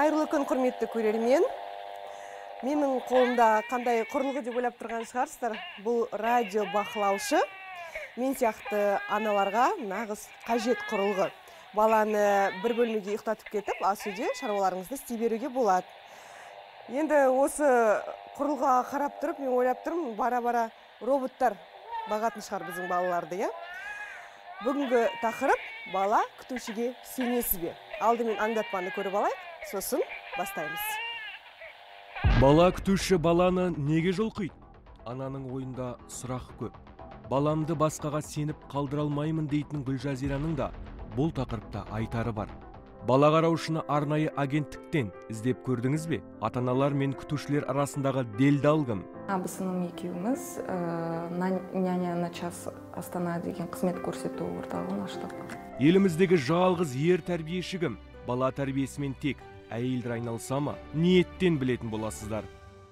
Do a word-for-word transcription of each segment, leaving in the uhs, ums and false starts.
Қайырлы күн, құрметті көрермен. Менің қолымда қандай құрылғы деп ойлап тұрған шығарсыздар. Бұл радио бақылаушы. Мен сияқты аналарға нағыз қажет құрылғы. Баланы бір бөлмеге ұйықтатып кетіп, ас үйде шаруаларыңызды істей беруге болады. Енді осы құрылғыға қарап тұрып, мен ойлап тұрмын, бара-бара роботтар бағатын шығар біздің балаларды, я? Бүгінгі тақырып бала күтушіге сенесіз бе? Алдымен аңдатпаны көріп алайық, сосын бастаймыз. Бала күтуші баланы неге жұлқиды? Ананың ойында сұрақ көп. Баламды басқаға сеніп қалдыра алмаймын дейтін Гүлжазираның да бұл тақырыпта айтары бар. Бала қараушыны арнайы агенттіктен іздеп көрдіңіз бе? Ата-аналар мен күтушілер арасындағы делдал кім? Абысыным екеуміз няня на час Астана деген қызмет көрсету орталығын аштық. Еліміздегі жалғыз ер тәрбиеші кім? Бала тәрбиесімен тек әйелдер айналса ма? Ниеттен білетін боласыздар.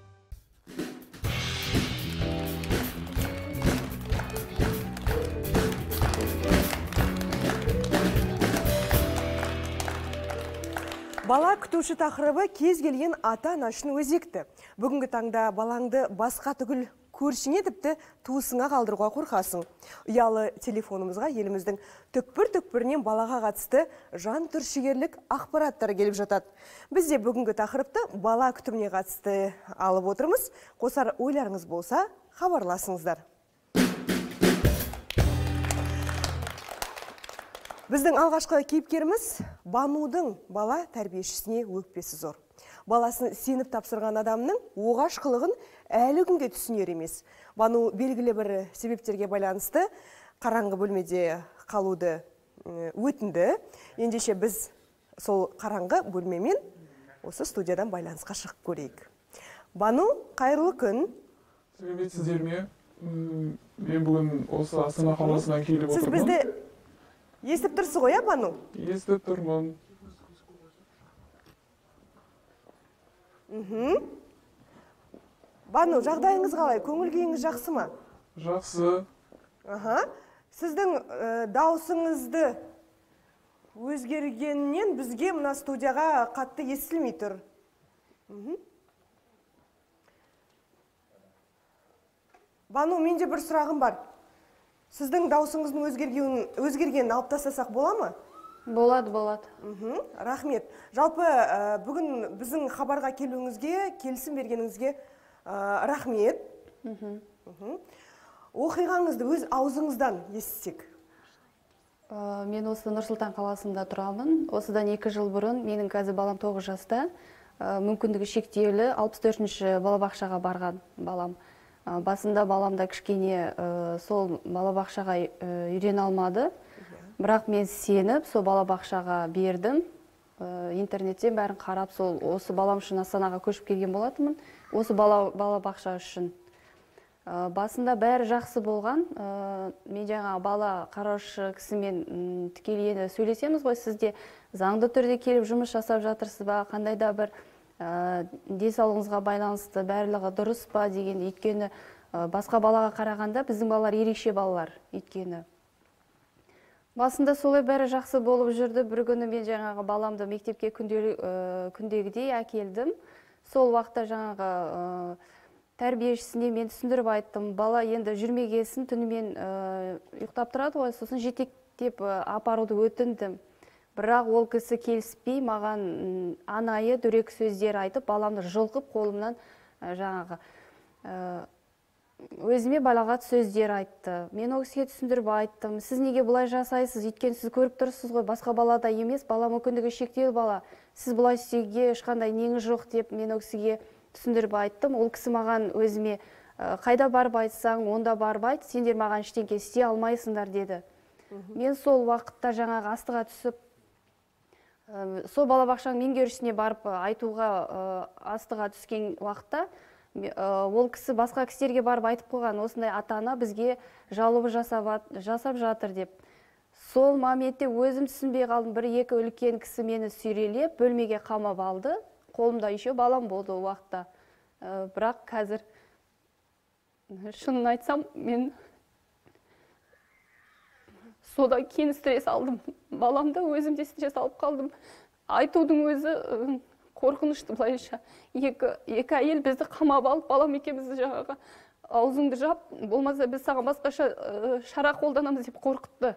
Бала күтуші тақырыбы кез келген ата-ана үшін өзекті. Бүгінгі таңда балаңды басқа түгіл көршіңе тіпті туысыңа қалдыруға қорқасың. Ұялы телефонымызға еліміздің түкпір-түкпірінен балаға қатысты жан түршігерлік ақпараттар келіп жатады. Біз де бүгінгі тақырыпты бала күтіміне қатысты алып отырмыз. Қосар ойларыңыз болса, хабарласыңыздар. Біздің алғашқы кейіпкеріміз Банудың бала тәрбиешісіне өкпесі зор. Баласын сеніп тапсырған адамның оғаш қылығын әлі күнге түсінер емес. Бану белгілі бір себептерге байланысты қараңғы бөлмеде қалуды өтінді. Ендеше біз сол қараңғы бөлмемен осы студиядан байланысқа шығып көрейік. Бану, қайырлы күн. Сәлеметсіздер ме? Мен бүгін осы Астана қаласынан келіп отырмын. Сіз бізді естіп тұрсыз ғой, Бану? Естіп тұрмын. Бану, жағдайыңыз қалай? Көңіл күйіңіз жақсы ма? Жақсы. Аха. Сіздің даусыңызды өзгергеннен бізге мына студияға қатты естілмей тұр. Бану, менде бір сұрағым бар. Сіздің даусыңыздың өзгергенін алып тастасақ бола ма? Болады, болады. Рахмет. Жалпы бүгін біздің хабарға келуіңізге, келісім бергеніңізге рахмет. Оқиғаңызды өз аузыңыздан естісек. Мен осы Нұр-Сұлтан қаласында тұрамын. Осыдан екі жыл бұрын менің қазір балам тоғыз жаста, мүмкіндігі шектеулі алпыс төртінші балабақшаға барған балам. Басында баламда кішкене сол балабақшаға үйрене алмады. Бірақ мен сеніп, сол балабақшаға бердім. Интернеттен бәрін қарап, сол осы балам үшін Астанаға көшіп келген болатынмын. Осы балабақша үшін. Басында бәрі жақсы болған. Мен жаңа бала қараушы кісімен тікелей сөйлесеміз ғой, сізде заңды түрде келіп жұмыс жасап жатырсыз ба, қандай да бір денсаулығыңызға байланысты барлығы дұрыс па деген. Өйткені басқа балаға қарағанда біздің балалар ерекше балалар өйткені. Басында солай бәрі жақсы болып жүрді. Бір күні мен жаңағы баламды мектепке күндегідей әкелдім. Сол уақытта жаңағы тәрбиешісіне мен түсіндіріп айттым. Бала енді жүрмегесін, түнімен ұйықтап тұрады ғой, сосын жетектеп апаруды өтіндім. Бірақ ол кісі келіспей, маған анайы дөрекі сөздер айтып, баламды жұлқып қолымнан жаңағы өзіме балағат сөздер айтты. Мен ол кісіге түсіндіріп айттым. Сіз неге бұлай жасайсыз? Өйткені сіз көріп тұрсыз ғой, басқа балада емес, бала мүмкіндігі шектеулі бала. Сіз бұлай істеуге ешқандай неңіз жоқ деп мен ол кісіге түсіндіріп айттым. Ол кісі маған өзіме қайда барып айтсаң, онда барып айт, сендер маған ештеңе істей алмайсыңдар деді. Мен сол уақытта жаңағы астыға түсіп, сол балабақшаның меңгерушісіне барып айтуға астыға түскен уақытта ол кісі басқа кісілерге барып айтып қойған, осындай ата-ана бізге жалобы жасап жатыр деп. Сол моментте өзім түсінбей қалдым. Бір-екі үлкен кісі мені сүйрелеп, бөлмеге қамап алды. Қолымда еще балам болды ол уақытта. Бірақ қазір шынын айтсам, мен содан кейін стресс алдым. Баламда өзім де стресс алып қалдым. Айтудың өзі қорқынышты былайша. Екі, екі әйел бізді қамап алып, балам екеумізді жаңағы аузыңды жап, болмаса біз саған басқаша шара қолданамыз деп қорқытты.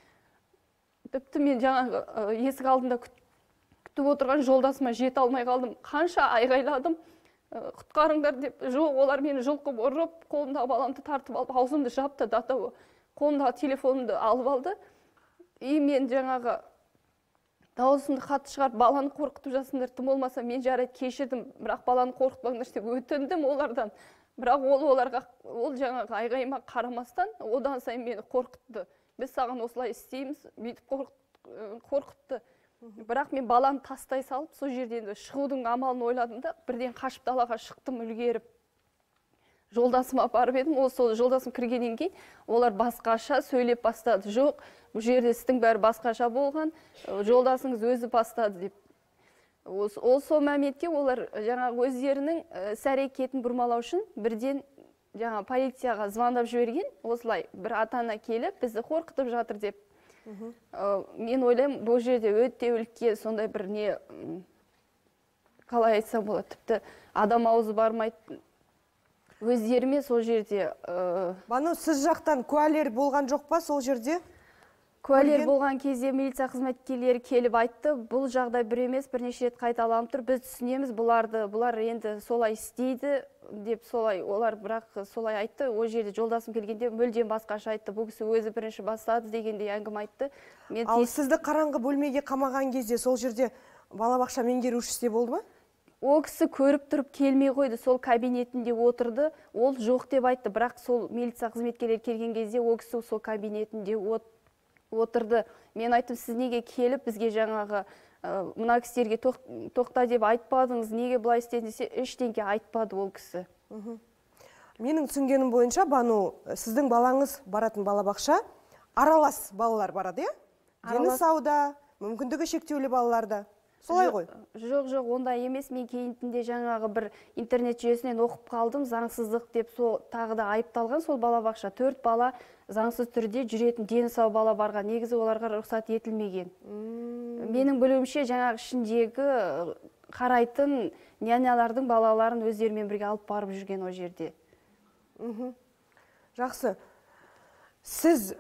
Тіпті мен жаңағы есік алдында күтіп отырған жолдасыма жете алмай қалдым. Қанша айғайладым, құтқарыңдар деп. Жоқ, олар мені жұлқып ұрып, қолымдағы баламды тартып алып, аузымды жапты, дата қолымдағы телефонымды алып алды. И мен жаңағы дауысымды қатты шығарып, баланы қорқытып жасыңдар, тым болмаса мен жарайды кешірдім, бірақ баланы қорқытпаңдар деп өтіндім олардан. Бірақ ол оларға, ол жаңағы айғайыма қарамастан, одан сайын мені қорқытты. Біз саған осылай істейміз, бүйтіп қорқытты. Бірақ мен баланы тастай салып, сол жерден шығудың амалын ойладым да, бірден қашып далаға шықтым, үлгеріп. Жолдасыма барып едім, ол сол жолдасым кіргеннен кейін, олар басқаша сөйлеп бастады. Жоқ, бұл жерде істің бәрі басқаша болған, жолдасыңыз өзі бастады деп. Ол сол мәметке олар жаңағы өздерінің іс-әрекетін бұрмалау үшін бірден жаңа полицияға звондап жіберген, осылай бір ата-ана келіп бізді қорқытып жатыр деп. Мен ойлаймын, бұл жерде өте үлкен сондай бір не, қалай айтсам болады, тіпті адам аузы бармайды. Өздеріме сол жерде... Бану, сіз жақтан куәлер болған жоқ па сол жерде? Куәлер болған кезде милиция қызметкерлері келіп айтты, бұл жағдай бір емес, бірнеше рет қайталанып тұр. Біз түсінеміз бұларды, бұлар енді солай істейді деп солай, олар бірақ солай айтты. Ол жерде жолдасым келгенде мүлдем басқаша айтты. Бұл кісі өзі бірінші бастады дегендей әңгіме айтты. Ал сізді қараңғы бөлмеге қамаған кезде сол жерде балабақша меңгерушісі болды ма? Ол кісі көріп тұрып келмей қойды, сол кабинетінде отырды, ол жоқ деп айтты, бірақ сол милиция қызметкерлері келген кезде ол кісі сол кабинетінде отырды. Мен айттым, сіз неге келіп бізге жаңағы мына кісілерге тоқта деп айтпадыңыз, неге бұлай істедіңіз десе, ештеңе айтпады ол кісі. Менің түсінгенім бойынша, Бану, сіздің балаңыз баратын балабақша аралас балалар барады, е? Дені сауда, мүмкіндігі шектеулі балаларда. Солай ғой? Жоқ, жоқ, ондай емес. Мен кейінтінде жаңағы бір интернет жүйесінен оқып қалдым, заңсыздық деп сол тағы да айыпталған сол балабақша. Төрт бала заңсыз түрде жүретін дені сау бала барған. Негізі оларға рұқсат етілмеген. Менің білуімше жаңағы ішіндегі қарайтын нянялардың балаларын өздерімен бірге алып барып жүрген о жерде. Жақсы. Сіз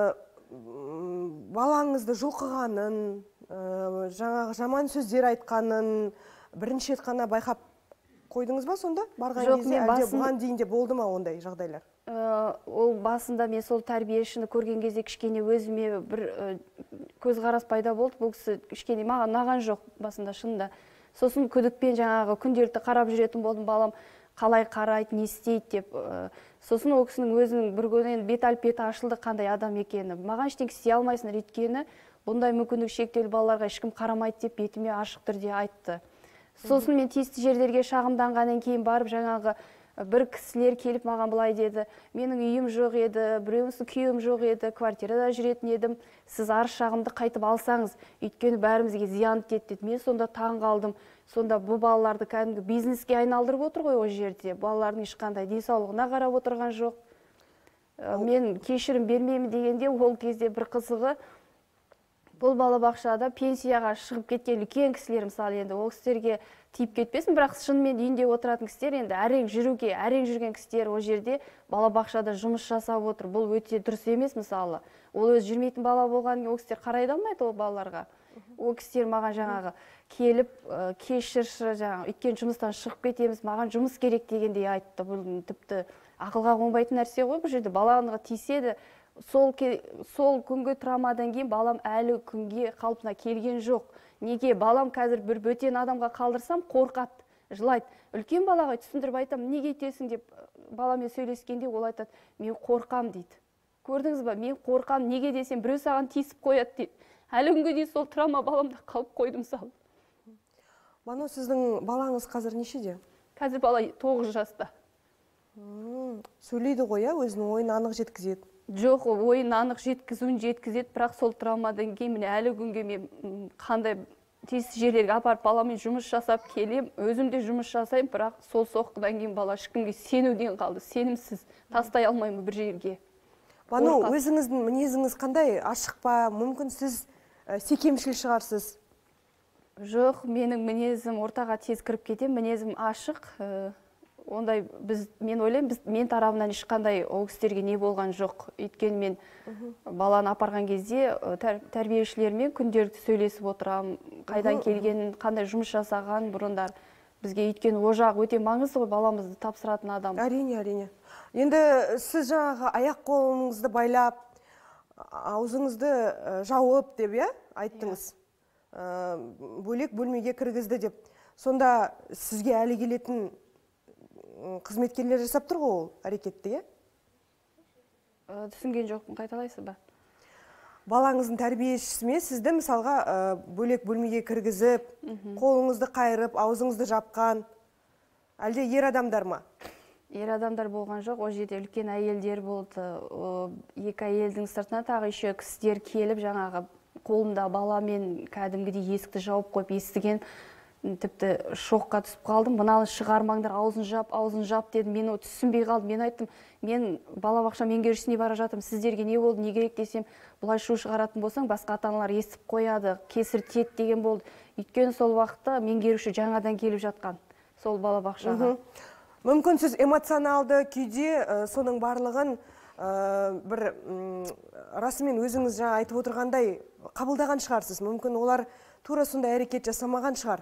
балаңызды жұлқығанын, жаңағы жаман сөздер айтқанын бірінші рет қана байқап қойдыңыз ба сонда? Барған кезде әлде бұған дейінде болды ма ондай жағдайлар? Ол басында мен сол тәрбиешіні көрген кезде кішкене өзіме бір көзқарас пайда болды. Бұл кісі кішкене маған ұнаған жоқ басында шынында. Сосын күдікпен жаңағы күнделікті қарап жүретін болдым, балам қалай қарайды, не істейді деп. Сосын ол кісінің өзінің бір күнінен бет әлпеті ашылды, қандай адам екені. Маған ештеңе істей алмайсыңдар, өйткені бұндай мүмкіндік шектеулі балаларға ешкім қарамайды деп бетіме ашық түрде айтты. Сосын мен тиісті жерлерге шағымданғаннан кейін барып жаңағы бір кісілер келіп маған былай деді, менің үйім жоқ еді, біреуіміздің күйеуім жоқ еді, квартирада жүретін едім, сіз арыз шағымды қайтып алсаңыз, өйткені бәрімізге зиян тиеді деді. Мен сонда таң қалдым. Сонда бұл балаларды кәдімгі бизнеске айналдырып отыр ғой ол жерде. Балалардың ешқандай денсаулығына қарап отырған жоқ. Мен кешірім бермеймін дегенде ол кезде бір қызығы, бұл балабақшада пенсияға шығып кеткен үлкен кісілер, мысалы енді ол кісілерге тиіп кетпесін, бірақ шынымен үйінде отыратын кісілер енді әрең жүруге, әрең жүрген кісілер ол жерде балабақшада жұмыс жасап отыр. Бұл өте дұрыс емес, мысалы. Ол өз жүрмейтін бала болған, ол кісілер қарай алмайды ол балаларға. Ол кісілер маған жаңағы келіп, кешірші, жаңағы өйткені жұмыстан шығып кетеміз, маған жұмыс керек дегендей айтты. Бұл тіпті ақылға қонбайтын нәрсе ғой, бұл жерде балаға тиіседі. Сол күнгі травмадан кейін балам әлі күнге қалпына келген жоқ. Неге? Балам қазір бір бөтен адамға қалдырсам қорқады, жылайды. Үлкен балаға түсіндіріп айтам, неге етесің деп баламен сөйлескенде ол айтады, мен қорқам дейді. Көрдіңіз ба, мен қорқам, неге десем біреу саған тиісіп қояды дейді. Әлі күнге дейін сол травма баламда қалып қойдым сал. Бану, сіздің балаңыз қазір нешеде? Қазір бала тоғыз жаста. Сөйлейді ғой, өзінің ойын анық жеткізеді. Жоқ, ойын анық жеткізуін жеткізеді, бірақ сол травмадан кейін міне әлі күнге мен қандай тиісті жерлерге апарып баламен жұмыс жасап келем, өзім де жұмыс жасаймын, бірақ сол соққыдан кейін бала ешкімге сенуден қалды, сенімсіз, тастай алмаймын бір жерге. Бану, өзіңіздің мінезіңіз қандай? Ашық па? Мүмкін сіз секемшіл шығарсыз? Жоқ, менің мінезім ортаға тез кіріп кетем, мінезім ашық. Ондай біз мен ойлаймын, біз мен тарапымнан ешқандай ол кісілерге не болған жоқ. Өйткені мен баланы апарған кезде тәрбиешілермен күнделікті сөйлесіп отырам, қайдан келгенін, қандай жұмыс жасаған бұрындар бізге. Өйткені о жақ өте маңызды ғой, баламызды тапсыратын адам. Әрине, әрине. Енді сіз жаңағы аяқ қолыңызды байлап, аузыңызды жауып деп айттыңыз. Бөлек бөлмеге кіргізді деп. Сонда сізге әлі келетін қызметкерлер жасап тұр ғой ол әрекетті, е? Түсінген жоқпын, қайталайсыз ба? Балаңыздың тәрбиешісімен сізді мысалға бөлек бөлмеге кіргізіп, қолыңызды қайырып, аузыңызды жапқан, әлде ер адамдар ма? Ер адамдар болған жоқ, о жерде үлкен әйелдер болды. Екі әйелдің сыртына тағы еще кісілер келіп, жаңағы қолымда баламен кәдімгідей есікті жауып қойып естіген, тіпті шоққа түсіп қалдым. Мынаны шығармаңдар, аузын жап, аузын жап дедім. Мен о түсінбей қалдым. Мен айттым, мен балабақша меңгерушісіне бара жатырмын. Сіздерге не болды, не керек десем, бұлай шу шығаратын болсаң, басқа ата-аналар естіп қояды, кесір тиеді деген болды. Өйткені сол уақытта меңгеруші жаңадан келіп жатқан сол балабақшаға. Мүмкін сіз эмоционалды күйде соның барлығын бір расымен өзіңіз жаңа айтып отырғандай қабылдаған шығарсыз. Мүмкін олар тура сондай әрекет жасамаған шығар.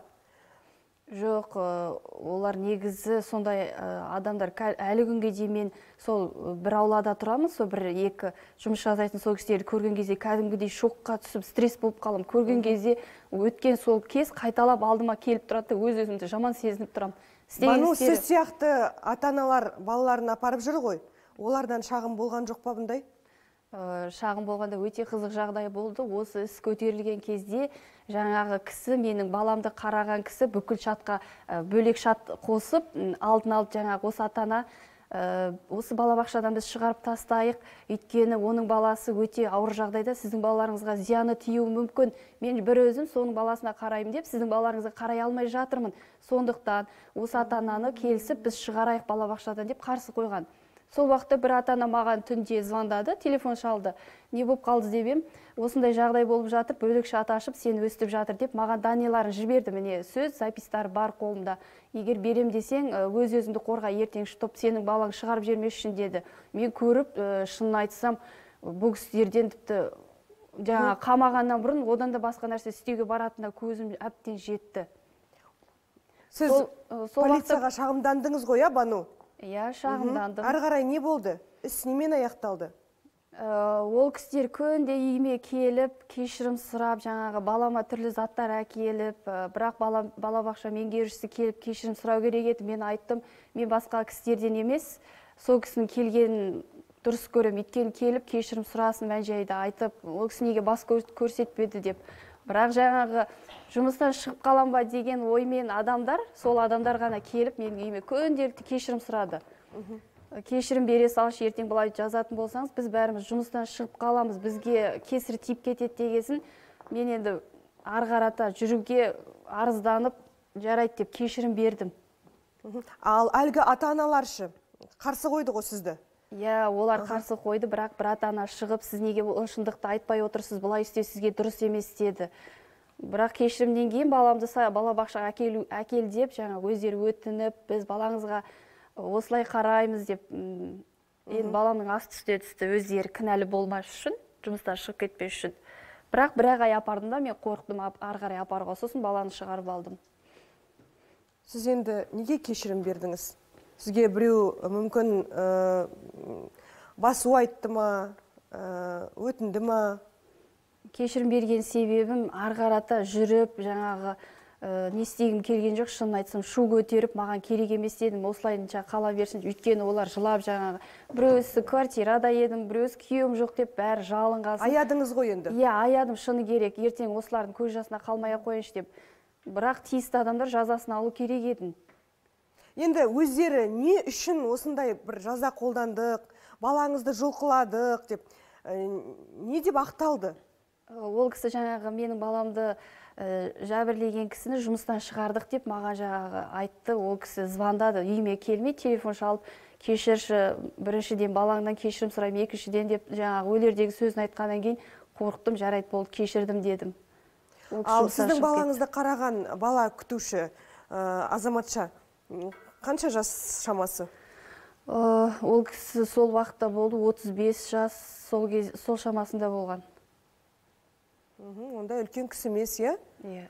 Жоқ, олар негізі сондай адамдар. Әлі күнге дейін мен сол бір аулада тұрамыз, сол бір екі жұмыс жасайтын сол кісілерді көрген кезде кәдімгідей шокқа түсіп, стресс болып қалам. Көрген кезде өткен сол кез қайталап алдыма келіп тұрады, өз-өзімді жаман сезініп тұрам. Бану, сіз сияқты ата-аналар балаларын апарып жүр ғой. Олардан шағым болған жоқ па бұндай? Шағым болғанда өте қызық жағдай болды. Осы іс көтерілген кезде жаңағы кісі, менің баламды қараған кісі бүкіл шатқа бөлек шат қосып, алдын алып жаңағы осы ата-ана осы балабақшадан біз шығарып тастайық, өйткені оның баласы өте ауыр жағдайда, сіздің балаларыңызға зияны тиюі мүмкін. Мен бір өзім соның баласына қараймын деп, сіздің балаларыңызға қарай алмай жатырмын. Сондықтан осы ата-ананы келісіп, біз шығарайық балабақшадан деп қарсы қойған. Сол уақытта бір ата-ана маған түнде звондады, телефон шалды. Не болып қалды деп ем, осындай жағдай болып жатыр, бөлек шат ашып, сені өстіп жатыр деп, маған данияларын жіберді. Міне сөз, запистар бар қолымда. Егер берем десең, өз-өзіңді қорға, ертең штоп сенің балаң шығарып жермес үшін деді. Мен көріп, шынын айтсам, бұл кісілерден тіпті жаңа қамағаннан бұрын, одан да басқа нәрсе істеуге баратында көзім әбден жетті. Сіз полицияға шағымдандыңыз ғой, Бану? Иә, шағымдандым. Ары қарай не болды? Іс немен аяқталды? Ол кісілер күнде үйіме келіп, кешірім сұрап, жаңағы балама түрлі заттар әкеліп, бірақ балабақша меңгерушісі келіп кешірім сұрау керек еді. Мен айттым, мен басқа кісілерден емес, сол кісінің келгенін дұрыс көрем, өйткені келіп кешірім сұрасын мән-жайды айтып, ол кісі неге бас көрсетпеді деп. Бірақ жаңағы жұмыстан шығып қалам ба деген оймен адамдар, сол адамдар ғана келіп менің үйіме күнделікті кешірім сұрады. Кешірім бере салшы, ертең былай жазатын болсаңыз, біз бәріміз жұмыстан шығып қаламыз, бізге кесір тиіп кетеді дегесін, мен енді ары қарата жүруге арызданып, жарайды деп кешірім бердім. Ал әлгі ата-аналаршы қарсы қойды ғой сізді? Иә, олар қарсы қойды, бірақ бір ата-ана шығып, сіз неге шындықты айтпай отырсыз, бұлай істеу сізге дұрыс емес деді. Бірақ кешірімнен кейін баламды балабақшаға әкел деп, жаңа өздері өтініп, біз балаңызға осылай қараймыз деп, енді баламның асты үстіне түсті, өздері кінәлі болмас үшін, жұмыстан шығып кетпес үшін. Бірақ бір ай апардым да, мен қорықтым, ары қарай апаруға, сосын баланы шығарып алдым. Сіз енді неге кешірім бердіңіз? Сізге біреу мүмкін басу айтты ма, өтінді ма? Кешірім берген себебім ары қарата жүріп, жаңағы не істегім келген жоқ, шынын айтсам, шу көтеріп, маған керек емес дедім, осылайынша қала берсін. Өйткені олар жылап жаңағы, біреусі квартирада едім, біреусі күйеуім жоқ деп бәрі жалынғасын. Аядыңыз ғой енді? Иә, аядым, шыны керек, ертең осылардың көз жасына қалмай қойыншы деп. Бірақ тиісті адамдар жазасын алу керек еді. Енді өздері не үшін осындай бір жаза қолдандық, балаңызды жұлқыладық деп, не деп ақталды? Ол кісі жаңағы менің баламды жәбірлеген кісіні жұмыстан шығардық деп маған жаңағы айтты. Ол кісі звондады, үйіме келмей, телефон шалып, кешірші, біріншіден балаңдан кешірім сұраймын, екіншіден деп жаңағы өлердегі сөзін айтқаннан кейін қорықтым, жарайды болды, кешірдім дедім. Ал сіздің балаңызды қараған бала күтуші азаматша қанша жас шамасы? Ол кісі сол уақытта болды, отыз бес жас, сол шамасында болған. Онда үлкен кісі емес, е? Иә.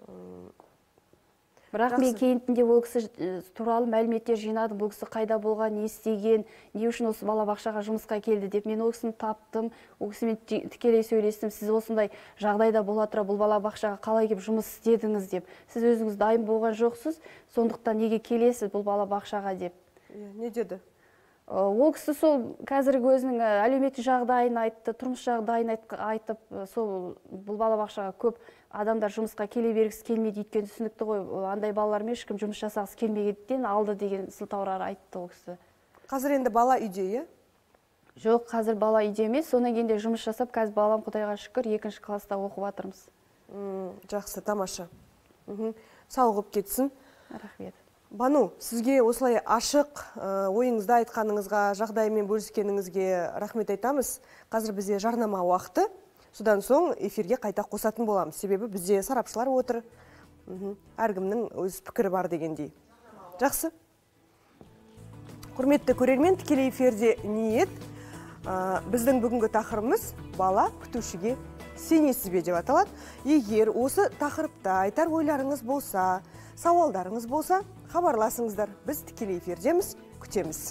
Бірақ мен кейінтінде ол кісі туралы мәліметтер жинадым, бұл кісі қайда болған, не істеген, не үшін осы балабақшаға жұмысқа келді деп. Мен ол кісіні таптым, ол кісімен тікелей сөйлестім. Сіз осындай жағдайда бола тұра бұл балабақшаға қалай келіп жұмыс істедіңіз деп. Сіз өзіңіз дайын болған жоқсыз, сондықтан неге келесіз бұл балабақшаға деп. Не деді? Ол кісі сол қазіргі өзінің әлеуметтік жағдайын айтты, тұрмыс жағдайын айтып, сол бұл балабақшаға көп адамдар жұмысқа келе бергісі келмейді, өйткені түсінікті ғой, андай балалармен ешкім жұмыс жасағысы келмегендіктен алды деген сылтаурар айтты ол кісі. Қазір енді бала үйде, е? Жоқ, қазір бала үйде емес, содан кейін де жұмыс жасап, қазір балам Құдайға шүкір екінші класста оқып жатырмыз. Жақсы, тамаша. Сауығып кетсін. Рахмет. Бану, сізге осылай ашық ойыңызды айтқаныңызға, жағдаймен бөліскеніңізге рахмет айтамыз. Қазір бізде жарнама уақыты. Содан соң эфирге қайта қосатын боламыз. Себебі бізде сарапшылар отыр. Әркімнің өз пікірі бар дегендей. Жақсы. Құрметті көрермен, тікелей эфирде ниет. Біздің бүгінгі тақырыбымыз бала күтушіге сенесіз бе деп аталады. Егер осы тақырыпта айтар ойларыңыз болса, сауалдарыңыз болса, хабарласыңыздар. Біз тікелей эфирдеміз, күтеміз.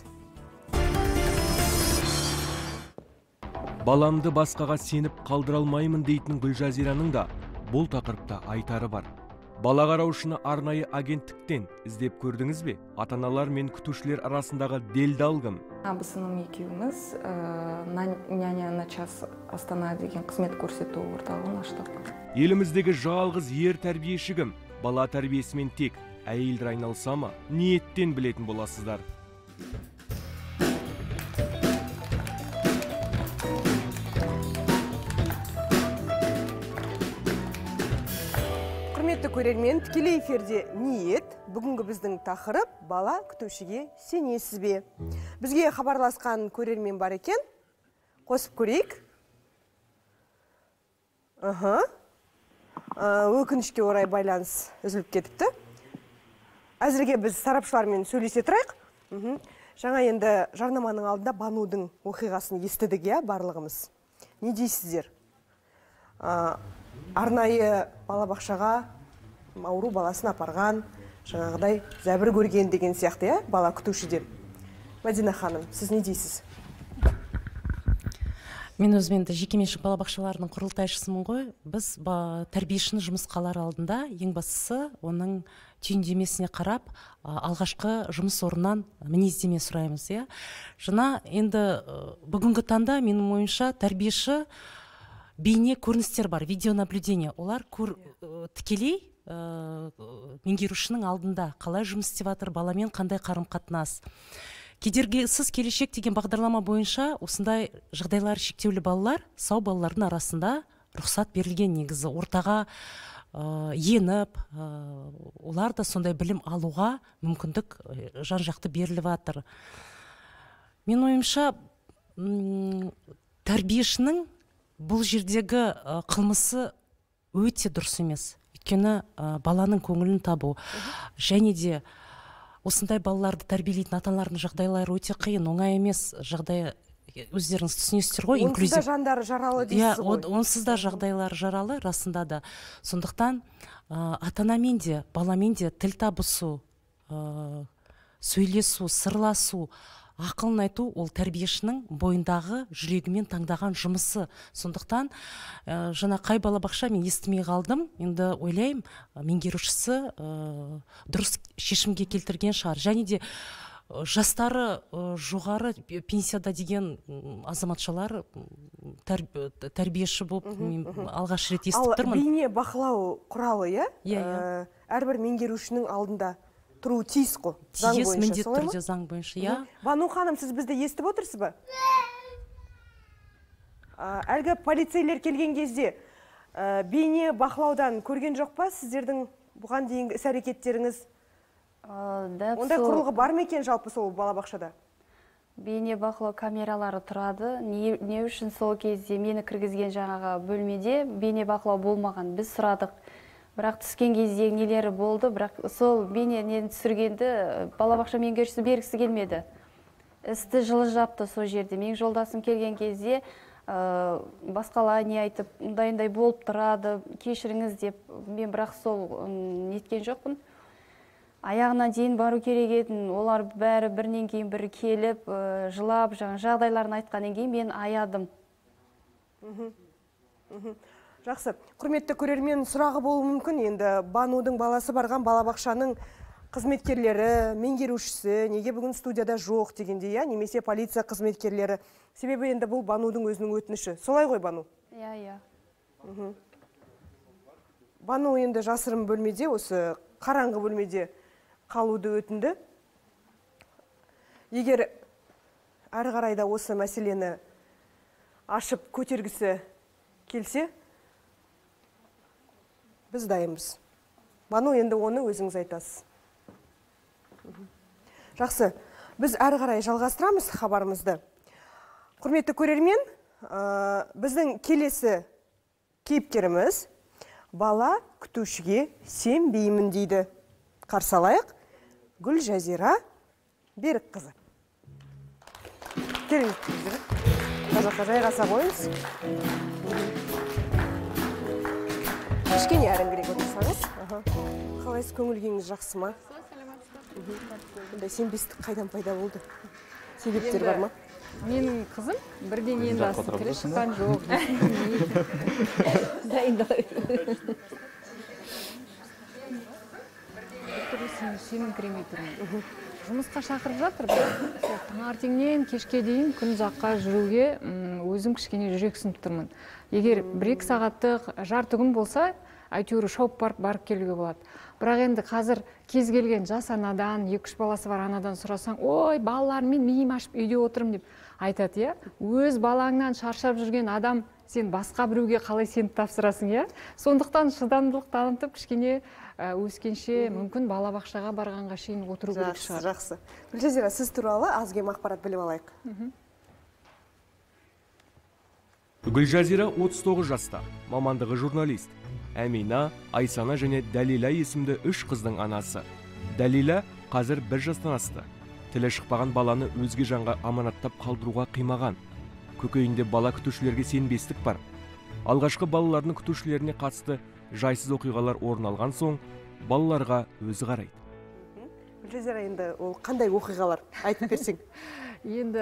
Баламды басқаға сеніп қалдыра алмаймын дейтін Гүлжазираның да бұл тақырыпта айтары бар. Бала қараушыны арнайы агенттіктен іздеп көрдіңіз бе? Ата-аналар мен күтушілер арасындағы делдал кім? Абысыным екеуміз няня на час Астана деген қызмет көрсету орталығын аштық. Еліміздегі жалғыз ер тәрбиеші кім? Бала тәрбиесімен тек әйелдер айналса ма? Ниеттен білетін боласыздар. Құрметті көрермен, тікелей эфирде ниет. Бүгінгі біздің тақырып бала күтушіге сенесіз бе? Бізге хабарласқан көрермен бар екен. Қосып көрейік. Аха. Өкінішке орай байланыс үзіліп кетіпті. Әзірге біз сарапшылармен сөйлесе тұрайық. Жаңа енді жарнаманың алдында Банудың оқиғасын естідік, я, барлығымыз. Не дейсіздер? Арнайы балабақшаға ауру баласын апарған, жаңағыдай зәбір көрген деген сияқты, я, бала күтушіден. Мәдина ханым, сіз не дейсіз? Мен өзіменді жекеменшік балабақшаларының құрылтайшысымын ғой. Біз тәрбиешіні жұмысқа алар алдында ең бастысы оның түйіндемесіне қарап, алғашқы жұмыс орнынан мінездеме сұраймыз. Жаңа енді бүгінгі таңда менің ойымша тәрбиеші бейне көріністер бар, видеонаблюдение. Олар тікелей меңгерушінің алдында қалай жұмыс істеп жатыр, баламен қандай қарым-қатынас. Кедергісіз келешек деген бағдарлама бойынша осындай жағдайлары шектеулі балалар сау балалардың арасында рұқсат берілген, негізі ортаға еніп, олар да сондай білім алуға мүмкіндік жан-жақты беріліп жатыр. Мен ойымша тәрбиешінің бұл жердегі қылмысы өте дұрыс емес. Өйткені баланың көңілін табу және де осындай балаларды тәрбиелейтін ата-аналардың жағдайлары өте қиын, оңай емес жағдай, өздеріңіз түсінесіздер ғой, инклюзив. Онсыз да жандары жаралы дейсіз ғой. Онсыз да жағдайлары жаралы, расында да. Сондықтан ата-анамен де, баламен де тіл табысу, сөйлесу, сырласу, ақылын айту ол тәрбиешінің бойындағы жүрегімен таңдаған жұмысы. Сондықтан жаңа қай балабақша мен естімей қалдым, енді ойлаймын, меңгерушісі дұрыс шешімге келтірген шығар. Және де жастары жоғары пенсияда деген азаматшалар тәрбиеші болып алғаш рет естіп тұрмын. Ал бейне бақылау құралы, иә? Әрбір меңгерушінің алдында тұру тиіс қой, заң бойынша, солай ма? Міндетті түрде заң бойынша, иә. Бану ханым, сіз бізді естіп отырсыз ба? Әлгі полицейлер келген кезде бейне бақылаудан көрген жоқ па сіздердің бұған дейінгі іс-әрекеттеріңіз? Ондай құрылғы бар ма екен жалпы сол балабақшада? Бейне бақылау камералары тұрады. Не, не үшін сол кезде мені кіргізген жаңағы бөлмеде бейне бақылау болмаған. Біз сұрадық. Бірақ түскен кезде нелері болды, бірақ сол бейнені түсіргенді балабақша меңгерушісі бергісі келмеді. Істі жылы жапты сол жерде. Мен жолдасым келген кезде ә, басқалай не айтып, ұндай-ұндай болып тұрады, кешіріңіз деп, мен бірақ сол неткен жоқпын. Аяғына дейін бару керек етін, олар бәрі бірінен кейін бірі келіп, ә, жылап, жаңа жағдайларын айтқаннан кейін мен аядым. Жақсы. Құрметті көрермен, сұрағы болуы мүмкін. Енді Банудың баласы барған балабақшаның қызметкерлері, меңгерушісі неге бүгін студияда жоқ дегенде, я, немесе полиция қызметкерлері. Себебі енді бұл Банудың өзінің өтініші. Солай ғой, Бану? Иә, иә. Бану енді жасырын бөлмеде, осы қараңғы бөлмеде қалуды өтінді. Егер әрі қарайда осы мәселені ашып көтергісі келсе, біз дайынбыз. Бану, енді оны өзіңіз айтасыз. Жақсы, біз әрі қарай жалғастырамыз хабарымызды. Құрметті көрермен, біздің келесі кейіпкеріміз бала күтушіге сенбеймін дейді. Қарсы алайық, Гүлжазира Берікқызы. Келіңіз, Гүлжазира. Қазаққа жайғаса қойыңыз. Кішкене әрінгірек отырсаңыз. Қалайсыз, көңіл-күйіңіз жақсы ма? Бұндай сенбестік қайдан пайда болды? Себептер бар ма? Менің қызым бірден енді астын кірі шыққан жоқ. Сенім кіремей тұрмын. Жұмысқа шақырып жатыр, таңертеңнен кешке дейін күн ұзаққа жүруге өзім кішкене жүрексініп тұрмын. Егер бір-екі сағаттық жарты күн болса, әйтеуір шауып барып барып келуге болады. Бірақ енді қазір кез келген жас анадан, екі-үш баласы бар анадан сұрасаң, ой, балалармен миым ашып үйде отырым деп айтады, я? Өз балаңнан шаршап жүрген адам сен басқа біреуге қалай сеніп тапсырасың, я? Сондықтан шыдамдылық танытып, кішкене өскенше мүмкін балабақшаға барғанға шейін отыру керек шығар. Жақсы. Гүлжазира, сіз туралы аз-кем ақпарат біліп алайық. Гүлжазира отыз тоғыз жаста, мамандығы журналист. Әмина, Айсана және Дәлила есімді үш қыздың анасы. Дәлила қазір бір жастан асты. Тілі шықпаған баланы өзге жанға аманаттап қалдыруға қимаған. Көкейінде бала күтушілерге сенбестік бар. Алғашқы балаларының күтушілеріне қатысты жайсыз оқиғалар орын алған соң, балаларға өзі қарайды. Гүлжазира, енді ол қандай оқиғалар айтып берсең? Енді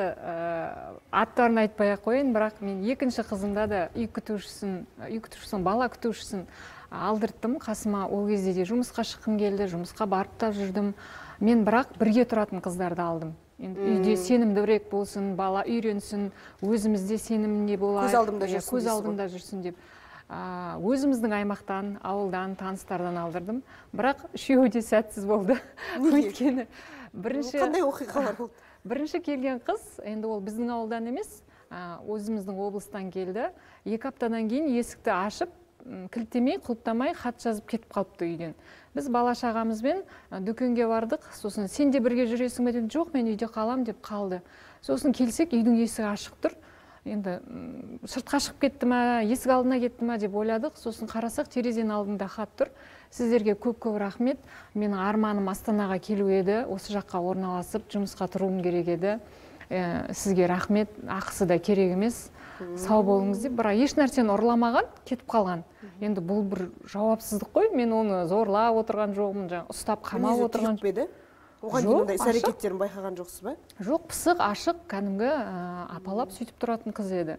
аттарын айтпай-ақ қояйын, бірақ мен екінші қызымда да үй күтушісін, үй күтушісін, бала күтушісін алдырттым қасыма. Ол кезде де жұмысқа шыққым келді, жұмысқа барып та жүрдім. Мен бірақ бірге тұратын қыздарды алдым. Үйде сенімдірек болсын, бала үйренсін, өзімізде сеніміне болады, көз алдымда жүрсін деп. Өзіміздің аймақтан, ауылдан, таныстардан алдырдым. Бірақ үшеуі де сәтсіз болды. Өйткені бірінші қандай оқиғалар болды? Бірінші келген қыз, енді ол біздің ауылдан емес, өзіміздің облыстан келді. Екі аптадан кейін есікті ашып, кілттемей, құлыптамай, хат жазып кетіп қалыпты үйден. Біз бала шағамызбен дүкенге бардық, сосын сен де бірге жүресің бе дедім, жоқ, мен үйде қалам деп қалды. Сосын келсек, үйдің есігі ашық тұр. Енді сыртқа шығып кетті ма, есік алдына кетті ма деп ойладық. Сосын қарасақ, терезенің алдында хат тұр. Сіздерге көп-көп рахмет. Менің арманым Астанаға келу еді. Осы жаққа орналасып, жұмысқа тұруым керек еді. Сізге рахмет, ақысы да керек емес. Сау болыңыз деп, бірақ еш нәрсені ұрламаған, кетіп қалған. Енді бұл бір жауапсыздық қой. Мен оны зорлап отырған жоқпын, ұстап қамап отырған. Оған дейін ондай іс-әрекеттерін байқаған жоқсыз ба? Жоқ, пысық, ашық, кәдімгі апалап сөйтіп тұратын қыз еді.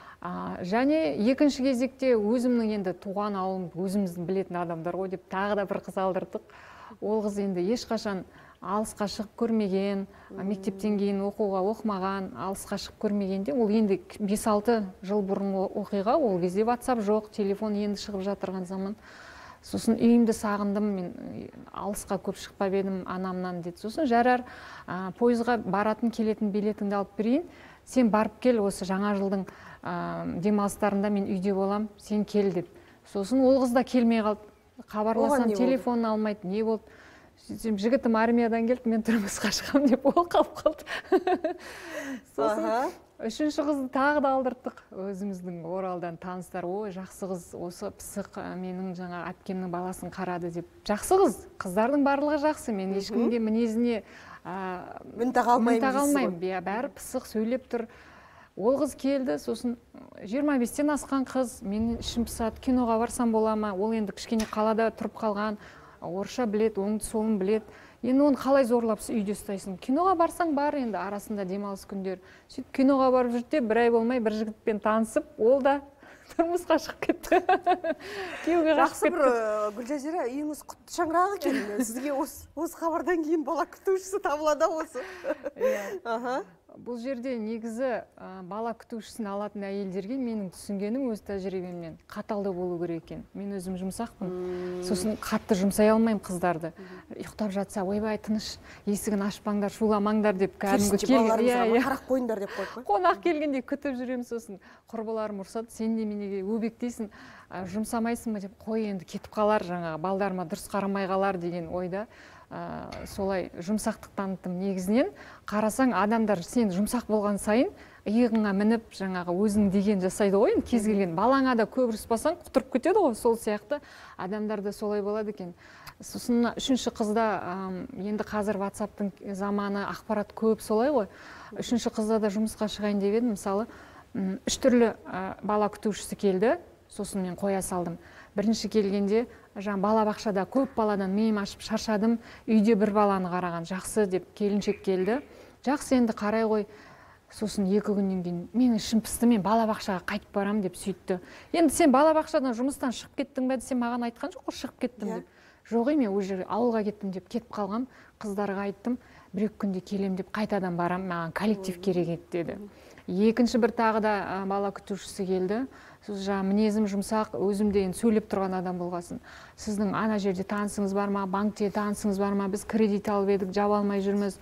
Және екінші кезекте өзімнің енді туған ауылым, өзіміздің білетін адамдар ғой деп тағы да бір қыз алдырдық. Ол қыз енді ешқашан алысқа шығып көрмеген, мектептен кейін оқуға оқымаған, алысқа шығып көрмегенде, ол енді бес-алты жыл бұрын оқиға, ол кезде WhatsApp жоқ, телефон енді шығып жатырған заман. Сосын үйімді сағындым, мен алысқа көп шықпап едім анамнан деді. Сосын жарар, пойызға баратын келетін билетіңді алып берейін, сен барып кел, осы жаңа жылдың демалыстарында мен үйде болам, сен кел деп. Сосын ол қыз да келмей қалды, хабарласам телефонын алмайды, не болды. сөйтсем жігітім армиядан келді, мен тұрмысқа шығамын деп ол қалып қалды. Сосын үшінші қызды тағы да алдырттық. Өзіміздің Оралдан таныстар, ой, жақсы қыз, осы пысық менің жаңа әпкемнің баласын қарады деп. Жақсы қыз, қыздардың барлығы жақсы, мен ешкімге мінезіне мін тағалмаймын. Бәрі пысық сөйлеп тұр. Ол қыз келді, сосын жиырма бестен асқан қыз, мен ішім пысады, киноға барсам бола ма? Ол енді кішкене қалада тұрып қалған, орысша білет, оңды солын білет. Енді оны қалай зорлап үйде ұстайсың? Киноға барсаң бар, енді арасында демалыс күндер. Сөйтіп киноға барып жүрді, бір ай болмай бір жігітпен танысып, ол да тұрмысқа шығып кетті. Күйеуге жақсы бір Гүлжазира, үйіңіз құтты шаңырағы екен. Сізге осы хабардан кейін бала күтушісі табылады осы. Бұл жерде негізі бала күтушісін алатын әйелдерге менің түсінгенім өз тәжірибеммен қаталды болу керек екен. Мен өзім жұмсақпын. Сосын қатты жұмсай алмаймын қыздарды. Ұйықтап жатса, ойбай тыныш, есігін ашпаңдар, шуламаңдар деп кәдімгі келген. Қарақ қойыңдар деп қойып. Қонақ келгенде күтіп жүремін, сосын құрбыларым ұрсады, сен де менеге өбектейсің, жұмсамайсың ба деп, қой енді кетіп қалар, жаңағы балдарыма дұрыс қарамай қалар деген ойда. Солай жұмсақтық таныттым. Негізінен қарасаң адамдар сен жұмсақ болған сайын иығыңа мініп жаңағы өзің деген жасайды ғой, кез келген балаңа да көп ұрыспасаң құтырып кетеді ғой, сол сияқты адамдарда солай болады екен. Сосын үшінші қызда енді қазір WhatsApp-тың заманы, ақпарат көп, солай ғой. Үшінші қызда да жұмысқа шығайын деп едім, мысалы үш түрлі бала күтушісі келді, сосын мен қоя салдым. Бірінші келгенде жаңа балабақшада көп баладан миым ашып шаршадым, үйде бір баланы қараған, жақсы деп келіншек келді. Жақсы, енді қарай ғой. Сосын екі күннен кейін мен ішім пысты, мен балабақшаға қайтып барам деп сөйтті. Енді сен балабақшадан жұмыстан шығып кеттің бе десем, маған айтқан жоқ, шығып кеттім деп. Жоқ, мен ол жерге ауылға кеттім деп кетіп қалғам, қыздарға айттым, бір-екі күнде келем деп қайтадан барам, маған коллектив керек еді деді. Екінші бір тағы да бала күтушісі келді. Жаңа мінезім жұмсақ, өзімде енді сөйлеп тұрған адам болғасын. Сіздің ана жерде танысыңыз бар ма, банкте танысыңыз бар ма, біз кредит алып едік, жаба алмай жүрміз.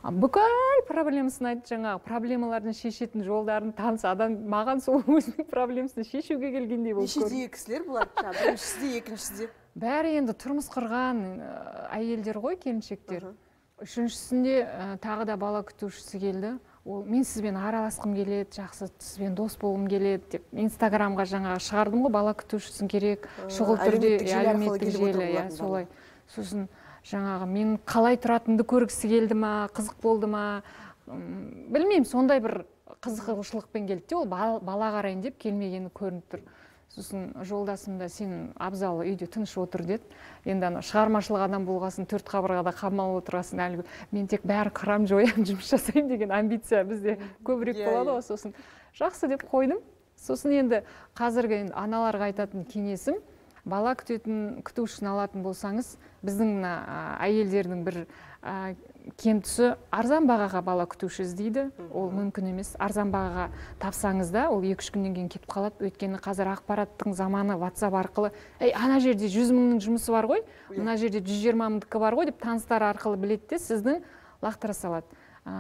Бүкіл проблемасын айтты, жаңағы проблемалардың шешетін жолдарын таныс адам маған сол өзінің проблемасын шешуге келгендей болып көрді. Нешедегі кісілер бұлар? Біріншісі де, екіншісі де? Бәрі енді тұрмыс құрған әйелдер ғой, келіншектер. Үшіншісінде тағы да бала күтушісі келді. Ол мен сізбен араласқым келеді, жақсы сізбен дос болғым келеді деп инстаграмға жаңа шығардым ғой, бала күтушісін керек, шұғыл түрде әлеуметтік желі, солай. Сосын жаңағы мен қалай тұратынды көргісі келді ма, қызық болды ма, білмеймін, сондай бір қызығушылықпен келді. Ол бала қарайын деп келмегені көрініп тұр. Сосын жолдасым да сен абзалы үйде тыныш отыр деді. Енді шығармашылық адам болғасын, төрт қабырғада қамалып отырғасын, әлгі мен тек бәрі қырам жоям, жұмыс жасаймын деген амбиция бізде көбірек болады ғой. Сосын жақсы деп қойдым. Сосын енді қазіргі аналарға айтатын кеңесім, бала күтетін күтушісін алатын болсаңыз, біздің әйелдердің бір кем тұсы арзан бағаға бала күтуші іздейді. Ол мүмкін емес. Арзан бағаға тапсаңыз да, ол екі-үш күннен кейін кетіп қалады. Өйткені қазір ақпараттың заманы WhatsApp арқылы, ей, ана жерде жүз мыңның жұмысы бар ғой, мына жерде жүз жиырма мыңдікі бар ғой деп таныстар арқылы біледі де, сіздің лақтыра салады.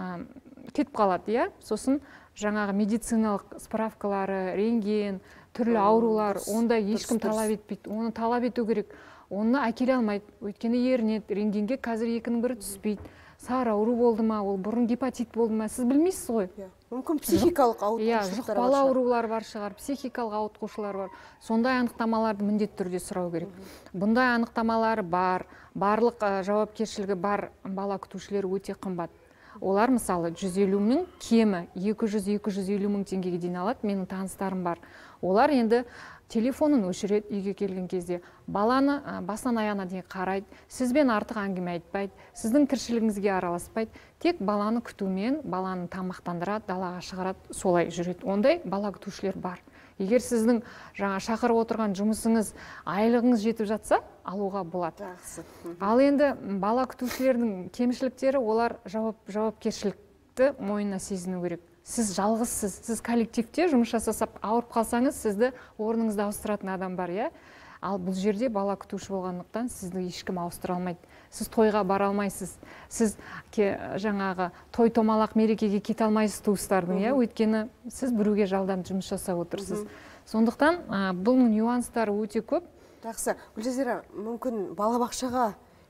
Кетіп қалады, иә. Сосын жаңағы медициналық справкалары, рентген, түрлі аурулар, онда ешкім талап етпейді. Оны талап ету керек. Оны әкеле алмайды. Өйткені ерінеді, рентгенге қазір екінің бірі түспейді. Сары ауру болды ма, ол бұрын гепатит болды ма, сіз білмейсіз ғой. Мүмкін психикалық ауытқушылықтар бар. Жұқпалы аурулар бар шығар, психикалық ауытқушылар бар. Сондай анықтамаларды міндетті түрде сұрау керек. Бұндай анықтамалары бар, барлық жауапкершілігі бар бала күтушілер өте қымбат. Олар мысалы жүз елу мың, кемі екі жүз - екі жүз елу мың теңгеге дейін алады. Менің таныстарым бар. Олар енді телефонын өшіреді үйге келген кезде, баланы басынан аяғына дейін қарайды, сізбен артық әңгіме айтпайды, сіздің тіршілігіңізге араласпайды, тек баланы күтумен, баланы тамақтандырады, далаға шығарады, солай жүреді. Ондай бала күтушілер бар. Егер сіздің жаңа шақырып отырған жұмысыңыз, айлығыңыз жетіп жатса, алуға болады. Ал енді бала күтушілердің кемшіліктері, олар жауапкершілікті мойнына сезіну керек. Сіз жалғызсыз, сіз коллективте жұмыс жасасап ауырып қалсаңыз, сізді орныңызды ауыстыратын адам бар, иә? Ал бұл жерде бала күтуші болғандықтан сізді ешкім ауыстыра алмайды. Сіз тойға бара алмайсыз. Сіз жаңағы той томалақ мерекеге кете алмайсыз туыстардың, иә? Өйткені сіз біреуге жалдан жұмыс жасап отырсыз. Сондықтан бұл нюанстары өте көп. Жақсы, Гүлжазира, мүмкін балабақшаға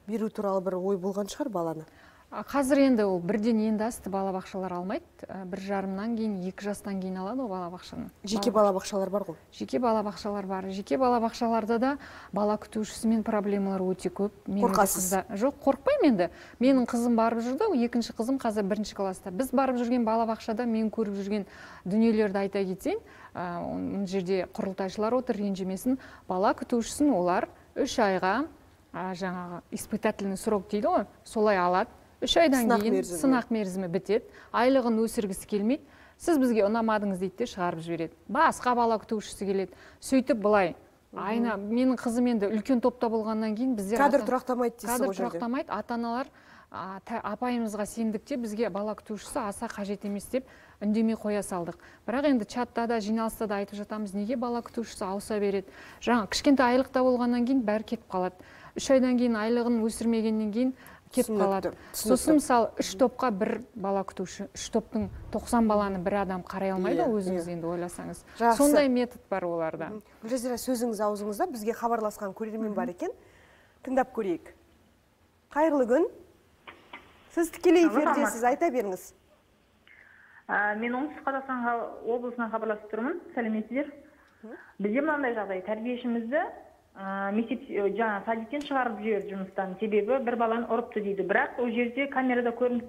беру туралы бір ой болған шығар баланы? Қазір енді ол бірден енді асты балабақшалар алмайды. Бір жарымнан кейін, екі жастан кейін алады ол балабақшаны. Жеке балабақшалар бар ғой? Жеке балабақшалар бар. Жеке балабақшаларда да бала күтушісімен проблемалар өте көп. Қорқасыз? Жоқ, қорқпаймын енді. Менің қызым барып жүрді, екінші қызым қазір бірінші класста. Біз барып жүрген балабақшада мен көріп жүрген дүниелерді айта кетсең, мына жерде құрылтайшылар отыр, ренжімесін. Бала күтушісін олар үш айға жаңағы испытательный срок дейді ғой, солай алады. Үш айдан кейін сынақ мерзімі бітеді, айлығын өсіргісі келмейді. Сіз бізге ұнамадыңыз дейді де шығарып жібереді. Басқа бала күтушісі келеді. Сөйтіп былай, айна менің қызым енді үлкен топта болғаннан кейін біздер кадр тұрақтамайды дейсіз ғой кадр тұрақтамайды. Ата-аналар апайымызға сендікте бізге бала күтушісі аса қажет емес деп үндемей қоя салдық. Бірақ енді чатта да, жиналыста да айтып жатамыз, неге бала күтушісі ауыса береді. Жаңа кішкентай айлықта болғаннан кейін бәрі кетіп қалады. Үш айдан кейін айлығын өсірмегеннен кейін кетіп қалады. Сосын мысалы үш топқа бір бала күтуші, үш топтың тоқсан баланы бір адам қарай алмайды, өзіңіз енді ойласаңыз. Сондай метод бар оларда. Гүлжазира, сөзіңіз аузыңызда, бізге хабарласқан көрермен бар екен. Тыңдап көрейік. Қайырлы күн. Сіз тікелей эфирдесіз, айта беріңіз. Мен оңтүстік Қазақстан облысынан хабарласып тұрмын. Сәлеметсіздер. Бізде мынандай жағдай, тәрбиешімізді мектеп жаңа садиктен шығарып жіберді жұмыстан, себебі бір баланы ұрыпты дейді. Бірақ ол жерде камерада көрінді.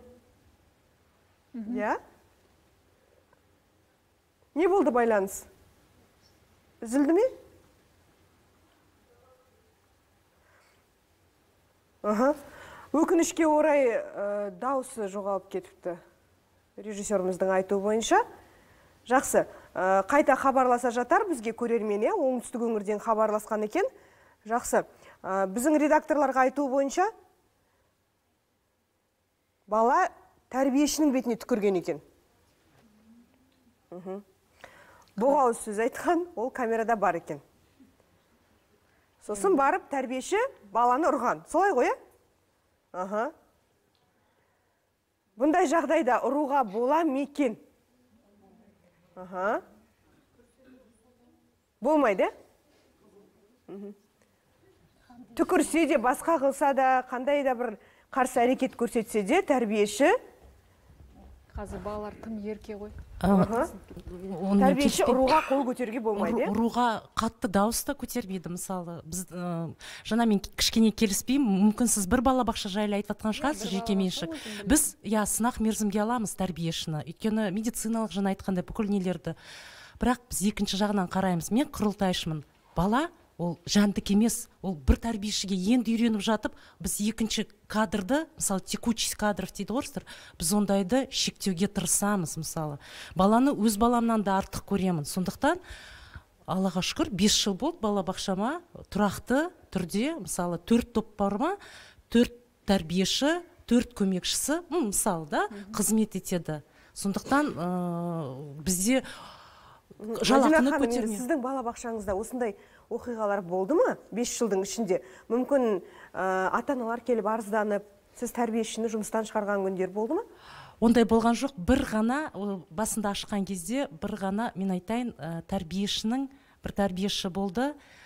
Я? Не болды байланыс? Үзілді ме? Аха. Өкінішке орай дауысы жоғалып кетіпті. Режиссеріміздің айтуы бойынша. Жақсы. Қайта хабарласа жатар бізге көрермене, оңтүстік өңірден хабарласқан екен. Жақсы. Біздің редакторларға айтуы бойынша бала тәрбиешінің бетіне түкірген екен. Боғауыз сөз айтқан, ол камерада бар екен. Сосын барып тәрбиеші баланы ұрған. Солай ғой, ә? Бұндай жағдайда ұруға бола ма екен? Аха. Болмайды? Түкірсе де, басқа қылса да, қандай да бір қарсы әрекет көрсетсе де, тәрбиеші қазір балалар тым ерке ғой. Тәрбиеші ұруға қол көтеруге болмайды. Ұруға қатты дауысты көтермейді, мысалы. Біз жаңа мен кішкене келіспеймін, мүмкін сіз бір балабақша жайлы айтып жатқан шығарсыз, жеке меншік. Біз я сынақ мерзімге аламыз тәрбиешіні. Өйткені медициналық жаңа айтқандай бүкіл нелерді. Бірақ біз екінші жағынан қараймыз. Мен құрылтайшымын. Бала ол жәндік емес, ол бір тәрбиешіге енді үйреніп жатып, біз екінші кадрды, мысалы текучесть кадров дейді орыстар, біз ондайды шектеуге тырысамыз, мысалы. Баланы өз баламнан да артық көремін. Сондықтан Аллаға шүкір, бес жыл болды балабақшама тұрақты түрде, мысалы төрт топ бар ма, төрт тәрбиеші, төрт көмекшісі, мысалы да, қызмет етеді. Сондықтан бізде жалақыны көтерме. Сіздің балабақшаңызда осындай оқиғалар болды ма? бес жылдың ішінде. Мүмкін ата-аналар келіп арызданып, сіз тәрбиешіні жұмыстан шығарған күндер болды ма? Ондай болған жоқ. Бір ғана, басында ашқан кезде, бір ғана, мен айтайын, тәрбиешінің, бір тәрбиеші болды,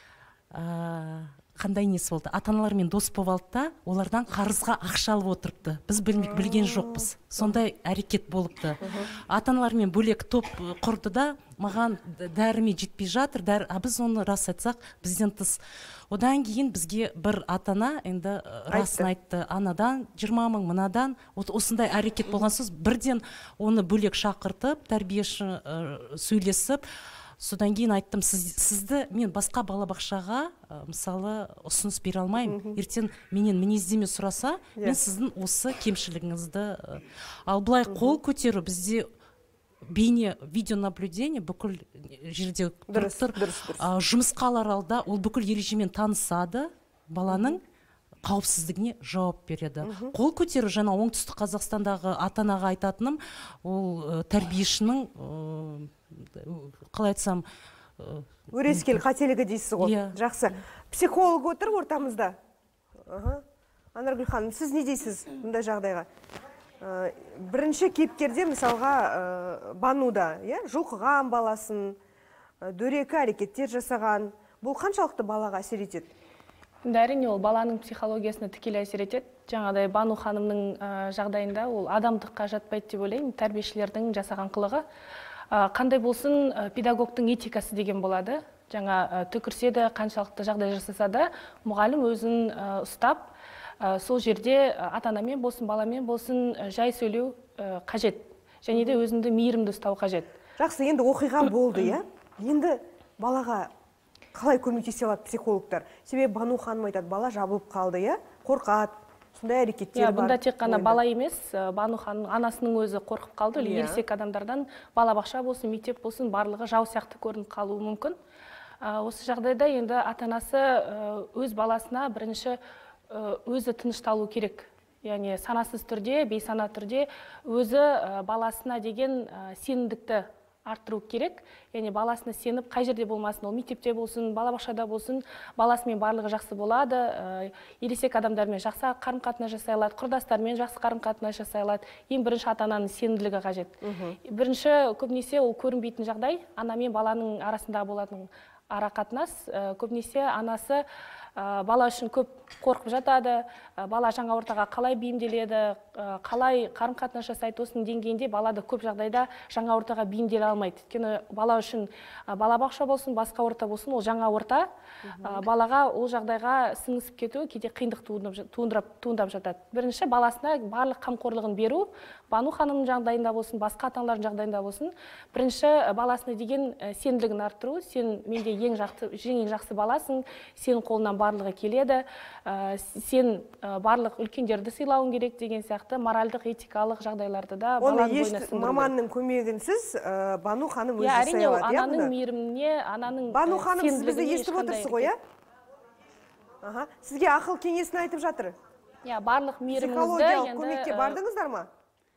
қандай несі болды? Ата-аналармен дос болып алды да, олардан қарызға ақша алып отырыпты. Біз білген жоқпыз. Сондай әрекет болыпты. Ата-аналармен бөлек топ құрды да, маған дәріме жетпей жатыр, а біз оны рас айтсақ, бізден тыс. Одан кейін бізге бір ата-ана енді расын айтты. Анадан жиырма мың, мынадан, осындай әрекет болған сөз, бірден оны бөлек шақыртып, тәрбиеші сөйлесіп, содан кейін айттым, сізді мен басқа балабақшаға мысалы ұсыныс бере алмаймын. Ертең менен мінездеме сұраса, мен сіздің осы кемшілігіңізді. Ал былай қол көтеру бізде бейне видеонаблюдение бүкіл жерде тұр. Жұмысқа алар алда ол бүкіл ережемен танысады, баланың қауіпсіздігіне жауап береді. Қол көтеру жаңа оңтүстік Қазақстандағы ата-анаға айтатыным, ол тәрбиешінің қалай айтсам, өрескел қателігі дейсіз ғой. Жақсы. Психолог отыр ортамызда. Анаргүл ханым, сіз не дейсіз бұндай жағдайға? Бірінші кейіпкерде мысалға бануда, жұлқыған баласын, дөрекі әрекеттер жасаған, бұл қаншалықты балаға әсер етеді? Әрине ол баланың психологиясына тікелей әсер етеді. Жаңағыдай Бану ханымның жағдайында ол адамдыққа жатпайды деп ойлаймын, тәрбиешілердің жасаған қылығы. Қандай болсын, педагогтың этикасы деген болады. Жаңа түкірсе де, қаншалықты жағдай жасаса да, мұғалім өзін ұстап, сол жерде ата-анамен болсын, баламен болсын жай сөйлеу қажет. Және де өзіңді мейірімді ұстау қажет. Жақсы, енді оқиға болды, иә? Енді балаға қалай көмектесе алады психологтар? Себебі Бану ханым айтады, бала жабылып қалды, иә? Қорқады, сондай әрекеттер бар. Бұнда тек қана бала емес, Бану ханым анасының өзі қорқып қалды. Ересек адамдардан балабақша болсын, мектеп болсын, барлығы жау сияқты көрініп қалуы мүмкін. Осы жағдайда енді ата-анасы өз баласына бірінші өзі тынышталу керек. Яғни санасыз түрде, бейсана түрде өзі баласына деген сенімдікті арттыру керек. Яғни баласына сеніп, қай жерде болмасын, ол мектепте болсын, балабақшада болсын, баласымен барлығы жақсы болады, ересек адамдармен жақсы қарым-қатынас жасай алады, құрдастармен жақсы қарым-қатынас жасай алады. Ең бірінші ата-ананың сенімділігі қажет. Бірінші көбінесе ол көрінбейтін жағдай, ана мен баланың арасында болатын ара қатынас. Көбінесе анасы бала үшін көп қорқып жатады, бала жаңа ортаға қалай бейімделеді, қалай қарым-қатынас жасайды, осының деңгейінде балада көп жағдайда жаңа ортаға бейімделе алмайды. Өйткені бала үшін балабақша болсын, басқа орта болсын, ол жаңа орта, балаға ол жағдайға сіңісіп кету кейде қиындық туындап жатады. Бірінші баласына барлық қамқорлығын беру, Бану ханымның жағдайында болсын, басқа ата-аналардың жағдайында болсын, бірінші баласына деген сенімділігін арттыру, сен менде ең жақсы баласың, сенің қолынан барлығы келеді, сен барлық үлкендерді сыйлауың керек деген сияқты моральдық, этикалық жағдайларды да баланың бойына сіңіру. Маманның көмегінсіз Бану ханым өзі жасай алады. Ананың мейіріміне, ананың Бану ханым, сіз бізді естіп отырсыз ғой, иә? Сізге ақыл кеңесін айтып жатыр. Барлық мейіріміңізді психологиялық көмекке бардыңыздар ма?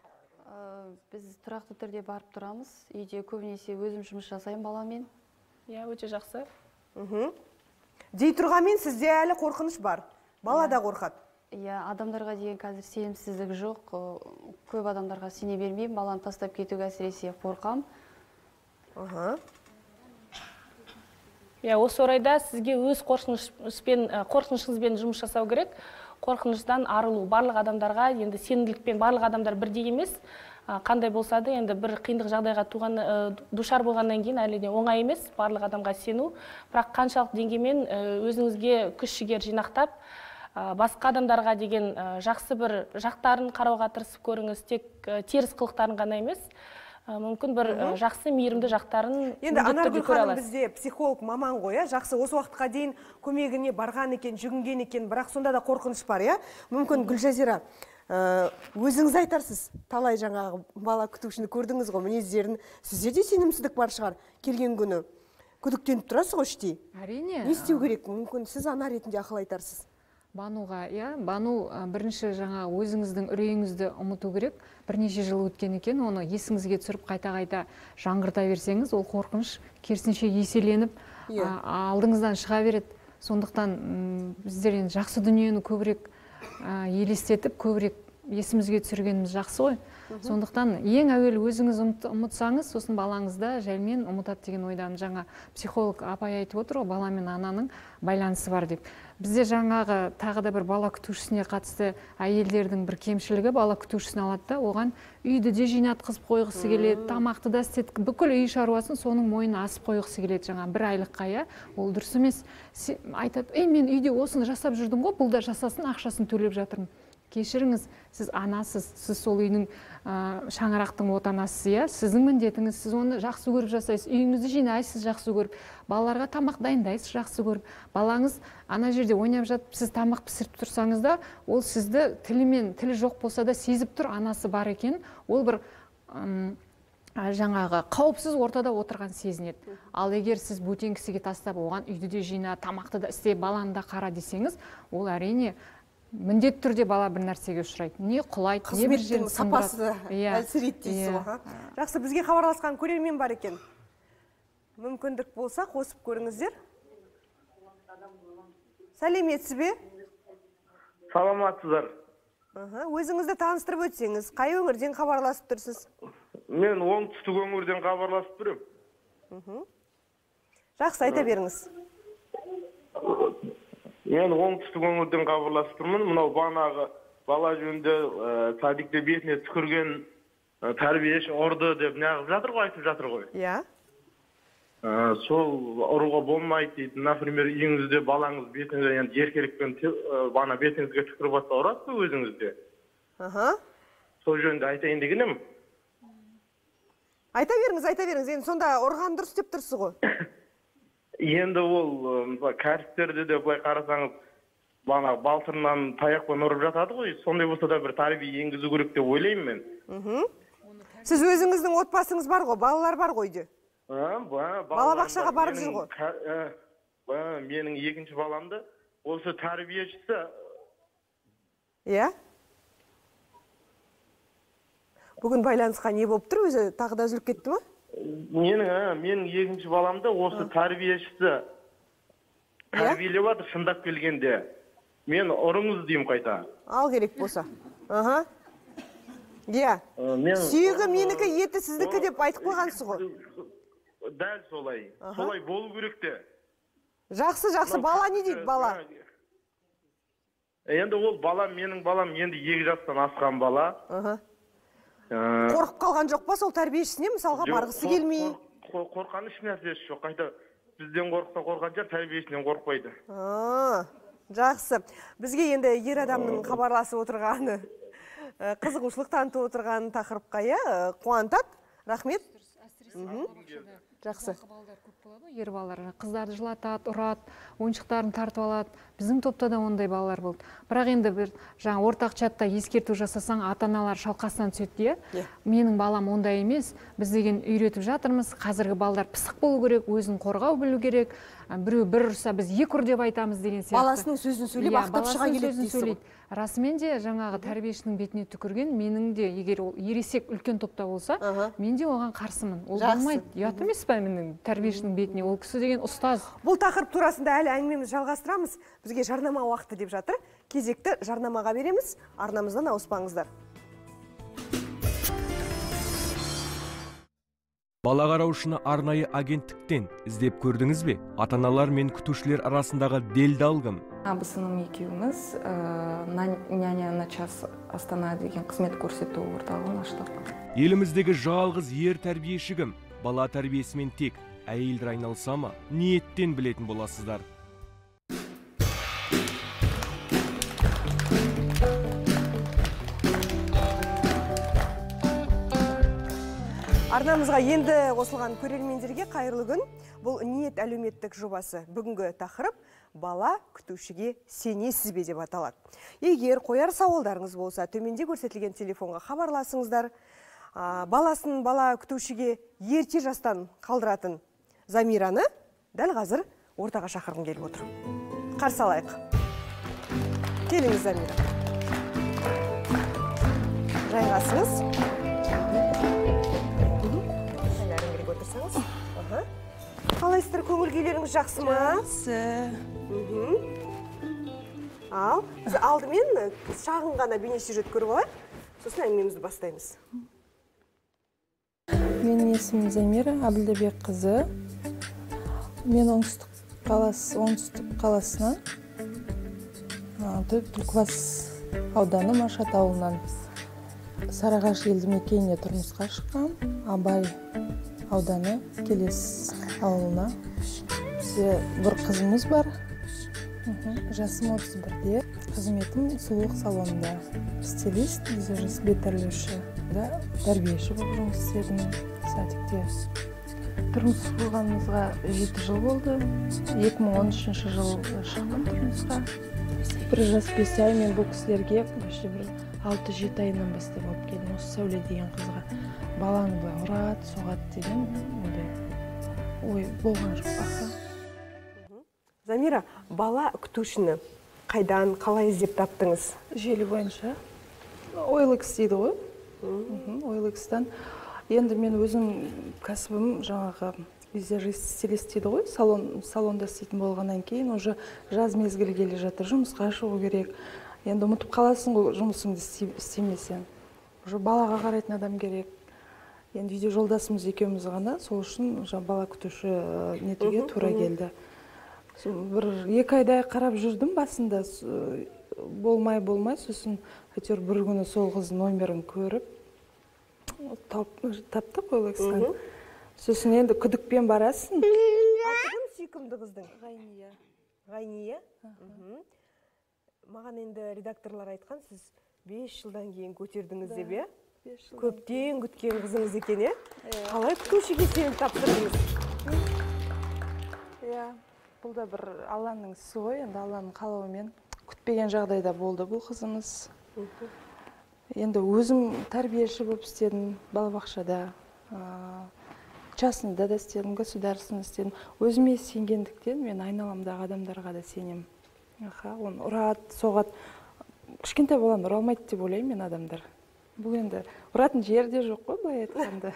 Біз тұрақты түрде барып тұрамыз. Үйде көбінесе өзім жұмыс жасаймын баламен. Иә, өте жақсы. Дей тұрғанмен сізде әлі қорқыныш бар. Бала да қорқады. Иә, адамдарға деген қазір сенімсіздік жоқ. Көп адамдарға сене бермеймін. Баланы тастап кетуге әсіресе қорқам. Иә, осы орайда сізге өз қорқынышыңызбен жұмыс жасау керек. Қорқыныштан арылу. Барлық адамдарға енді сенімділікпен барлық адамдар бірдей емес. Қандай болса да, енді бір қиындық жағдайға душар болғаннан кейін әлі де оңай емес барлық адамға сену. Бірақ қаншалық деңгеймен өзіңізге күш-жігер жинақтап, басқа адамдарға деген жақсы бір жақтарын қарауға тырысып көріңіз, тек теріс қылықтарын ғана емес, мүмкін бір жақсы мейірімді жақтарын енді Анаргүл ханым бізде психолог маман ғой, жақсы осы уақытқа дейін көмегіне барған екен, жүгінген екен, бірақ сонда да қорқыныш бар, иә? Мүмкін Гүлжазира, өзіңіз айтарсыз, талай жаңағы бала күтушіні көрдіңіз ғой, мінездерін, сізде де сенімсіздік бар шығар, келген күні күдіктеніп тұрасыз ғой іштей. Әрине. Не істеу керек? Мүмкін сіз ана ретінде ақыл айтарсыз. Бануға, иә, Бану бірінші жаңа өзіңіздің үрейіңізді ұмыту керек. Бірнеше жыл өткен екен, оны есіңізге түсіріп қайта-қайта жаңғырта берсеңіз, ол қорқыныш керісінше еселеніп, алдыңыздан шыға береді. Сондықтан біздер енді жақсы дүниені көбірек елестетіп, көбірек есімізге түсіргеніміз жақсы ғой. Сондықтан ең әуелі өзіңіз ұмытсаңыз, сосын балаңызда жайлмен ұмытады деген ойдан. Жаңа психолог апай айтып отыр ғой, бала мен ананың байланысы бар деп. Бізде жаңағы тағы да бір бала күтушісіне қатысты әйелдердің бір кемшілігі, бала күтушісін алады да, оған үйді де жинатқызып қойғысы келеді, тамақты да істетіп, бүкіл үй шаруасын соның мойнына асып қойғысы келеді, жаңа бір айлыққа, иә, ол дұрыс емес. Айтады, ей, мен үйде осыны жасап жүрдім ғой, бұл да жасасын, ақшасын төлеп жатырмын. Кешіріңіз, сіз анасыз, сіз сол үйдің шаңырақтың отанасыз, иә, сіздің міндетіңіз, сіз оны жақсы көріп жасайсыз, үйіңізді жинайсыз жақсы көріп, балаларға тамақ дайындайсыз жақсы көріп, балаңыз ана жерде ойнап жатып, сіз тамақ пісіріп тұрсаңыз да, ол сізді тілімен, тілі жоқ болса да сезіп тұр, анасы бар екен, ол бір жаңағы қауіпсіз ортада отырған сезінеді. Ал егер сіз бөтен кісіге тастап, оған үйді де жина, тамақты да істе, баланы да қара десеңіз, ол әрине міндет түрде бала бір нәрсеге ұшырайды. Не құлайды, не бір жерін сындырады. Қызметтің сапасы әлсірейді дейсіз ғой. Жақсы, бізге хабарласқан көрермен бар екен. Мүмкіндік болса қосып көріңіздер. Сәлеметсіз бе? Саламатсыздар. Өзіңізді таныстырып өтсеңіз, қай өңірден хабарласып тұрсыз? Мен оңтүстік өңірден хабарласып тұрмын. Жақсы, айта беріңіз. Мен оңтүстік өңірден хабарласып тұрмын. Мынау бағанағы бала жөнінде садикте бетіне түкірген тәрбиеші ұрды деп неғып жатыр ғой, айтып жатыр ғой. Иә. Сол ұруға болмайды дейді. Например, үйіңізде балаңыз бетіңізде, енді еркелікпен бана бетіңізге түкіріп атса ұрады ғой өзіңізде. Аха. Сол жөнінде айтайын дегенім. Айта беріңіз, айта беріңіз. Енді сонда ұрған дұрыс деп тұрсыз ғой. Енді ол кәрістерді де былай қарасаңыз, бана балтырынан таяқпен ұрып жатады ғой. Сондай болса да бір тәрбие енгізу керек деп ойлаймын мен. Сіз өзіңіздің отбасыңыз бар ғой, балалар бар ғой үйде. Балабақшаға барып жүр ғой. Менің екінші баламды осы тәрбиешісі. Иә? Бүгін байланысқа не болып тұр, өзі тағы да үзіліп кетті ма? Менің, менің екінші баламды осы тәрбиешісі тәрбиелеп жатыр, шындап келгенде. Мен ұрыңыз деймін қайта. Ал керек болса. Аха. Иә. Сүйегі менікі, еті сіздікі деп айтып қойғансыз ғой. Дәл солай. Солай болу керек те. Жақсы, жақсы. Бала не дейді, бала? Енді ол балам, менің балам, енді екі жастан асқан бала. Қорқып қалған жоқ па сол тәрбиешісіне, мысалға барғысы келмей? Қорқан еш нәрсесі жоқ. Қайта бізден қорықса қорқан жер, тәрбиешінен қорықпайды. Жақсы. Бізге енді ер адамның хабарласып отырғаны, қызығушылық танытып отырған тақырыпқа қуантады. Рахмет. Жақсы. Ер балалар қыздарды жылатады, ұрады, ойыншықтарын тартып алады. Біздің топта да ондай балалар болды. Бірақ енді бір жаңа ортақ чатта ескерту жасасаң, ата-аналар шалқасынан түседі де. Менің балам ондай емес. Біз деген үйретіп жатырмыз. Қазіргі балалар пысық болу керек, өзін қорғау білу керек. Біреу бір ұрса біз екі ұр деп айтамыз деген сияқты. Баласының сөзін сөйлеп, ақтап шыға келеді дейсіз. Расымен де жаңағы тәрбиешінің бетіне түкірген, менің де егер ол ересек үлкен топта болса, мен де оған қарсымын. Ол болмайды. Ұят емес пе менің тәрбиешінің бетіне? Ол кісі деген ұстаз. Бұл тақырып турасында әлі әңгімемізді жалғастырамыз. Бізге жарнама уақыты деп жатыр. Кезекті жарнамаға береміз. Арнамыздан ауыспаңыздар. Бала қараушыны арнайы агенттіктен іздеп көрдіңіз бе? Ата-аналар мен күтушілер арасындағы делдал кім? Абысыным екеуміз няня на час Астана деген қызмет көрсету орталығын аштық. Еліміздегі жалғыз ер тәрбиеші кім? Бала тәрбиесімен тек әйелдер айналса ма? Ниеттен білетін боласыздар. Арнамызға енді қосылған көрермендерге қайырлы күн. Бұл ниет әлеуметтік жобасы. Бүгінгі тақырып бала күтушіге сенесіз бе деп аталады. Егер қояр сауалдарыңыз болса, төменде көрсетілген телефонға хабарласыңыздар. Баласын бала күтушіге ерте жастан қалдыратын Замираны дәл қазір ортаға шақырғым келіп отыр. Қарсы алайық. Келіңіз, Замира. Жайғасыңыз. Қалайсыздар, көңіл күйлеріңіз жақсы ма? Жақсы. Ал, біз алдымен шағын ғана бейнесюжет көріп алайық, сосын әңгімемізді бастаймыз. Менің есімім Замира Абілдібек қызы. Мен оңтүстік қаласынан, Түлкібас ауданы Машат ауылынан Сарағаш елді мекеніне тұрмысқа шыққам. Абай ауданы Келес ауылына. Бізде бір қызымыз бар. Жасым отыз бірде. Қызметім сұлулық салонында. Стилист, визажист, бет әрлеуші. Тәрбиеші болып жұмыс істедім садикте. Тұрмыс болғанымызға жеті жыл болды. екі мың он үшінші жыл шықтым тұрмысқа. Бір жас бес ай мен бұл кісілерге алты жеті айынан бастап алып келдім. Осы Сәуле деген қызға баланы былай ұрады, соғады деген ой болған жоқ бақа. Замира, бала күтушіні қайдан, қалай іздеп таптыңыз? Желі бойынша. Ойлыкс дейді ғой. Ойлыкстан. Енді мен өзім кәсібім жаңағы визажист, стилист дейді ғой. Салонда істейтін болғаннан кейін уже жаз мезгілі келе жатыр, жұмысқа шығу керек. Енді ұмытып қаласың ғой жұмысыңды істемесең. Уже балаға қарайтын адам керек. Енді видео жолдасымыз екеуміз ғана, сол үшін бала күтуші нетуге тура келді. бір екі айдай қарап жүрдім басында, болмай болмай, сосын әйтеуір бір күні сол қыздың номерін көріп таптық Олекстан. Сосын енді күдікпен барасың. Аты кім сүйкімді қыздың? Ғайния. Ғайния? Маған енді редакторлар айтқан, сіз бес жылдан кейін көтердіңіз деп, е? Көптен күткен қызыңыз екен, е? Қалай күтушіге сеніп тапсырдыңыз? Иә, бұл да бір Алланың ісі ғой, енді Алланың қалауымен күтпеген жағдайда болды бұл қызымыз. Енді өзім тәрбиеші болып істедім, балабақшада, частныйда да істедім, государственный істедім. Өзіме сенгендіктен мен айналамдағы адамдарға да сенем. Оны ұрады, соғады. Кішкентай баланы ұралмайды деп ойлаймын мен адамдар. Бұл енді ұратын жерде жоқ қой, былай айтқанда.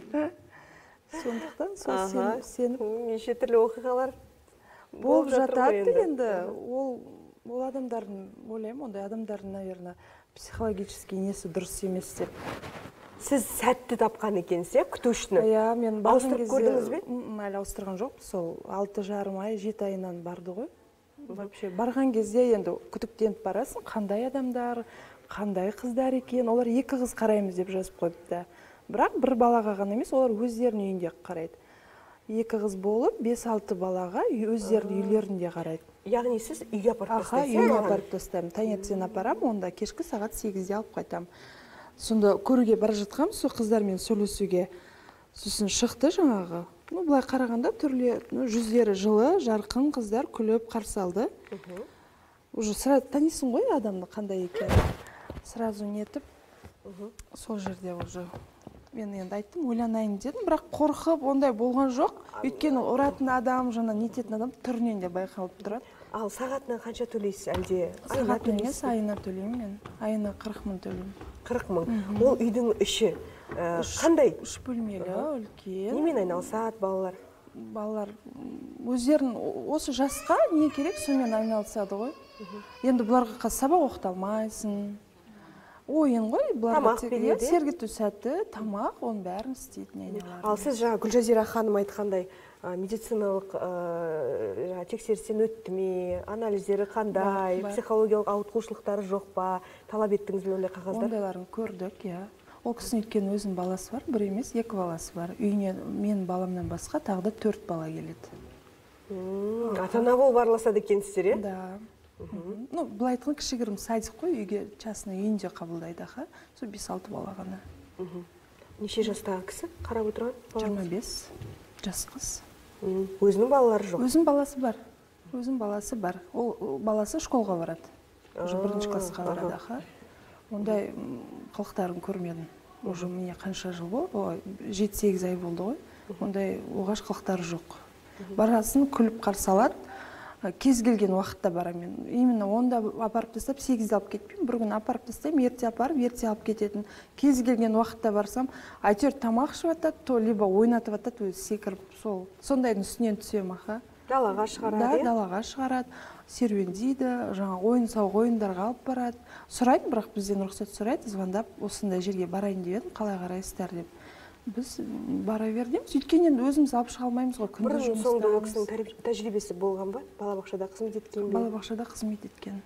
Сондықтан сол сеніп неше түрлі оқиғалар болып жатады енді. Ол адамдардың, ойлаймын, ондай адамдардың, наверное, психологический несі дұрыс емес деп. Сіз сәтті тапқан екенсіз, е, күтушіні? Иә, мен ауыстырып көрдіңіз бе? Әлі ауыстырған жоқ, сол алты жарым ай, жеті айынан барды ғой. Вообще барған кезде енді күдіктеніп барасың, қандай адамдар, қандай қыздар екен, олар екі қыз қараймыз деп жазып қойыпты. Бірақ бір балаға ғана емес, олар өздерінің үйінде қарайды. Екі қыз болып, бес алты балаға өздерінің үйлерінде қарайды. Яғни сіз үйге апарып тастайсыз? Аха, үйге апарып тастаймын. Таңертең апарам, онда кешкі сағат сегізде алып қайтамын. Сонда көруге бара жатқам, сол қыздармен сөйлесуге. Сосын шықты жаңағы. Ну, былай қарағанда түрлі, жүздері жылы, жарқын қыздар күліп қарсы алды. Уже сразу танисың ғой адамды қандай екен. Сразу нетіп, сол жерде уже мен енді айттым, ойланайын дедім, бірақ қорқып ондай болған жоқ. Өйткені ұратын адам, жаңа нететін адам түрінен де байқалып тұрады. Ал сағатына қанша төлейсіз, әлде айына төлейсіз? Сағатына емес, айына төлеймін мен. Айына қырық мың төлеймін. қырық мың. Ол үйдің іші қандай? Үш бөлмелі, үлкен. Немен айналысады балалар? Балалар өздерін осы жасқа не керек, сонымен айналысады ғой. Енді бұларға сабақ оқыта алмайсың. Ойын ғой, бұларға сергіту сәті, тамақ, оның бәрін істейтін айналар. Ал сіз жаңа Гүлжазира ханым айтқандай, медициналық тексерістен өтті ме, анализдері қандай, психологиялық ауытқушылықтары жоқ па, талап еттіңіз бе ондай қағаздар? Ондайларын көрдік, иә. Ол кісінің өткен өзінің баласы бар, бір емес, екі баласы бар. Үйіне мен баламнан басқа тағы да төрт бала келеді. Ата-ана болып араласады екенсіздер, е? Да. Ну, былай айтқан кішігірім садик қой, үйге частный үйінде қабылдайды, аха. Сол бес алты бала ғана. Неше жастағы кісі қарап отырған? жиырма бес жас қыз. Өзінің балалары жоқ? Өзінің баласы бар. Өзінің баласы бар. Ол баласы школға барады. Уже бірінші классқа барады, аха. Ондай қылықтарын көрмедім. Уже міне қанша жыл болды, жеті сегіз ай болды ғой. Ондай оғаш қылықтары жоқ. Барасын күліп қарсы алады. Кез келген уақытта барамын. Именно онда апарып тастап, сегізде алып кетпеймін. Бір күн апарып тастаймын, ерте апарып, ерте алып кететін. Кез келген уақытта барсам, әйтеуір тамақ ішіп жатады, то либо ойнатып жатады, өзі секіріп, сол. Сондайдың үстінен түсем, аха. Далаға шығарады, да, далаға шығарады, серуендейді, жаңа ойын сауық ойындарға алып барады. Сұрайды, бірақ бізден рұқсат сұрайды, звондап, осындай жерге барайын деп едім, қалай қарайсыздар деп. Біз бара бердіміз, өйткеннен өзіміз алып шыға алмаймыз ғой, күнде жұмыстамыз. Бұрын соңды ол кісінің тәжірибесі болған ба? Балабақшада қызмет еткен бе? Балабақшада қызмет еткен.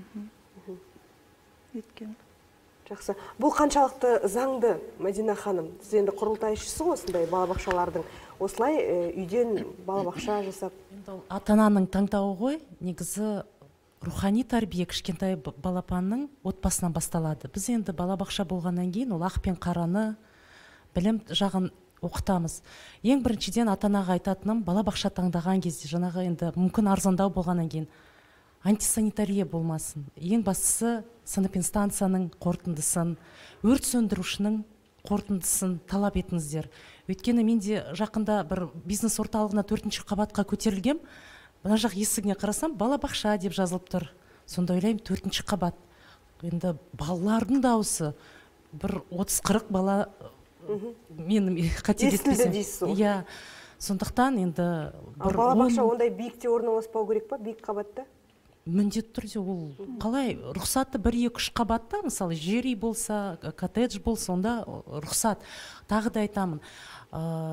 Еткен. Жақсы. Бұл қаншалықты заңды, Мәдина ханым? Сіз енді құрылтайшысы осындай балабақшалардың. Осылай үйден балабақша жасап. Ата-ананың таңдауы ғой, негізі рухани тәрбие кішкентай балапанның отбасынан басталады. Біз енді балабақша болғаннан кейін ол ақ пен қараны білім жағын оқытамыз. Ең біріншіден ата-анаға айтатыным, балабақша таңдаған кезде, жаңағы енді мүмкін арзандау болғаннан кейін антисанитария болмасын. Ең бастысы санэпидстанцияның қорытындысын, өрт сөндірушінің қорытындысын талап етіңіздер. Өйткені менде жақында бір бизнес орталығына төртінші қабатқа көтерілгем, мына жақ есігіне қарасам, балабақша деп жазылып тұр. Сонда ойлаймын, төртінші қабат. Енді балалардың дауысы бір отыз қырық бала мен қателеспесем. Иә. Сондықтан енді балабақша ондай биікте орналаспау керек па, биік қабатта? Міндетті түрде ол қалай рұқсатты бір екі үш қабатта, мысалы жер үй болса, коттедж болса, онда рұқсат. Тағы да айтамын,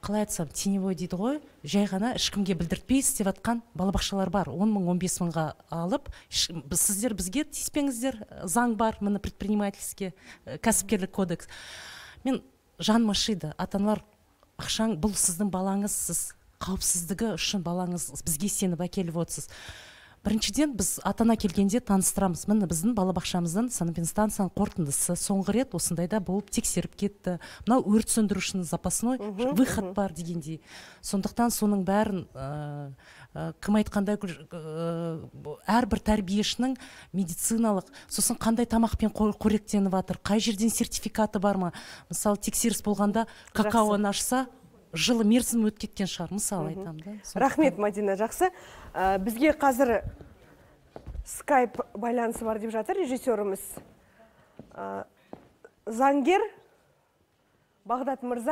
қалай айтсам, теневой дейді ғой, жай ғана ешкімге білдіртпей істеп жатқан балабақшалар бар. он мың он бес мыңға алып, сіздер бізге тиіспеңіздер, заң бар, міне предпринимательский кәсіпкерлік кодекс. Мен жаным ашиды, ата-аналар, ақшаң, бұл сіздің балаңыз, сіз қауіпсіздігі үшін балаңыз бізге сеніп әкеліп отырсыз. Біріншіден біз ата-ана келгенде таныстырамыз. Міне біздің балабақшамыздың санэпидстанцияның қорытындысы соңғы рет осындайда болып тексеріп кетті. Мынау өрт сөндірушінің запасной выход бар дегендей. Сондықтан соның бәрін кім айтқандай әрбір тәрбиешінің медициналық, сосын қандай тамақпен қоректеніп жатыр, қай жерден сертификаты бар ма? Мысалы, тексеріс болғанда какаоны ашса, жылы мерзім өтіп кеткен шығар, мысалы айтам да. Рахмет, Мадина, жақсы. Бізге қазір скайп байланысы бар деп жатыр режиссеріміз. Заңгер Бағдат мырза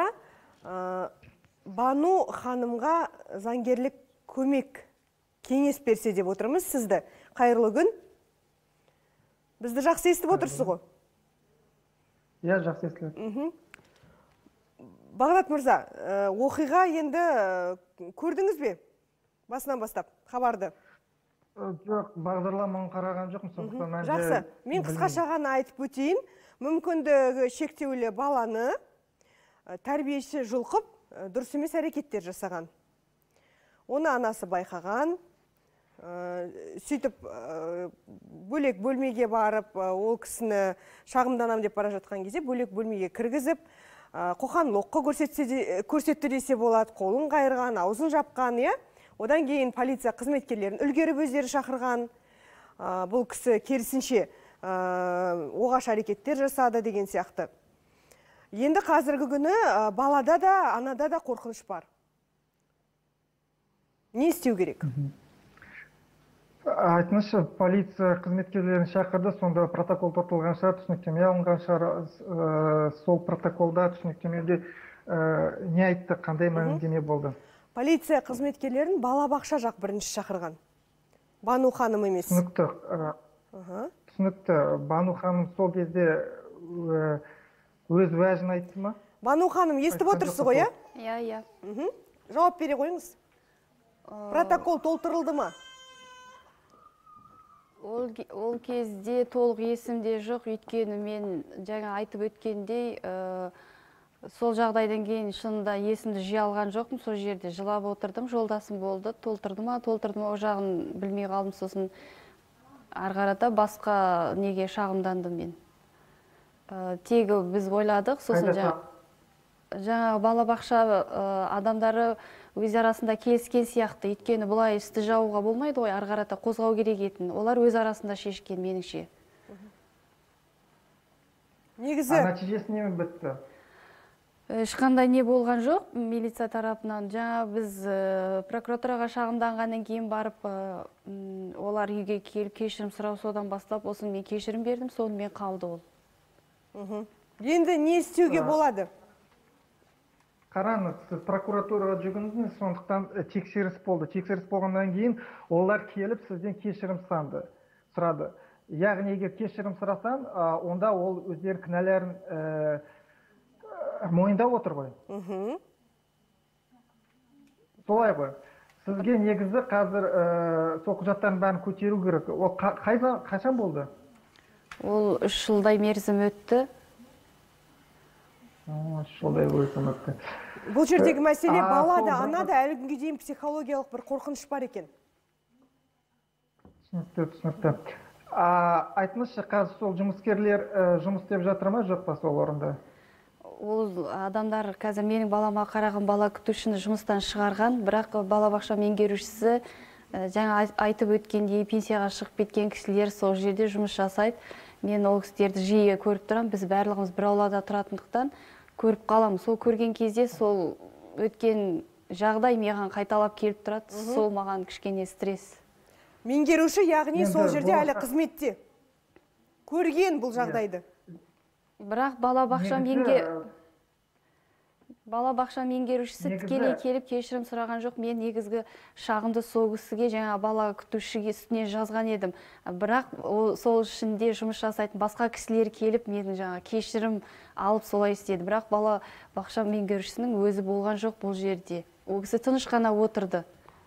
Бану ханымға заңгерлік көмек кеңес берсе деп отырмыз сізді. Қайырлы күн. Бізді жақсы естіп отырсыз ғой? Иә, жақсы естіледі. Бағдат мырза, оқиға енді көрдіңіз бе? Басынан бастап, хабарды. Жоқ, бағдарламаны қараған жоқпын. Жақсы, мен қысқаша ғана айтып өтейін. Мүмкіндігі шектеулі баланы тәрбиеші жұлқып, дұрыс емес әрекеттер жасаған. Оны анасы байқаған, сөйтіп бөлек бөлмеге барып, ол кісіні шағымданам деп бара жатқан кезде бөлек бөлмеге кіргізіп, қоқан лоққы көрсетті десе болады, қолын қайырған, аузын жапқан, е? Одан кейін полиция қызметкерлерін үлгеріп өздері шақырған, бұл кісі керісінше оғаш әрекеттер жасады деген сияқты. Енді қазіргі күні балада да, анада да қорқыныш бар. Не істеу керек? Айтыңызшы, полиция қызметкерлерін шақырды, сонда протокол толтырылған шығар, түсініктеме алынған шығар, сол протоколда түсініктемеде не айтты, қандай мәлімдеме болды? Полиция қызметкерлерін балабақша жақ бірінші шақырған. Бану ханым емес. Түсінікті. Түсінікті. Бану ханым сол кезде өз уәжін айтты ма? Бану ханым, естіп отырсыз ғой, иә? Иә, иә. Жауап бере қойыңыз. Протокол толтырылды ма? Ол кезде толық есімде жоқ, өйткені мен жаңа айтып өткендей, сол жағдайдан кейін шынында есімді жия алған жоқпын, сол жерде жылап отырдым, жолдасым болды, толтырды ма, толтырды ма, о жағын білмей қалдым, сосын арғарата басқа неге шағымдандым мен. Тегі біз ойладық, сосын жаңа балабақша адамдары өз арасында келіскен сияқты, өйткені бұлай істі жауға болмайды ғой, арғарата қозғау керек етін. Олар өз арасында шешкен меніңше. Негізі? Нәтижесі не бітті? Ешқандай не болған жоқ, милиция тарапынан. Жаңа біз прокуратураға шағымданғаннан кейін барып, олар үйге келіп кешірім сұрау, содан бастап, осын мен кешірім бердім, сонымен қалды ол. Енді не істеуге болады? Қараңыз, сіз прокуратураға жүгіндіңіз, сондықтан тексеріс болды. Тексеріс болғаннан кейін олар келіп сізден кешірім сұрады. Яғни егер кешірім сұрасан, онда ол өздерінің кінәләрін мойындап отыр ғой. Солай ғой. Сізге негізі қазір сол құжаттарын бәрін көтеру керек. Ол қашан болды? Ол үш жылдай мерзім өтті. үш жылдай мерзім өтті. Бұл жердегі мәселе бала да, ана да әлі күнге дейін психологиялық бір қорқыныш бар екен. Түсінікті, түсінікті. Айтыңызшы, қазір сол жұмыскерлер жұмыс істеп жатыр ма, жоқ па сол орында? Ол адамдар қазір менің балама қараған бала күтушіні жұмыстан шығарған, бірақ балабақша меңгерушісі жаңа айтып өткендей пенсияға шығып кеткен кісілер сол жерде жұмыс жасайды. Мен ол кісілерді жиі көріп тұрам, біз барлығымыз бір аулада тұратындықтан көріп қалам. Сол көрген кезде сол өткен жағдай маған қайталап келіп тұрады, сол маған кішкене стресс. Меңгеруші, яғни сол жерде әлі қызметте көрген бұл жағдайды. Бірақ балабақша менге Балабақша меңгерушісі тікелей келіп кешірім сұраған жоқ. Мен негізгі шағымды сол кісіге, жаңа бала күтушіге үстіне жазған едім. Бірақ сол ішінде жұмыс жасайтын басқа кісілер келіп менің жаңа кешірім алып солай істеді. Бірақ балабақша меңгерушісінің өзі болған жоқ бұл жерде. Ол кісі тыныш қана отырды.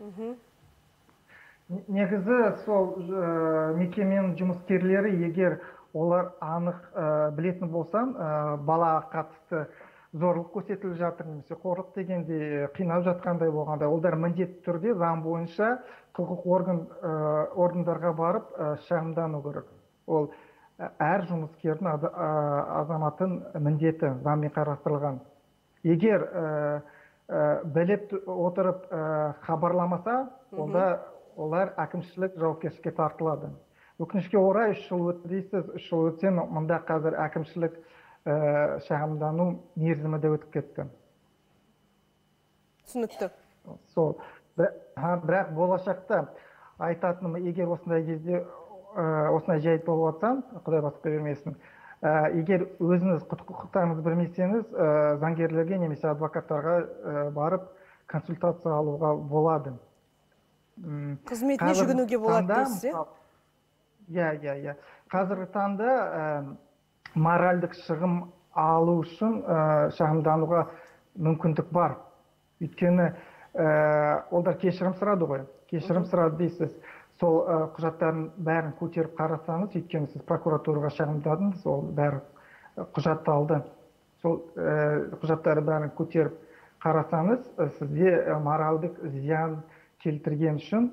Негізі сол мекеменің жұмыскерлері, егер олар анық білетін болсам, бала қатысты зорлық көрсетіліп жатыр, немесе қорлық дегенде қинап жатқандай болғанда, олар міндетті түрде заң бойынша құқық органдарға барып шағымдану керек. Ол әр жұмыскердің азаматын міндеті заңмен қарастырылған. Егер біліп отырып хабарламаса, онда олар әкімшілік жауапкершілікке тартылады. Өкінішке орай үш жыл өтті дейсіз, үш жыл өтсе, мұнда қазір әкімшілік шағымдану мерзімі де өтіп кетті. Түсінікті. Сол. Бірақ болашақта айтатыным, егер осындай кезде осындай жайт болып жатсам, Құдай басқа бермесін, егер өзіңіз құқықтарыңызды білмесеңіз, заңгерлерге немесе адвокаттарға барып консультация алуға болады. Қызметіне жүгінуге болады дейсіз, е? Иә, иә, иә. Қазіргі таңда моральдық шығым алу үшін шағымдануға мүмкіндік бар. Өйткені олар кешірім сұрады ғой. Кешірім сұрады дейсіз. Сол құжаттарын бәрін көтеріп қарасаңыз, өйткені сіз прокуратураға шағымдадыңыз, ол бәрі құжатталды. Сол құжаттары бәрін көтеріп қарасаңыз, сізге моральдық зиян келтірген үшін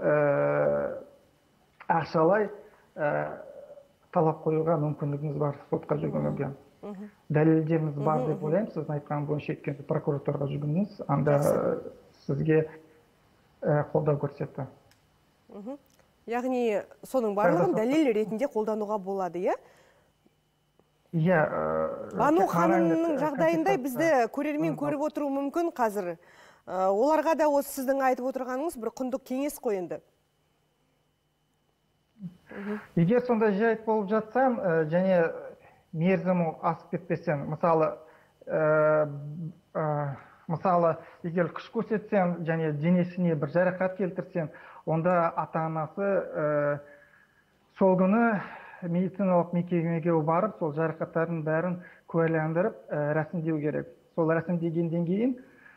ақшалай талап қоюға мүмкіндігіңіз бар, сотқа жүгінуге. Дәлелдеріңіз бар деп ойлаймын, сіздің айтқан бойынша еткенде прокуратураға жүгініңіз, анда сізге қолдау көрсетті. Яғни соның барлығын дәлел ретінде қолдануға болады, е? Иә. Бану ханымның жағдайындай бізді көрермен көріп отыру мүмкін қазір. Оларға да осы сіздің айтып отырғаныңыз бір құндық кеңес қойынды. Егер сонда жайт болып жатсам, және мерзімі асып кетпесен, мысалы, мысалы, егер күш көрсетсен, және денесіне бір жарақат келтірсен, онда ата-анасы сол күні медициналық мекемеге барып, сол жарақаттардың бәрін куәландырып, рәсімдеу керек. Сол рәсімдегеннен кейін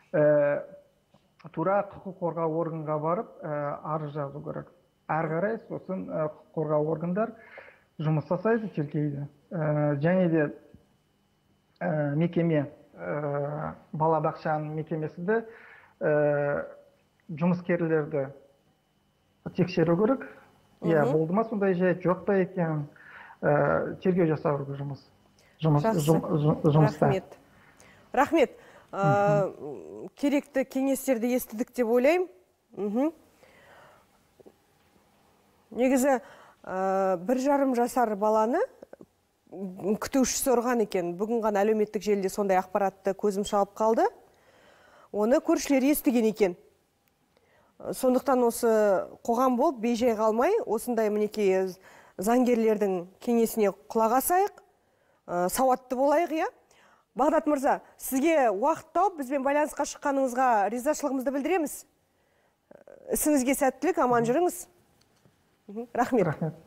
тура құқық қорғау органға барып, арыз жазу керек. Әрі қарай сосын құқық қорғау органдар жұмыс жасайды, тергейді. Және де мекеме, балабақшаның мекемесі де жұмыскерлерді тексеру керек. Иә, болды ма сондай жайт, жоқ па екен, тергеу жасау керек жұмыс. Рахмет. Рахмет. Керекті кеңестерді естідік деп ойлаймын. Негізі бір жарым жасар баланы күтушісі ұрған екен. Бүгін ғана әлеуметтік желіде сондай ақпаратты көзім шалып қалды. Оны көршілер естіген екен. Сондықтан осы қоғам болып бейжай қалмай, осындай мінекей заңгерлердің кеңесіне құлақ асайық, сауатты болайық, иә? Бағдат мырза, сізге уақыт тауып бізбен байланысқа шыққаныңызға ризашылығымызды білдіреміз. Ісіңізге сәттілік, аман жүріңіз. Рахмет.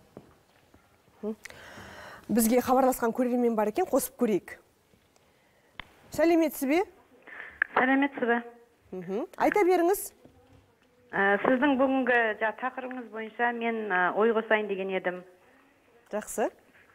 Бізге хабарласқан көрермен бар екен, қосып көрейік. Сәлеметсіз бе? Сәлеметсіз бе? Айта беріңіз. Сіздің бүгінгі тақырыбыңыз бойынша мен ой қосайын деген едім. Жақсы.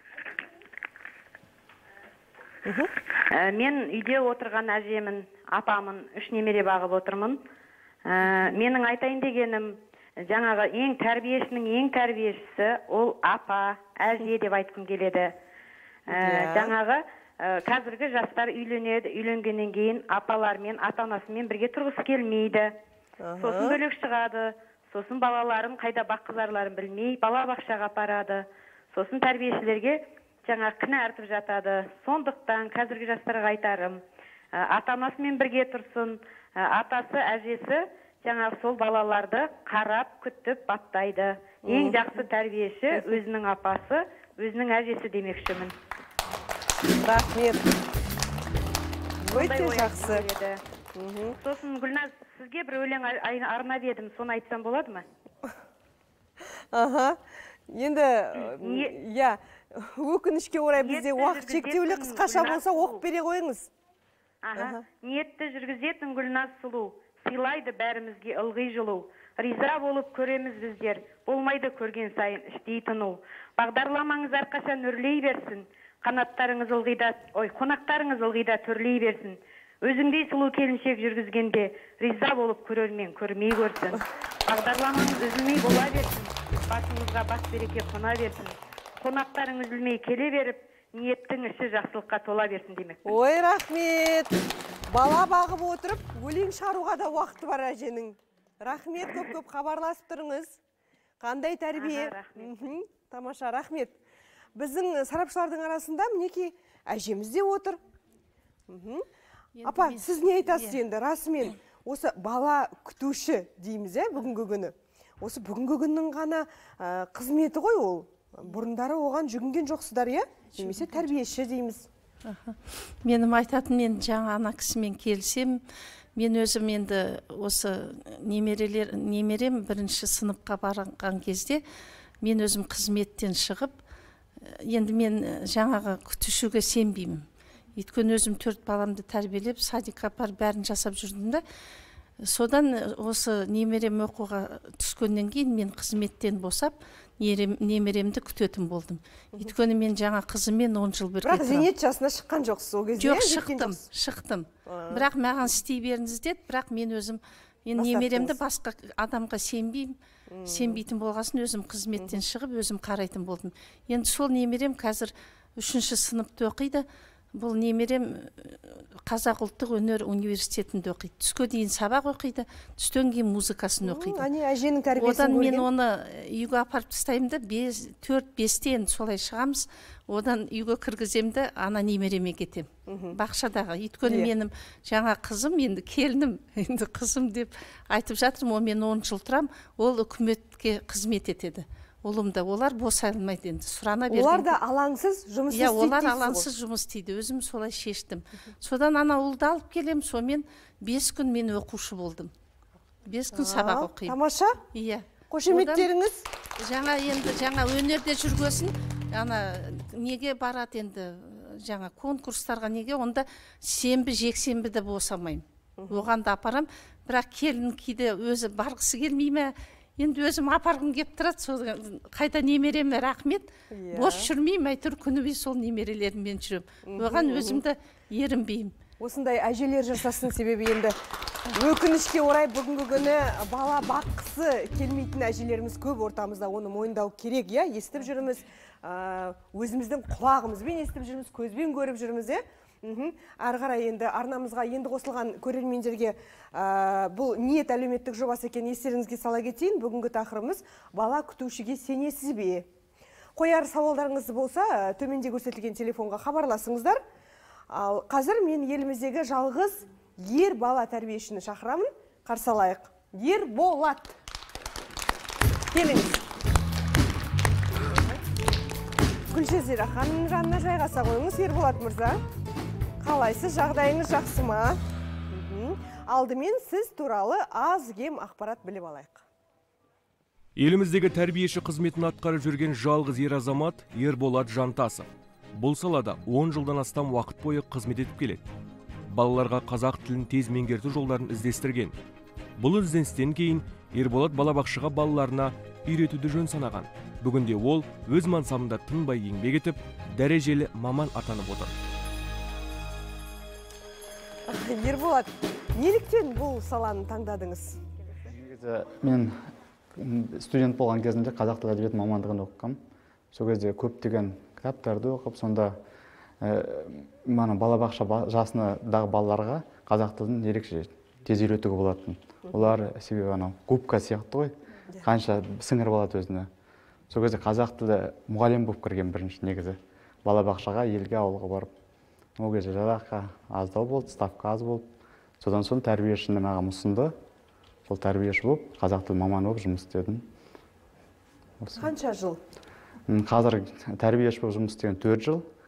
Мен үйде отырған әжемін, апамын, үш немере бағып отырмын. Менің айтайын дегенім, жаңағы ең тәрбиешінің ең тәрбиешісі ол апа, әже деп айтқым келеді. Жаңағы қазіргі жастар үйленеді, үйленгеннен кейін апалармен, ата-анасымен бірге тұрғысы келмейді. Сосын бөлек шығады, сосын балаларын қайда баққызарларын білмей, балабақшаға апарады. Сосын тәрбиешілерге жаңа кінә артып жатады. Сондықтан қазіргі жастарға айтарым, ата-анасымен бірге тұрсын, атасы, әжесі жаңа сол балаларды қарап, күтіп, баптайды. Ең жақсы тәрбиеші өзінің апасы, өзінің әжесі демекшімін. Рахмет. Өте жақсы. Сосын Гүлназ, сізге бір өлең арнап едім, соны айтсам болады ма? Аха. Енді, иә, өкінішке орай бізде уақыт шектеулі, қысқаша болса оқып бере қойыңыз. Аха. Ниетті жүргізетін Гүлназ сұлу, сыйлайды бәрімізге ылғи жылу. Риза болып көреміз біздер, болмайды көрген сайын іштей тыну. Бағдарламаңыз әрқашан өрлей берсін, қанаттарыңыз ылғида, ой, қонақтарыңыз ылғида төрлей берсін. Өзіңдей сұлу келіншек жүргізгенде, риза болып көрермен көрмей көрсін. Бағдарламаңыз үзілмей бола берсін, басыңызға бас береке қона берсін. Қонақтарыңыз үзілмей келе беріп, ниеттің іші жақсылыққа тола берсін демек. Ой, рахмет. Бала бағып отырып, өлең шығаруға да уақыты бар әженің. Рахмет, көп-көп хабарласып тұрыңыз. Қандай тәрбие? Тамаша, рахмет. Біздің сарапшылардың арасында мінекей әжеміз де отыр. Апа, сіз не айтасыз енді? Расымен, осы бала күтуші дейміз, ә, бүгінгі күні. Осы бүгінгі күннің ғана қызметі ғой ол. Бұрындары оған жүгінген жоқсыздар, иә? Немесе тәрбиеші дейміз. Менің айтатын, мен жаңа ана кісімен келсем, мен өзім енді осы немерелер, немерем бірінші сыныпқа барған кезде, мен өзім қызметтен шығып, енді мен жаңағы күтушіге сенбеймін. Өйткені өзім төрт баламды тәрбиелеп, садикқа апарып бәрін жасап жүрдім да. Содан осы немерем оқуға түскеннен кейін мен қызметтен босап, немеремді күтетін болдым. Өйткені мен жаңа қызыммен он жыл бірге тұрам. Бірақ зейнет жасына шыққан жоқсыз ол кезде? Жоқ, шықтым, шықтым. Бірақ маған істей беріңіз деді, бірақ мен өзім немеремді басқа адамға сенбеймін. Сенбейтін болғасын өзім қызметтен шығып, өзім қарайтын болдым. Енді сол немерем қазір үшінші сыныпты оқиды. Бұл немерем Қазақ ұлттық өнер университетінде оқиды. Түске дейін сабақ оқиды, түстен кейін музыкасын оқиды. Әне әженің тәрбиесін көрген. Одан мен оны үйге апарып тастаймын да, төрт бесте енді солай шығамыз. Одан үйге кіргіземді, ана немереме кетем. Бақшадағы. Өйткені менің жаңа қызым, енді келінім, енді қызым деп айтып жатырмын, ол мен он жыл тұрам, ол үкіметке қызмет етеді. Олымда, олар босай алмайды енді, сұрана берген. Олар да алаңсыз жұмыс істейді. Иә, олар алаңсыз жұмыс істейді, өзім солай шештім. Содан ана ұлды алып келем, сомен бес күн мен оқушы болдым. Бес күн сабақ оқимын. Тамаша? Иә. Қошеметтеріңіз? Жаңа енді, жаңа өнерде жүргесін, ана неге барады енді, жаңа конкурстарға неге, онда сенбі, жексенбі де босамаймын. Оған да апарам, бірақ келін кейде өзі барғысы келмей ме? Енді өзім апарғым кеп тұрады, қайта немереме рахмет, бос жүрмеймін, әйтір күні бей сол немерелеріммен жүрем. Оған өзімді ерінбеймін. Осындай әжелер жасасын, себебі енді өкінішке орай бүгінгі күні бала баққысы келмейтін әжелеріміз көп ортамызда, оны мойындау керек, иә? Естіп жүрміз, өзіміздің құлағымызбен естіп жүрміз, көзбен көріп жүрміз, иә? Ары қарай енді арнамызға енді қосылған көрермендерге бұл ниет әлеуметтік жобасы екен естеріңізге сала кетейін. Бүгінгі тақырыбымыз бала күтушіге сенесіз бе? Қояр сауалдарыңыз болса, төменде көрсетілген телефонға хабарласыңыздар. Ал қазір мен еліміздегі жалғыз ер бала тәрбиешіні шақырамын. Қарсы алайық. Ерболат. Келіңіз. Гүлжазира ханымның жанына жайғаса қойыңыз, Ерболат мырза. Қалайсыз, жағдайыңыз жақсы ма? Алдымен сіз туралы аз кем ақпарат біліп алайық. Еліміздегі тәрбиеші қызметін атқарып жүрген жалғыз ер азамат Ерболат Жантасов. Бұл салада он жылдан астам уақыт бойы қызмет етіп келеді. Балаларға қазақ тілін тез меңгерту жолдарын іздестірген. Бұл ізденістен кейін Ерболат балабақшаға балаларына үйретуді жөн санаған. Бүгінде ол өз мансабында тынбай еңбек етіп, дәрежелі маман атанып отыр. Ерболат, неліктен бұл саланы таңдадыңыз? Мен студент болған кезінде қазақ тілі әдебиеті мамандығын оқығам. Сол кезде көптеген кітаптарды оқып, сонда мана балабақша жасындағы балаларға қазақ тілін ерекше тез үйретуге болатын. Олар себебі анау губка сияқты ғой, қанша сіңіріп алады өзіне. Сол кезде қазақ тілі мұғалім болып кірген бірінші негізі. Балабақшаға, елге, ауылға барып. Ол кезде жалақы аздау болды, ставка аз болды. Содан соң тәрбиешіні маған ұсынды. Сол тәрбиеші болып, қазақ тілі маманы болып жұмыс істедім. Қанша жыл? Қазір тәрбиеші болып жұмыс істеген төрт жыл.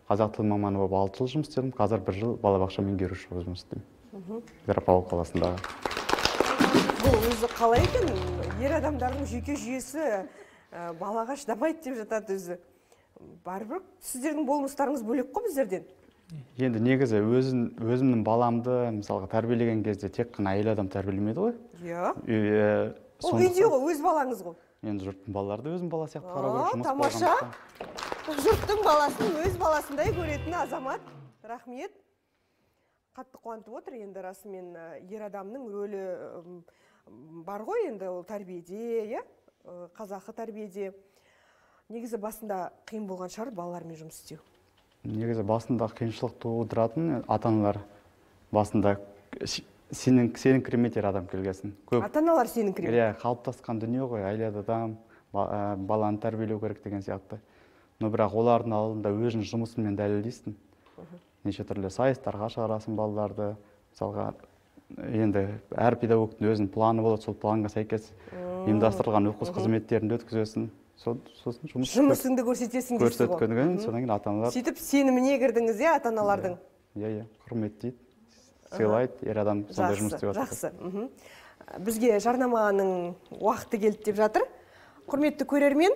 қазақ тілі маманы болып алты жыл жұмыс істедім. Қазір бір жыл балабақша меңгеруші болып жұмыс істеймін. Петропавл қаласындағы. Бұл өзі қалай екен? Ер адамдардың жүйке жүйесі балаға шыдамайды деп жатады өзі. Барбір сіздердің болмыстарыңыз бөлек қой біздерден? Енді негізі өзімнің баламды мысалға тәрбиелеген кезде тек қана әйел адам тәрбиелемейді ғой. Иә. Ол үйде ғой, өз балаңыз ғой. Енді жұрттың балалары да өзім бала сияқты қарау керек, жұмыс тамаша. Жұрттың баласын өз баласындай көретін азамат. Рахмет. Қатты қуантып отыр. Енді расымен ер адамның рөлі бар ғой, енді ол тәрбиеде, қазақы тәрбиеде. Негізі басында қиын болған шығар балалармен жұмыс істеу. Негізі басында қиыншылық тудыратын ата-аналар басында сенің кіремет ер адам келгесін. Ата-аналар сенің кіремет? Иә, қалыптасқан дүние ғой, әйел адам, баланы тәрбиелеу керек деген сияқты. Но бірақ олардың алдында өзінің жұмысымен дәлелдейсің. Неше түрлі сайыстарға шығарасың балаларды. Мысалға, енді әр педагогтың өзінің планы болады, сол планға сәйкес ұйымдастырылған оқу қызметтерінде өткізесің. Жұмысыңды көрсетесің дейсіз ғой. Көрсеткеннен содан кейін ата-аналар. Сөйтіп сеніміне кірдіңіз, иә, ата-аналардың? Иә, иә, құрметтейді, сыйлайды, ер адам сондай жұмыс істеп жатыр. Жақсы. Бізге жарнаманың уақыты келді деп жатыр. Құрметті көрермен,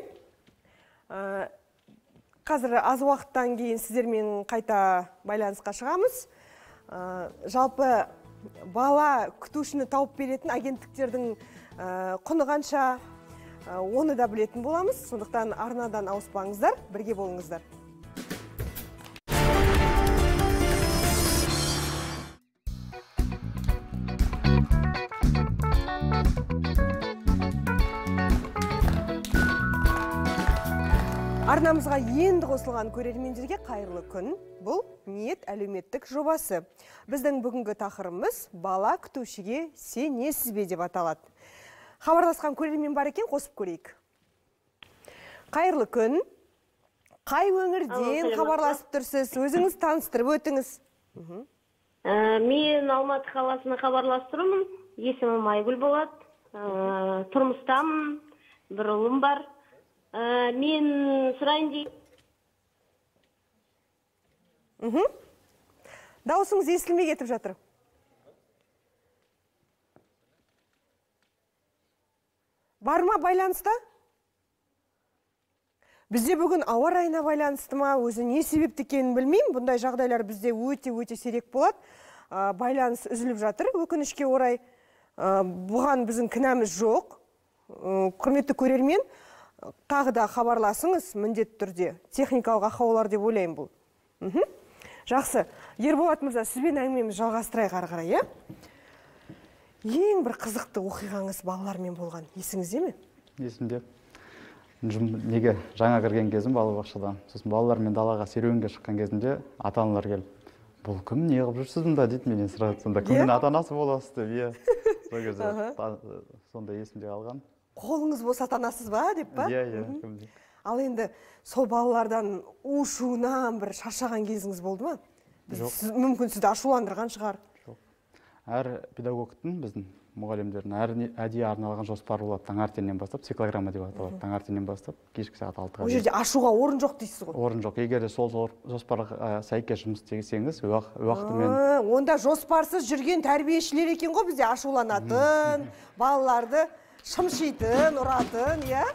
қазір аз уақыттан кейін сіздермен қайта байланысқа шығамыз. Жалпы бала күтушіні тауып беретін агенттіктердің құны қанша? Оны да білетін боламыз, сондықтан арнадан ауыспаңыздар, бірге болыңыздар. Арнамызға енді қосылған көрермендерге қайырлы күн. Бұл ниет әлеуметтік жобасы. Біздің бүгінгі тақырыбымыз бала күтушіге сенесіз бе деп аталады. Хабарласқан көрермен бар екен, қосып көрейік. Қайырлы күн. Қай өңірден хабарласып тұрсыз? Өзіңіз таныстырып өтіңіз. Мен Алматы қаласына хабарласып тұрмын. Есімім Айгүл болады. Тұрмыстамын. Бір ұлым бар. Мен сұрайын деймін. Дауысыңыз естілмей кетіп жатыр. Бар ма байланыста? Бізде бүгін ауа райына байланысты ма, өзі не себепті екенін білмеймін. Бұндай жағдайлар бізде өте-өте сирек болады. Байланыс үзіліп жатыр, өкінішке орай. Бұған біздің кінәміз жоқ. Құрметті көрермен, тағы да хабарласыңыз міндетті түрде. Техникалық ақаулар деп ойлаймын бұл. Жақсы. Ерболат мырза, сізбен әңгімеміз жалғастырайық ары қарай, иә? Ең бір қызықты оқиғаңыз балалармен болған, есіңізде ме? Есімде. Неге жаңа кірген кезім балабақшадан. Сосын балалармен далаға серуенге шыққан кезінде ата-аналар келіп, бұл кім, не қылып жүрсіз мұнда дейді, менен сұрады. Сонда кімнің ата-анасы боласыз деп, иә. Сол кезде сонда есімде қалған. Қолыңыз болса ата-анасыз ба деп па? Иә, иә, кімде. Ал енді сол балалардан у-шуынан бір шаршаған кезіңіз болды ма? Мүмкін сізді ашуландырған шығар. Әр педагогтың, біздің мұғалімдердің әр әдейі арналған жоспары болады. Таңертеңнен бастап, циклограмма деп аталады. Таңертеңнен бастап, кешкі сағат алтыға. Ол жерде ашуға орын жоқ дейсіз ғой? Орын жоқ. Егер де сол жоспарға сәйкес жұмыс істесеңіз, уақытымен. Онда жоспарсыз жүрген тәрбиешілер екен ғой бізде ашуланатын, балаларды шымшитын, ұратын, иә?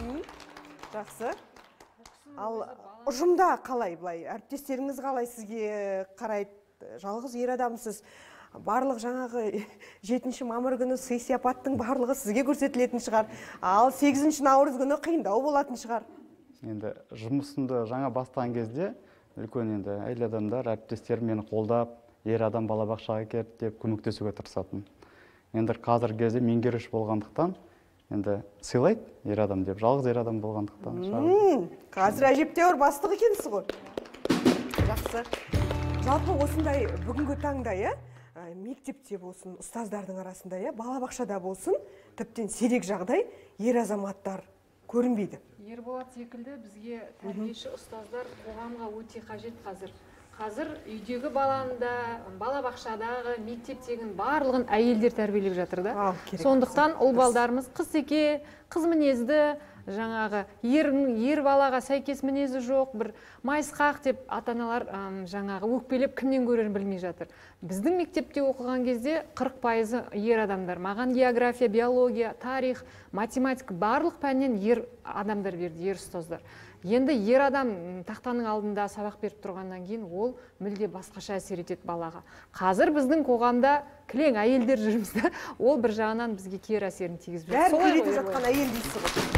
Жақсы. Ал ұжымда қалай былай? Әріптестеріңіз қалай сізге қарайды? Жалғыз ер адамсыз. Барлық жаңағы жетінші мамыр күні сый сияпаттың барлығы сізге көрсетілетін шығар. Ал сегізінші наурыз күні қиындау болатын шығар. Енді жұмысымды жаңа бастаған кезде үлкен енді әйел адамдар, әріптестер мені қолдап, ер адам балабақшаға келіп деп көмектесуге тырысатын. Енді қазір кезде меңгеруші болғандықтан, енді сыйлайды ер адам деп, жалғыз ер адам болғандықтан. Қазір әжептәуір бастық екенсіз ғой. Жақсы. Жалпы осындай бүгінгі таңда, иә? Мектепте болсын, ұстаздардың арасында, балабақшада болсын, тіптен сирек жағдай ер азаматтар көрінбейді. Ерболат секілді бізге тәрбиеші ұстаздар қоғамға өте қажет қазір. Қазір үйдегі баланы да, балабақшадағы, мектептегін барлығын әйелдер тәрбиелеп жатыр да. Сондықтан ұл балдарымыз қыз еке, қыз мінезді, жаңағы ер, ер балаға сәйкес мінезі жоқ, бір майысқақ деп ата-аналар жаңағы өкпелеп кімнен көрерін білмей жатыр. Біздің мектепте оқыған кезде қырық пайызы ер адамдар. Маған география, биология, тарих, математика барлық пәннен ер адамдар берді, ер ұстаздар. Енді ер адам тақтаның алдында сабақ беріп тұрғаннан кейін ол мүлде басқаша әсер етеді балаға. Қазір біздің қоғамда кілең әйелдер жүрміз, ол бір жағынан бізге кері әсерін тигізіп жатыр. Бәрі үйретіп жатқан әйел дейсіз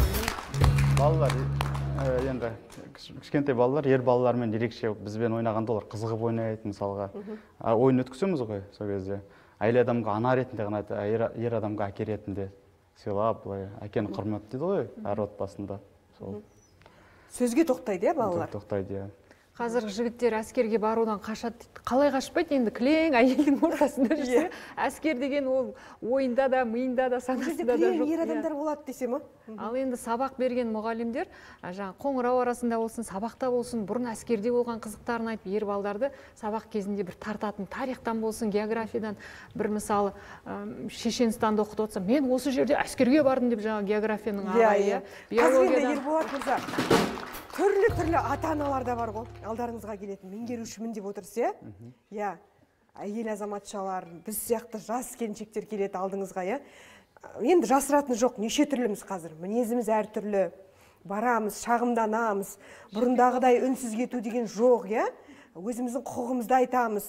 ғой. Балалар енді кішкентай балалар ер балалармен ерекше бізбен ойнағанда олар қызығып ойнайды мысалға. Ойын өткіземіз ғой сол кезде. Әйел адамға ана ретінде ғана, ер адамға әке ретінде сыйлап, әкені құрметтейді ғой әр отбасында. Сол. Сөзге тоқтайды, балалар? Тоқтайды, иә. Қазіргі жігіттер әскерге барудан қашады. Қалай қашпайды? Енді кілең әйелдің ортасында жүрсе, әскер деген ол ойында да, миында да, санасында да жоқ. Кілең ер адамдар болады десе ма? Ал енді сабақ берген мұғалімдер, жаңа қоңырау арасында болсын, сабақта болсын, бұрын әскерде болған қызықтарын айтып, ер балдарды сабақ кезінде бір тартатын, тарихтан болсын, географиядан, бір мысалы Шешенстанды оқытып отырса, мен осы жерде әскерге бардым деп жаңа географияның ағайы, биологиядан. Түрлі-түрлі ата-аналар да бар ғой, алдарыңызға келетін меңгерушімін деп отырса, иә, әйел азаматшалар, біз сияқты жас келіншектер келеді алдыңызға, иә. Енді жасыратыны жоқ, неше түрліміз қазір, мінезіміз әр түрлі, барамыз, шағымданамыз, бұрындағыдай үнсіз кету деген жоқ, иә. Өзіміздің құқығымызды айтамыз.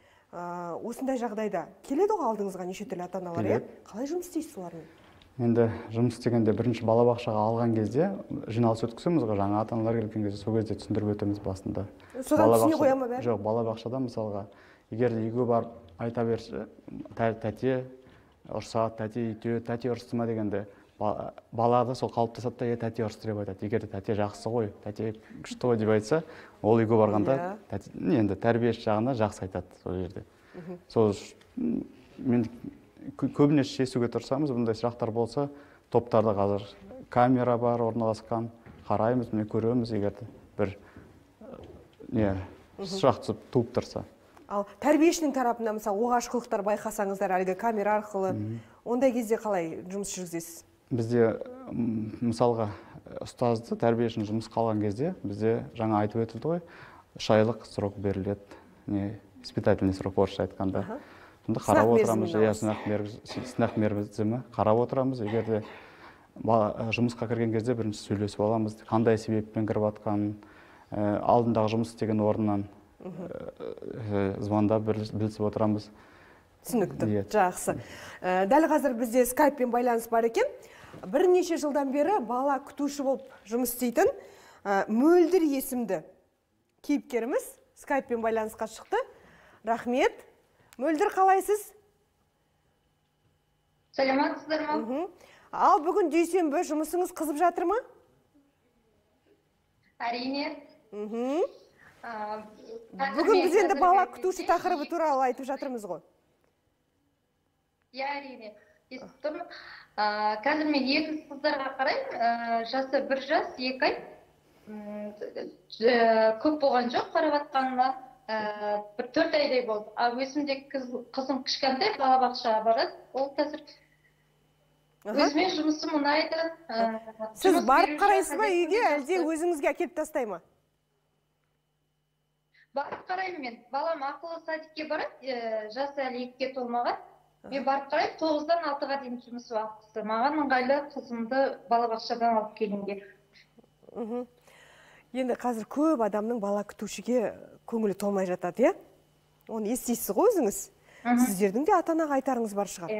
Осындай жағдайда келеді ғой алдыңызға неше түрлі ата-аналар, иә. Қалай жұмыс істейсіз солармен? Енді жұмыс істегенде бірінші балабақшаға алған кезде жиналыс өткіземіз ғой, жаңа ата-аналар келген кезде сол кезде түсіндіріп өтеміз басында. Содан түсіне қоя ма бәрі? Жоқ, балабақшада мысалға, егер де үйге барып айта берсе, тәте ұрсады, тәте үйте, тәте ұрысты ма дегенде, балада сол қалыптасады да, тәте ұрысты деп айтады. Егер де тәте жақсы ғой, тәте күшті ғой деп айтса, ол үйге барғанда енді тәрбиеші жағына жақсы айтады сол жерде. Сол мен көбіне шешуге тырысамыз, бұндай сұрақтар болса, топтарда қазір камера бар орналасқан, қараймыз, міне көреміз, егер бір сұрақ туып тұрса. Ал тәрбиешінің тарапында мысалы оғаш қылықтар байқасаңыздар әлгі камера арқылы, ондай кезде қалай жұмыс жүргізесіз? Бізде мысалға ұстазды тәрбиешінің жұмыс қалған кезде бізде жаңа айтып өтілді ғой, үш айлық срок беріледі, испытательный срок орысша айтқанда. Қарап отырамыз, сынақ мерзімі қарап отырамыз, егер де жұмысқа кірген кезде бірінші сөйлесіп аламыз, қандай себеппен кіріп атқан, алдындағы жұмыс істеген орнынан звондап білісіп отырамыз. Түсінікті, жақсы. Дәл қазір бізде скайппен байланыс бар екен. Бірнеше жылдан бері бала күтуші болып жұмыс істейтін Мөлдір есімді кейіпкеріміз скайппен байланысқа шықты. Рахмет. Мөлдір, қалайсыз? Сәлематсыздар ма? Ал бүгін дүйсенбі жұмысыңыз қызып жатыр ма? Әрине. Бүгін біз енді бала күтуші тақырыбы туралы айтып жатырмыз ғой. Иә, әрине. Естіп тұрмын. Қазір мен екі қыздарға қараймын. Жасы бір жас, екі ай. Көп болған жоқ қарап атқанына. Бір төрт айдай болды. Өзімде қызым кішкентай балабақшаға барады. Ол қазір өзіме жұмысым ұнайды. Сіз барып қарайсыз ба үйге, әлде өзіңізге әкеліп тастай ма? Барып қараймын мен. Балам ақылы садикке барады, жасы әлі екіге толмаған. Мен барып қараймын, тоғыздан алтыға дейін жұмыс уақыты. Маған ыңғайлы қызымды балабақшадан алып келгенге. Енді қазір көп адамның бала күтушіге көңілі толмай жатады, е? Оны естейсіз ғой өзіңіз? Сіздердің де ата-анаға айтарыңыз бар шығар?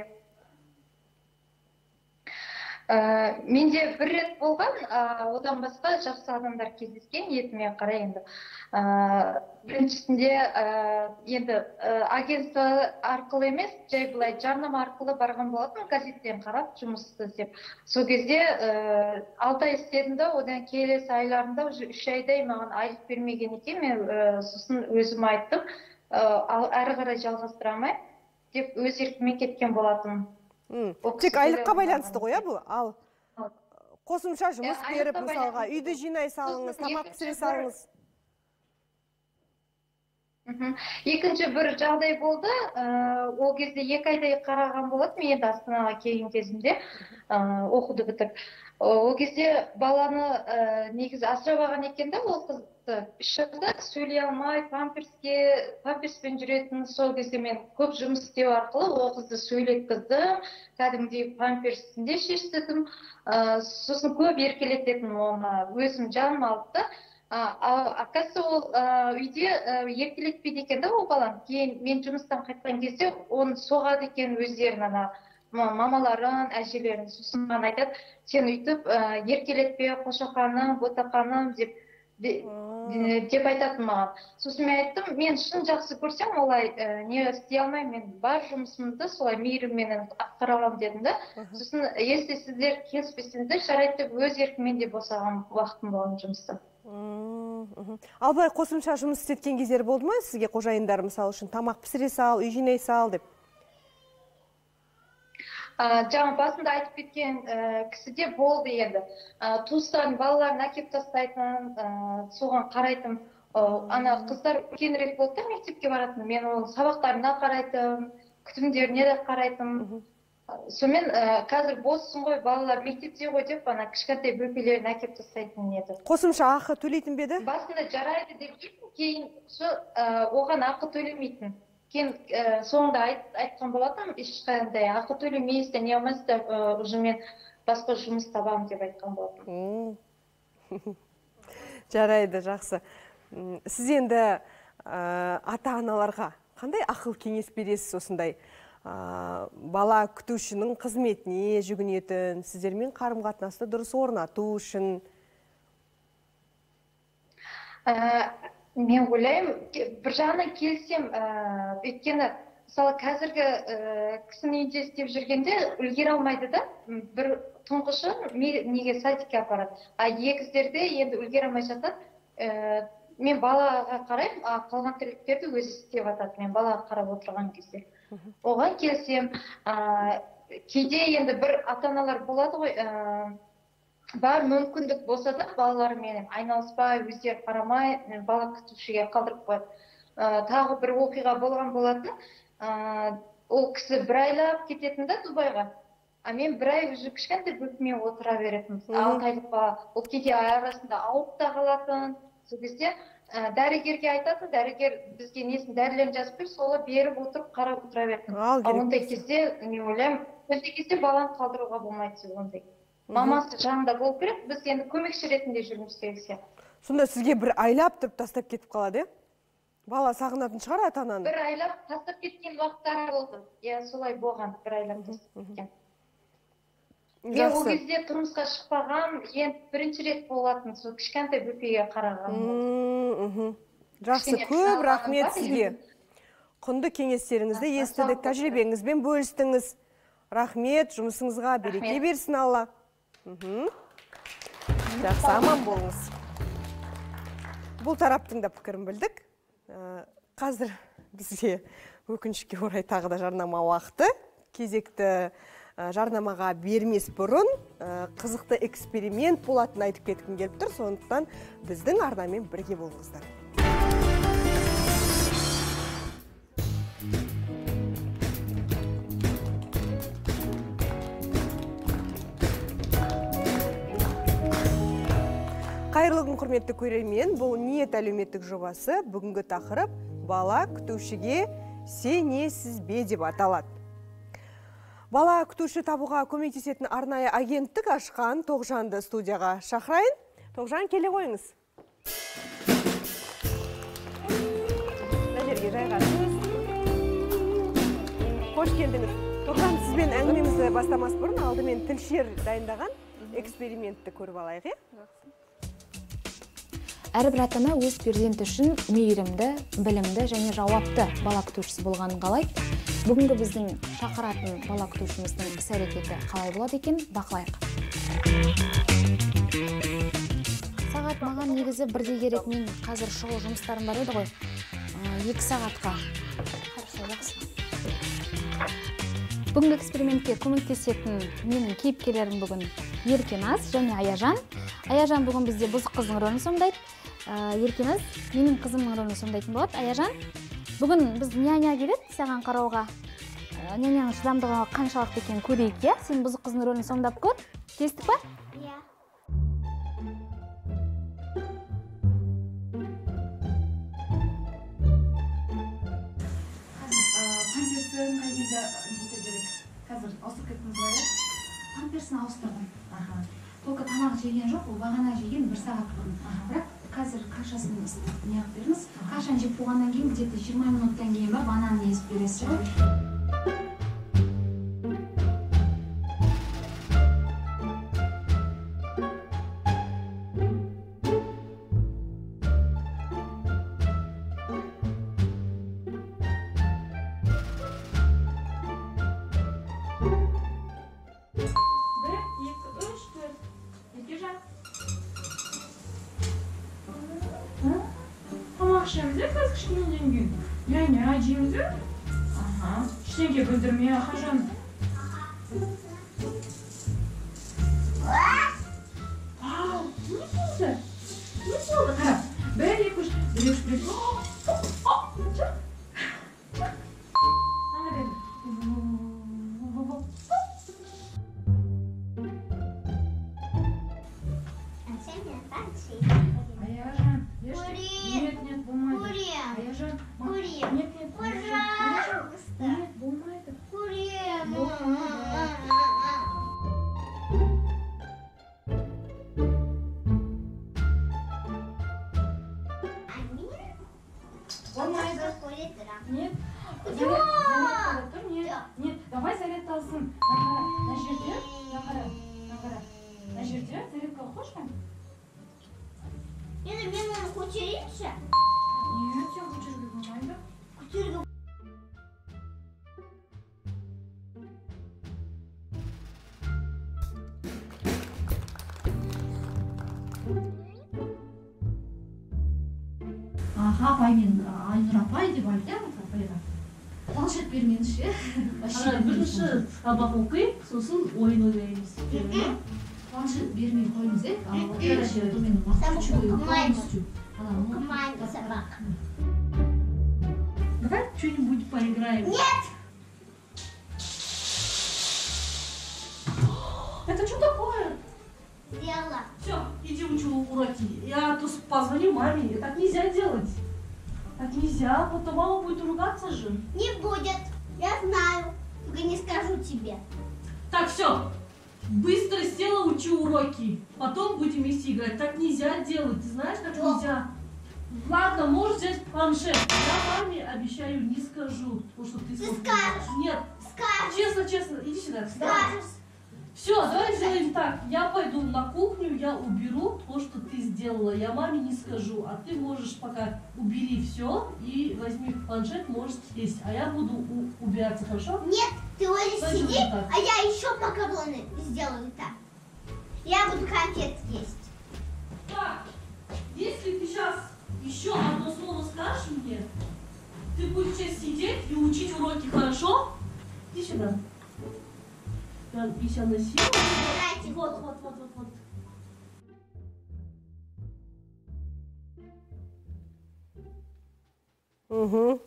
Менде бір рет болған, одан басқа жақсы адамдар кездескен, етіме қарай енді. Біріншісінде енді агентство арқылы емес, жай былай жарнама арқылы барған болатын, газеттен қарап жұмысты іздеп. Сол кезде алты ай істедім де, одан келесі айларында үш айдай маған айлық бермеген екен, мен сосын өзім айттым, әрі қарай жалғастыра алмай деп өз еркімен кеткен болатын. Тек айлыққа байланысты ғой, бұл? Ал қосымша жұмыс беріп, мысалға, үйді жинай салыңыз, тамақ пісіре салыңыз. Екінші бір жағдай болды, ол кезде екі айдай қараған болатын, мен енді Астанаға келген кезімде оқуды бітіріп. Ол кезде баланы негізі асырап алған екен де, ол қызды үш жаста сөйлей алмай, памперске, памперспен жүретін. Сол кезде мен көп жұмыс істеу арқылы ол қызды сөйлеткіздім, кәдімгідей памперсінде шештідім. Сосын көп еркелететін оны өзім жаным алды. Оказывается, ол үйде еркелетпейді екен де ол балам. Кейін мен жұмыстан қайтқан кезде оны соғады екен өздерін, ана мамаларын, әжелерін. Сосын ғана айтады, сен үйтіп еркелетпе, қошақаным, ботақаным деп деп айтатын маған. Сосын мен айттым, мен шын жақсы көрсем, олай не істей алмаймын, мен бар жұмысымды солай мейіріммен атқара аламын дедім да. Сосын если сіздер келіспесеңіздер, жарайды деп өз еркіммен де босаған уақытым болған жұмыста. Ал былай қосымша жұмыс істеткен кездер болды ма сізге қожайындар, мысалы үшін тамақ пісіре сал, үй жинай сал деп? Жаңа басында айтып кеткен кісіде болды енді. Туыстарын, балаларын әкеп тастайтын, соған қарайтын. Ана қыздар үлкенірек болды да, мектепке баратын. Мен ол сабақтарына қарайтын, күтімдеріне де қарайтын. Сонымен қазір боссын ғой, балалар мектепте ғой деп, ана кішкентай бөпелерін әкеп тастайтын еді. Қосымша ақы төлейтін бе еді? Басында жарайды деп жүрдім, кейін оған ақы төлемейтін. Кейін соңында айтқан болатын, ешқандай ақы төлемейсіз, не алмайсыз, уже мен басқа жұмыс табамын деп айтқан болатын. Жарайды, жақсы. Сіз енді ата-аналарға қандай ақыл кеңес бересіз осындай? Бала күтушінің қызметіне жүгінетін, сіздермен қарым-қатынасты дұрыс орнату үшін? Мен ойлаймын, бір жағынан келсем, өйткені, мысалы, қазіргі кісінің үйде істеп жүргенде үлгере алмайды да, бір тұңғышы неге садикке апарады. А екіздерде енді үлгере алмай жатады. Мен балаға қараймын, қалған тірліктерді өзі істеп жатады, мен балаға қарап отырған кезде. Оған келсем, кейде енді бір ата-аналар болады ғой, бар мүмкіндік болса да, балаларымен айналыспай, өздері қарамай, бала күтушіге қалдырып қояды. Тағы бір оқиға болған болатын, ол кісі бір айлап кететін да Дубайға. А мен бір ай уже кішкентай бөпемен отыра беретін. Алты айлық бала, ол кейде арасында ауырып та қалатын. Сол кезде дәрігерге айтатын, дәрігер бізге несін дәрілерін жазып бер, солы беріп отырып қарап отыра беретін. Ал ондай кезде, не ойлаймын, ондай кезде баланы қалдыруға болмайды деп ондай. Мамасы жанында болып керек, біз енді көмекші ретінде жүрміз керек. Сонда сізге бір айлап тұрып тастап кетіп қалады, е? Бала сағынатын шығар ата-ананы? Бір айлап тастап кеткен уақыттары болды. Иә, солай болған, бір айлап тастап кеткен. Мен ол кезде тұрмысқа шықпаған, енді бірінші рет болатын, сол кішкентай бөпеге қараған. Жақсы, көп рахмет сізге. Құнды кеңестеріңізді естідік, тәжірибеңізбен бөлістіңіз. Рахмет, жұмысыңызға береке берсін Алла. Жақсы, аман болыңыз. Бұл тараптың да пікірін білдік. Қазір бізге өкінішке орай тағы да жарнама уақыты. Кезекті жарнамаға бермес бұрын қызықты эксперимент болатын айтып кеткім келіп тұр, сондықтан біздің арнамен бірге болыңыздар. Қайырлы күн, құрметті көрермен, бұл ниет әлеуметтік жобасы бүгінгі тақырып бала күтушіге сенесіз бе деп аталады. Бала күтуші табуға көмектесетін арнайы агенттік ашқан Тоғжанды студияға шақырайын. Тоғжан, келе қойыңыз. Мына жерге жайғасыңыз. Қош келдіңіз. Тоғжан, сізбен әңгімемізді бастамас бұрын алдымен тілшілер дайындаған экспериментті көріп алайық, е? Әрбір ата-ана өз перзенті үшін мейірімді, білімді және жауапты бала күтушісі болғанын қалайды. Бүгінгі біздің шақыратын бала күтушіміздің іс-әрекеті қалай болады екен, бақылайық. Сағат маған негізі бірде керек, мен қазір шұғыл жұмыстарым бар еді ғой. Екі сағатқа. Хорошо, жақсы. Бүгінгі экспериментке көмектесетін менің кейіпкерлерім бүгін Еркеназ және Аяжан. Аяжан бүгін бізде бұзық қыздың рөлін сомдайды. еркеміз менің қызымның рөлін сомдайтын болады. Аяжан, бүгін біз няня келеді саған қарауға. Няняның шыдамдығы қаншалықты екенін көрейік, иә? Сен бұзық қыздың рөлін сомдап көр. Келістік па? Иә. Памперсін қай кезде несете керек? Қазір ауыстырып кеттіңіз ба, иә? Памперсін ауыстырдым. Аха. Только тамақ жеген жоқ, ол бағана жеген бір сағат бұрын. Бірақ қазір кашасын неғып беріңіз. Кашаны жеп болғаннан кейін где-то жиырма минуттан кейін ба банан езіп бересіз ғой. Akşamda kız kışkınından gün. Yani acımdı. Aha. Iştenge bildirmeye hajan. Wow, ne oldu? Ne oldu? Ha, böyle yapış. Böyle yapış. Böyle yapış. Нет, нет, бумага. Курим. Аяжан, Курим. Нет, нет, Пожалуйста. Нет, бумага. Курим. Болмайды. Нет. Жоқ. Нет, нет, давай зарядка алсын. На жерде, на қара, на қара. На жерде зарядка қош па? Енді мен оны көтерейінші? Нет, сен көтеруге болмайды. Көтеруге. Аха, апай мен Айнұр апай деп айтамыз апайға. Планшет бермеңізші. Ана бірінші сабақ оқиық, сосын ойын ойнаймыз. Планшет бермей қойыңыз, е? Ал планшетті мен ключевой полностью. Команда собак. Давай что-нибудь поиграем. Нет! Это что такое? Сделала. Все, иди учи уроки. Я тут позвоню маме. Так нельзя делать. Так нельзя, потом мама будет ругаться же. Не будет. Я знаю. Только не скажу тебе. Так, все. Быстро села, учи уроки. Потом будем вместе играть. Так нельзя делать. Ты знаешь, как Что? нельзя? Ладно, можешь взять планшет. Я маме обещаю, не скажу, потому что ты... Ты скажешь. Нет. Скажешь. Честно, честно, иди сюда. Скажешь. Все, давай сделаем так. Я пойду на кухню, я уберу то, что ты сделала. Я маме не скажу. А ты можешь пока убери все и возьми планшет, можешь сесть. А я буду у- убираться, хорошо? Нет, ты будешь Пойдем сидеть, так. а я еще макароны сделаю так. Я буду конфет есть. Так, если ты сейчас еще одно слово скажешь мне, ты будешь сейчас сидеть и учить уроки, хорошо? Иди сюда. Прям еще на силу. Вот, вот, вот, вот, вот. Угу.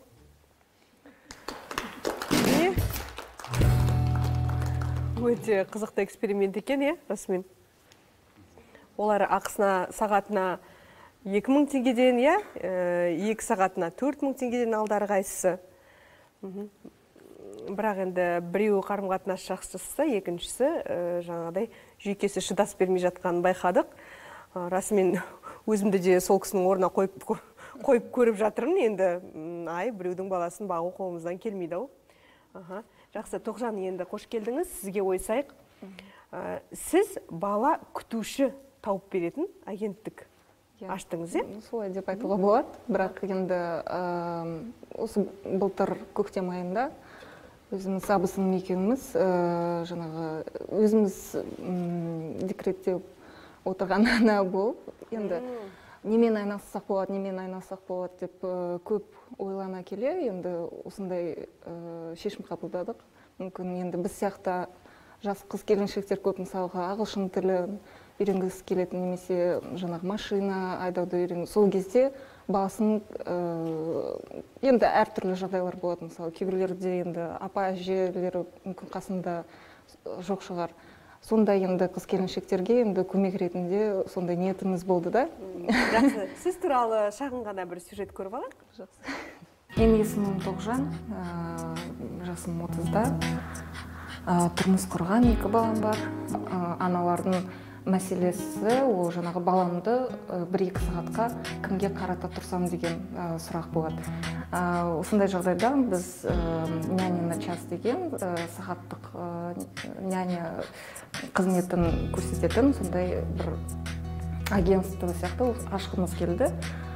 Өте қызықты эксперимент екен, е, расымен. Олар ақысына сағатына екі мың теңгеден, е, екі сағатына төрт мың теңгеден алдары қайсысы. Мгм. Бірақ енді біреуі қарым-қатынас жақсы жасаса, екіншісі жаңағыдай жүйкесі шыдас бермей жатқанын байқадық. Расымен өзімді де сол кісінің орнына қойып қойып көріп жатырмын. Енді ай, біреудің баласын бағу қолымыздан келмейді ау. Аха. Жақсы, Тоғжан, енді қош келдіңіз. Сізге ойсайық. Сіз бала күтуші тауып беретін агенттік аштыңыз, е? Солай деп айтуға болады. Бірақ енді осы былтыр көктем айында өзіміз абысын екеуміз жаңағы өзіміз декретте отырған ана болып, енді немен айналыссақ болады, немен айналыссақ болады деп көп ойлана келе, енді осындай шешім қабылдадық. Мүмкін енді біз сияқты жас қыз келіншектер көп, мысалға ағылшын тілін үйренгісі келетін, немесе жаңағы машина айдауды үйрен. Сол кезде баласын енді әртүрлі жағдайлар болады. Мысалы, кейбіреулерде енді апа әжелері мүмкін қасында жоқ шығар. Сонда енді қыз келіншектерге енді көмек ретінде сондай ниетіміз болды да. Жақсы. Сіз туралы шағын ғана бір сюжет көріп алайық. Жақсы. Менің есімім Тоғжан, жасым отызда. Тұрмыс құрған, екі балам бар. Аналардың мәселесі ол жаңағы баламды бір-екі сағатқа кімге қарата тұрсам деген сұрақ болады. Осындай жағдайда біз няня на час деген сағаттық няня қызметін көрсететін сондай бір агентство сияқты ашқымыз келді.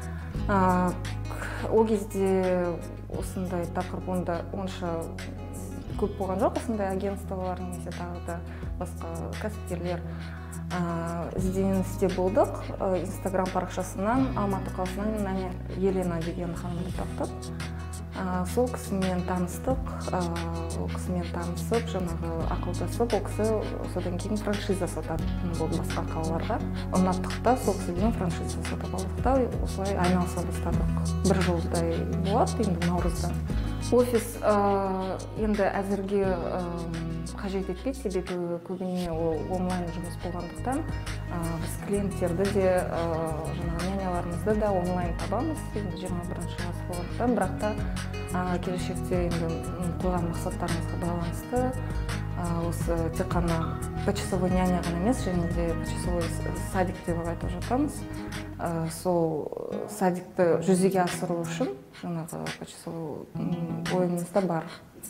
Ол кезде осындай тақырып онда онша көп болған жоқ, осындай агентстволар немесе тағы да басқа кәсіпкерлер. Ізденісте болдық. Инстаграм парақшасынан Алматы қаласынан Няня Елена деген ханымды таптық. Сол кісімен таныстық, ол кісімен танысып, жаңағы ақылдасып, ол кісі содан кейін франшиза сататын болды басқа қалаларға. Ұнаттық та сол кісіден франшиза сатып алдық та, осылай айналыса бастадық. Бір жылдай болады, енді наурызда. Офис енді әзірге қажет етпейді, себебі көбіне онлайн жұмыс болғандықтан біз клиенттерді де жаңағы няняларымызды да онлайн табамыз, енді жиырма бірінші жас болғандықтан, бірақ та келешекте енді қойған мақсаттарымызға байланысты осы тек қана почасовой няня ғана емес, және де почасовой садик деп айтып жатамыз. Сол садикті жүзеге асыру үшін жаңағы почасовой ойымызда бар.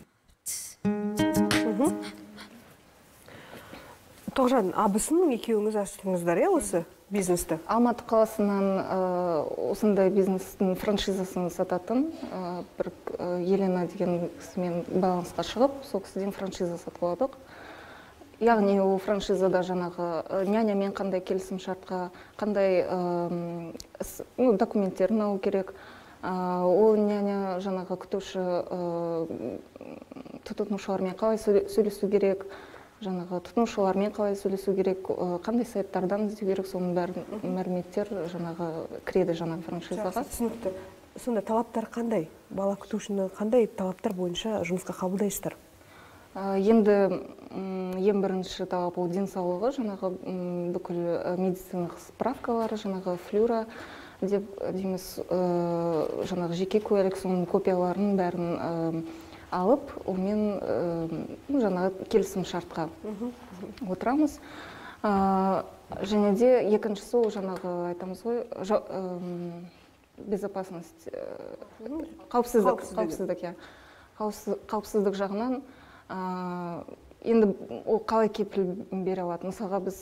Тоғжан, абысын екеуіңіз аштыңыздар, е, осы бизнесті? Алматы қаласынан осындай бизнестің франшизасын сататын бір Елена деген кісімен балансқа шығып, сол кісіден франшиза сатып алдық. Яғни ол франшизада жаңағы нянямен қандай келісім шартқа, қандай документтерін алу керек. Ол няня жаңағы күтуші тұтынушылармен қалай сөйлесу керек, жаңағы тұтынушылармен қалай сөйлесу керек, қандай сайттардан іздеу керек, соның бәрін мәліметтер жаңағы кіреді жаңағы франшизаға. Түсінікті. Сонда талаптар қандай? Бала күтушіні қандай талаптар бойынша жұмысқа қабылдайсыздар? Енді ең бірінші талап ол денсаулығы, жаңағы бүкіл медициналық справкалары, жаңағы флюра деп дейміз, жаңағы жеке куәлік, соның копияларын бәрін алып, онымен жаңағы келісім шартқа отырамыз. Және де екіншісі ол жаңағы айтамыз ғой, безопасность, қауіпсіздік, қауіпсіздік, иә. Қауіпсіздік жағынан енді ол қалай кепіл бере алады. Мысалға біз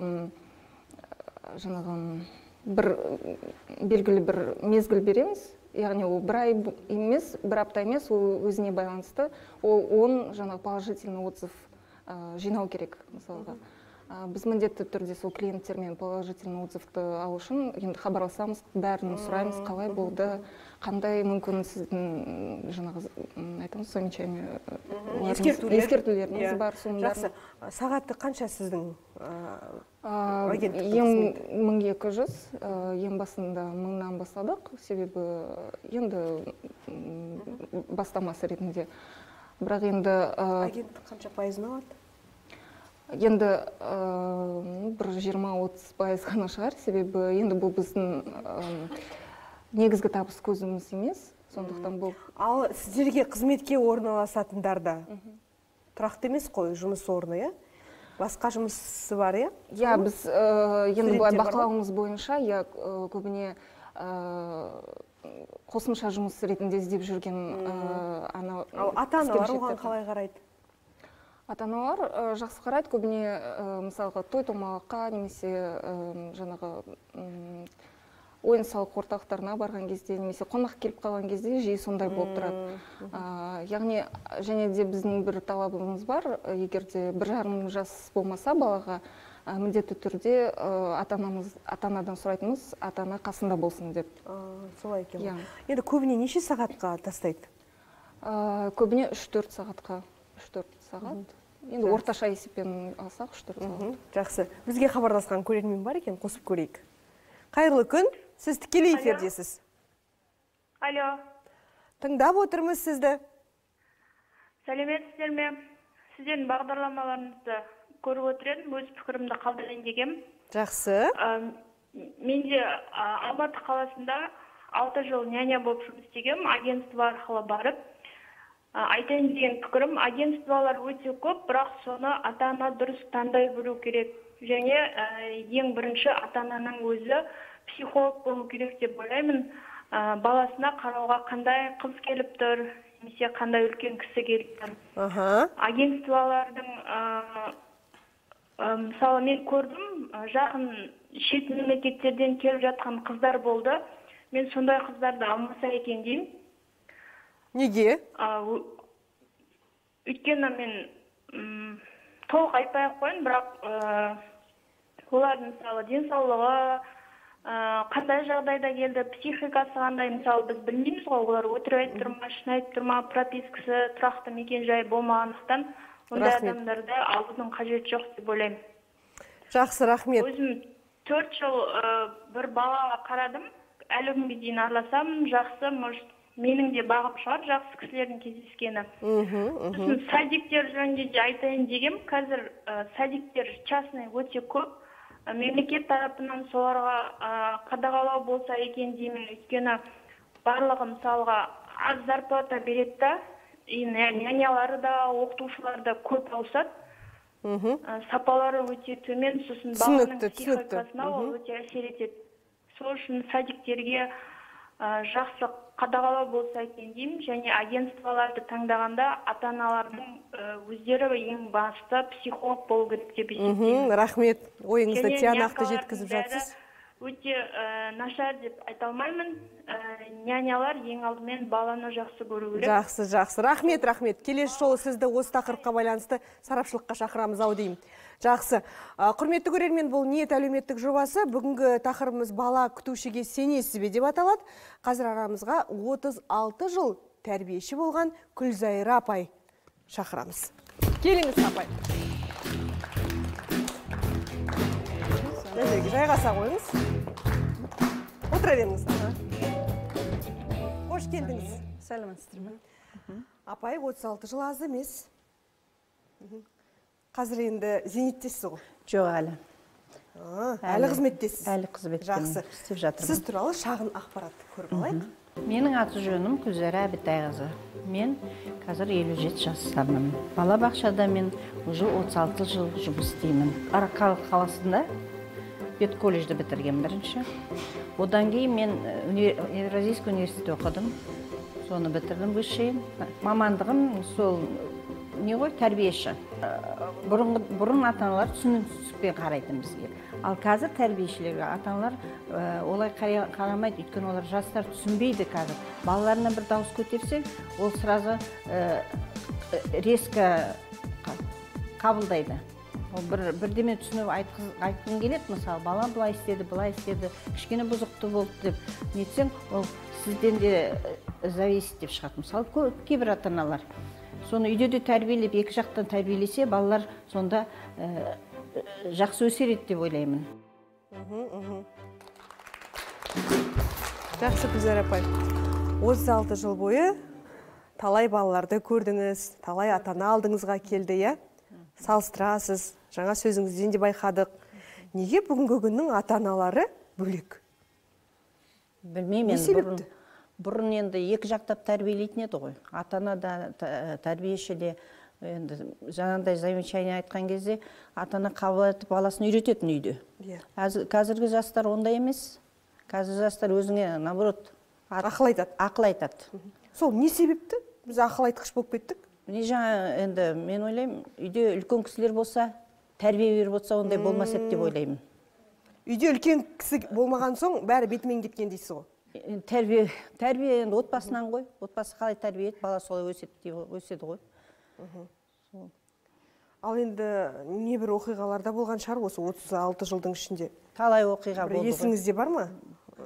жаңағы бір белгілі бір мезгіл береміз, яғни ол бір ай емес, бір апта емес, ол өзіне байланысты, ол он жаңағы положительный отзыв жинау керек, мысалға. Біз міндетті түрде сол клиенттермен положительный отзывты алу үшін енді хабарласамыз, бәрін сұраймыз, қалай болды, қандай мүмкін сіздің жаңағы айтамыз замечание ескертулеріңіз бар, соның бәрін. Жақсы. Сағаты қанша сіздің агенттіктің? мың екі жүз, ең басында мыңнан бастадық, себебі енді бастамасы ретінде. Бірақ енді агенттік қанша пайызын алады? Енді бір жиырма отыз пайыз ғана шығар, себебі енді бұл біздің негізгі табыс көзіміз емес, сондықтан бұл. Ал сіздерге қызметке орналасатындарда тұрақты емес қой жұмыс орны, е? Басқа жұмысы бар, е? Иә, біз енді бақылауымыз бойынша, иә, көбіне қосымша жұмыс ретінде іздеп жүрген ана. Ал ата-аналар оған қалай қарайды? Ата-аналар жақсы қарайды, көбіне мысалға той томалаққа немесе жаңағы ойын сауық орталықтарына барған кезде, немесе қонақ келіп қалған кезде жиі сондай болып тұрады. Яғни, және де біздің бір талабымыз бар, егер де бір жарым жас болмаса балаға, міндетті түрде ата-анадан сұрайтынымыз, ата-ана қасында болсын деп. Солай екен. Енді көбіне неше сағатқа тастайды? Көбіне үш төрт сағатқа, үш төрт сағат. енді орташа есеппен алсақ үш төрт сағат. Жақсы. Бізге хабарласқан көрермен бар екен, қосып көрейік. Қайырлы күн, сіз тікелей эфирдесіз. Алло. Тыңдап отырмыз сізді. Сәлеметсіздер ме? Сіздердің бағдарламаларыңызды көріп отыр едім, өз пікірімді қалдырайын дегем. Жақсы. Менде Алматы қаласында алты жыл няня болып жұмыс істегем, агентство арқылы барып. Айтайын деген пікірім, агентстволар өте көп, бірақ соны ата-ана дұрыс таңдай білу керек. Және ең бірінші ата-ананың өзі психолог болу керек деп ойлаймын. Баласына қарауға қандай қыз келіп тұр, немесе қандай үлкен кісі келіп тұр. Агентстволардың, мысалы мен көрдім, жақын шет мемлекеттерден келіп жатқан қыздар болды. Мен сондай қыздарды алмаса екен деймін. Неге? Өйткені мен толық айтпай ақ қояйын, бірақ олардың мысалы денсаулығы қандай жағдайда келді, психикасы қандай, мысалы біз білмейміз ғой, олар өтірік айтып тұр ма, шын айтып тұр ма, пропискасы тұрақты мекен жайы болмағандықтан ондай адамдарды алудың қажеті жоқ деп ойлаймын. Жақсы, рахмет. Өзім төрт жыл бір балаға қарадым, әлі күнге дейін араласамын, жақсы, может, менің де бағым шығар, жақсы кісілердің кездескені. Сосын садиктер жөнінде де айтайын дегем, қазір садиктер частный өте көп. Мемлекет тарапынан соларға қадағалау болса екен деймін, өйткені барлығы мысалға аз зарплата береді да, нянялары да, оқытушылары да көп ауысады. Сапалары өте төмен, сосын баланың психикасына ол өте әсер етеді. Сол үшін садиктерге жақсы қадағалау болса екен деймін, және агентстволарды таңдағанда ата-аналардың өздері ең басты психолог болу керек деп есептеймін. Рахмет, ойыңызды тиянақты жеткізіп жатсыз. Өте нашар деп айта алмаймын. Нянялар ең алдымен баланы жақсы көру керек. Жақсы, жақсы. Рахмет, рахмет. Келесі жолы сізді осы тақырыпқа байланысты сарапшылыққа шақырамыз ау деймін. Жақсы. Құрметті көрермен, бұл ниет әлеуметтік жобасы. Бүгінгі тақырыбымыз бала күтушіге сенесіз бе деп аталады. Қазір арамызға отыз алты жыл тәрбиеші болған Күлзайра апай шақырамыз. Келіңіз апай. Жайғаса қойыңыз. Отыра беріңіз. Қош келдіңіз. Сәлеметсіздер ме? Апай, отыз алты жыл аз емес. Қазір енді зейнеттесіз ғой? Жоқ, әлі. Әлі қызметтесіз? Әлі қызметтемін. Жақсы. Сіз туралы шағын ақпаратты көріп алайық. Менің аты жөнім Күлзайра Әбітайқызы. Мен қазір елу жеті жастамын. Бала бақшада мен уже отыз алты жыл жұмыс істеймін. Арқалық қаласында педколледжді бітірген бірінші. Одан кейін мен Евразийский университетте оқыдым. Соны бітірдім высший. Мамандығым сол не ғой, тәрбиеші. Бұрын ата-аналар түсіністікпен қарайтын бізге. Ал қазір тәрбиешілерге ата-аналар олай қарамайды, өйткені олар жастар түсінбейді қазір. Балаларына бір дауыс көтерсе, ол сразу резко қабылдайды. Бірдеме түсініп айтқың келеді, мысалы, балам бұлай істеді, бұлай істеді, кішкене бұзықты болды деп нетсең, ол сізден де зависит деп шығады. Мысалы, кейбір ата-аналар. Соны үйде де тәрбиелеп, екі жақтан тәрбиелесе, балалар сонда жақсы өсереді деп ойлаймын. Жақсы, Күлзайра апай. отыз алты жыл бойы талай балаларды көрдіңіз, талай ата-ана алдыңызға келді, я? Салыстырасыз, жаңа сөзіңізден де байқадық. Неге бүгінгі күннің ата-аналары бөлек? Білмеймін, бұрын. Бұрын енді екі жақтап тәрбиелейтін еді ғой. Ата-ана да, тәрбиеші де, жаңағыдай замечание айтқан кезде, ата-ана қабыл етіп баласын үйрететін үйде. Қазіргі жастар ондай емес. Қазір жастар өзіңе, наоборот, ақыл айтады. Ақыл айтады. Сол не себепті? Біз ақыл айтқыш болып кеттік? Не жаңа, енді мен ойлаймын, үйде үлкен кісілер болса, тәрбие беріп отырса, ондай болмас еді деп ойлаймын. Үйде үлкен кісі болмаған соң, бәрі бетімен кеткен дейсіз ғой? Тәрбие, тәрбие енді отбасынан ғой. Отбасы қалай тәрбие ет, бала солай өседі ғой. Ал енді небір оқиғаларда болған шығар осы отыз алты жылдың ішінде? Талай оқиға болды ғой. Есіңізде бар ма?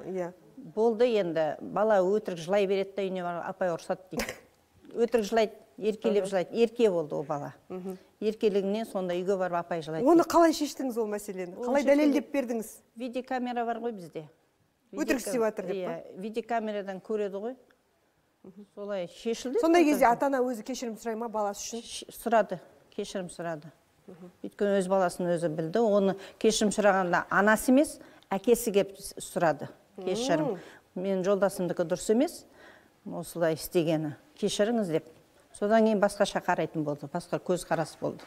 Болды енді. Бала өтірік жылай береді, үйіне бар, апай ұрсады дейді. Өтірік жылайды, еркелеп жылайды. Ерке болды ол бала. Еркелігінен сонда үйге барып апай жылайды. Оны қалай шештіңіз ол мәселені? Қалай дәлелдеп бердіңіз? Видеокамера бар ғой бізде. Өтірік істеп жатыр деп па? Видеокамерадан көреді ғой. Солай шешілді. Сондай кезде ата-ана өзі кешірім сұрай ма баласы үшін? Сұрады, кешірім сұрады. Өйткені өз баласын өзі білді. Оны кешірім сұрағанда анасы емес, әкесі келіп сұрады. Кешірім. Мен жолдасымдікі дұрыс емес, осылай істегені. Кешіріңіз деп. Содан кейін басқаша қарайтын болды, басқа көз қарасы болды.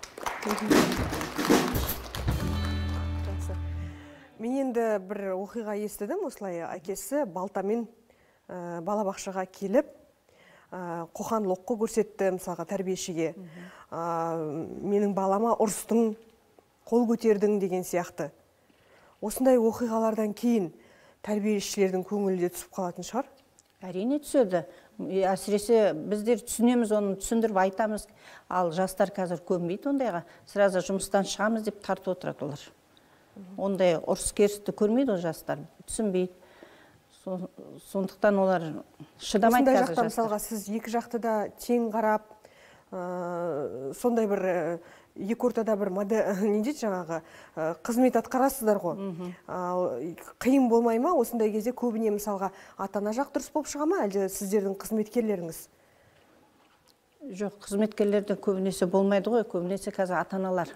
Мен енді бір оқиға естідім, осылай әкесі балтамен балабақшаға келіп, қоқан лоққы көрсетті, мысалға тәрбиешіге. Менің балама ұрыстың, қол көтердің деген сияқты. Осындай оқиғалардан кейін тәрбиешілердің көңілі де түсіп қалатын шығар? Әрине түседі. Әсіресе біздер түсінеміз, оны түсіндіріп айтамыз. Ал жастар қазір көнбейді ондайға. Сразу жұмыстан шығамыз деп тартып отырады олар. Ондай ұрыс-керісті көрмейді ол жастар, түсінбейді. Сондықтан олар шыдамайды қазір жастар. Осындай жақта мысалға сіз екі жақты да тең қарап, сондай бір екі ортада бір не дейді жаңағы қызмет атқарасыздар ғой. Қиын болмай ма? Осындай кезде көбіне мысалға ата-ана жақ дұрыс болып шыға ма, әлде сіздердің қызметкерлеріңіз? Жоқ, қызметкерлердің көбінесе болмайды ғой, көбінесе қазір ата-аналар.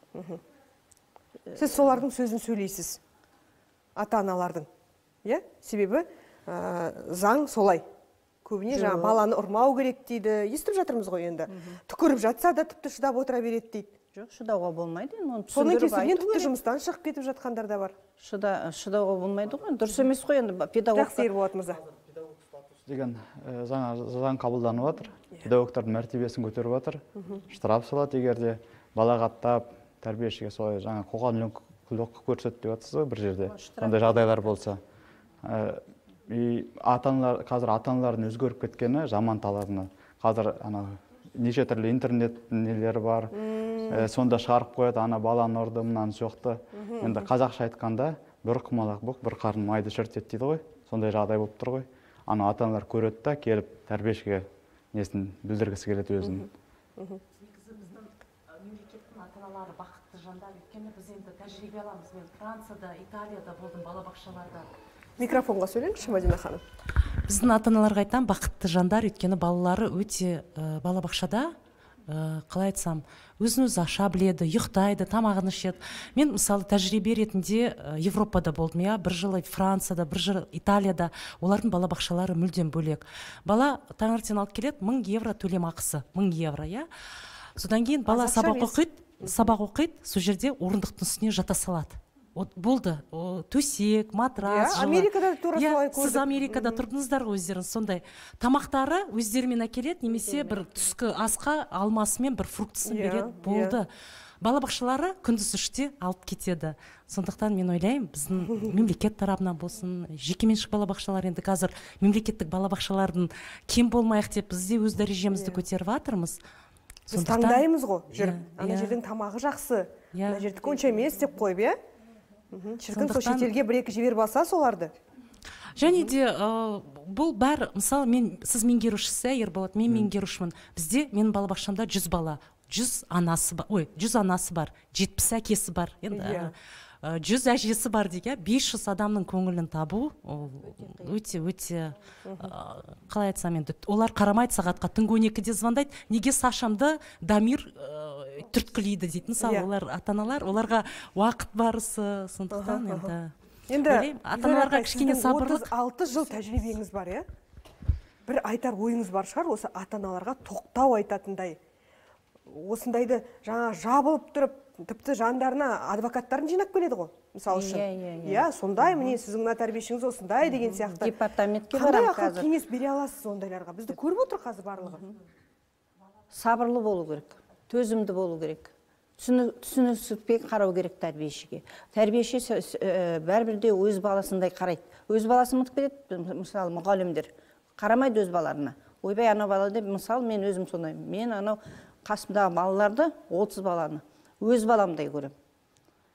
Сіз солардың сөзін сөйлейсіз, ата-аналардың. Себебі заң солай. Көбіне жаңа баланы ұрмау керек дейді. Естіп жатырмыз ғой енді. Түкіріп жатса да тіпті шыдап отыра береді дейді. Жоқ, шыдауға болмайды. Соның кесірінен тіпті жұмыстан шығып кетіп жатқандар да бар. Шыдауға болмайды ғой. Дұрыс емес қой енді педагог. Жақсы Ерболат мырза. Деген жаңа заң қабылданып жатыр. Педагогтардың мәртебесін көтеріп жатыр. Штраф салады егерде балаға аттап, тәрбиешіге солай жаңа қоқан-лоққы көрсетті деп жатсыз ғой бір жерде. Сондай жағдайлар болса. Қазір ата-аналардың өзгеріп кеткені жаман талабына. Қазір неше түрлі интернет нелері бар. Сонда шығарып қояды, ана баланы ұрды, мынаны соқты. Енді қазақша айтқанда бір құмалақ боқ, бір қарын майды шіртеді дейді ғой. Сондай жағдай болып тұр ғой. Ана ата-аналар көреді да, келіп тәрбиешіге несін білдіргісі келеді өзін. Негізі біздің мемлекеттің ата-аналары бақытты жандар. Өйткені біз енді тәжірибе аламыз. Мен Францияда, Италияда болдым балабақшаларда. Микрофонға сөйлеңізші, Мадина ханым. Біздің ата-аналарға айтам, бақытты жандар, өйткені балалары өте балабақшада, қалай айтсам, өзін-өзі аша біледі, ұйықтайды, тамағын ішеді. Мен мысалы тәжірибе ретінде Европада болдым, бір жылы Францияда, бір жылы Италияда, олардың балабақшалары мүлдем бөлек. Бала таңертең алып келеді, мың евро төлем ақысы, мың евро, иә. Содан кейін бала сабақ оқиды, сабақ оқиды, сол жерде орындықтың үстіне жата салады. Болды, төсек, матрас, жылы. Америкада тура солай көрдік. Сіз Америкада тұрдыңыздар ғой өздеріңіз, сондай. Тамақтары өздерімен әкеледі, немесе бір түскі асқа алмасымен бір фруктысын береді, болды. Балабақшалары күндіз үште алып кетеді. Сондықтан мен ойлаймын, біздің мемлекет тарапынан болсын, жекеменшік балабақшалар енді қазір мемлекеттік балабақшалардың кем болмайық деп біз де өз дәрежемізді көтеріп жатырмыз. Біз таңдаймыз ғой, жүріп. Ана жердің тамағы жақсы, ана жердікі онша емес деп қойып, иә? Шіркін сол шетелге бір-екі жіберіп алса соларды. Және де бұл бәр, мысалы, сіз меңгерушісі, Ерболат, мен меңгерушімін. Бізде менің балабақшамда жүз бала, жүз анасы бар, ой, жүз анасы бар, жетпіс әкесі бар, енді жүз әжесі бар деген, бес жүз адамның көңілін табу, өте, өте, қалай айтсам енді, олар қарамайды сағатқа, түнгі он екіде звондайды, неге Сашамды Дамир түрткілейді дейді, мысалы, олар ата-аналар, оларға уақыт барысы, сондықтан енді. Енді ата-аналарға кішкене сабырлық. отыз алты жыл тәжірибеңіз бар, иә? Бір айтар ойыңыз бар шығар, осы ата-аналарға тоқтау айтатындай. Осындайды жаңа жабылып тұрып, тіпті жандарына адвокаттарын жинап келеді ғой, мысалы үшін. Иә, сондай, міне сіздің мына тәрбиешіңіз осындай деген сияқты. Департаментке барам қазір. Қандай ақыл кеңес бере аласыз ондайларға? Бізді көріп отыр қазір барлығы. Сабырлы болу керек, төзімді болу керек. Түсіністікпен қарау керек тәрбиешіге. Тәрбиеші бәрбірде өз баласындай қарайды. Өз баласын ұмытып кетеді, мысалы, мұғалімдер қарамайды өз балаларына. Ойбай, анау бала деп, мысалы, мен өзім сондай. Мен анау қасымдағы балаларды, отыз баланы өз баламдай көрем.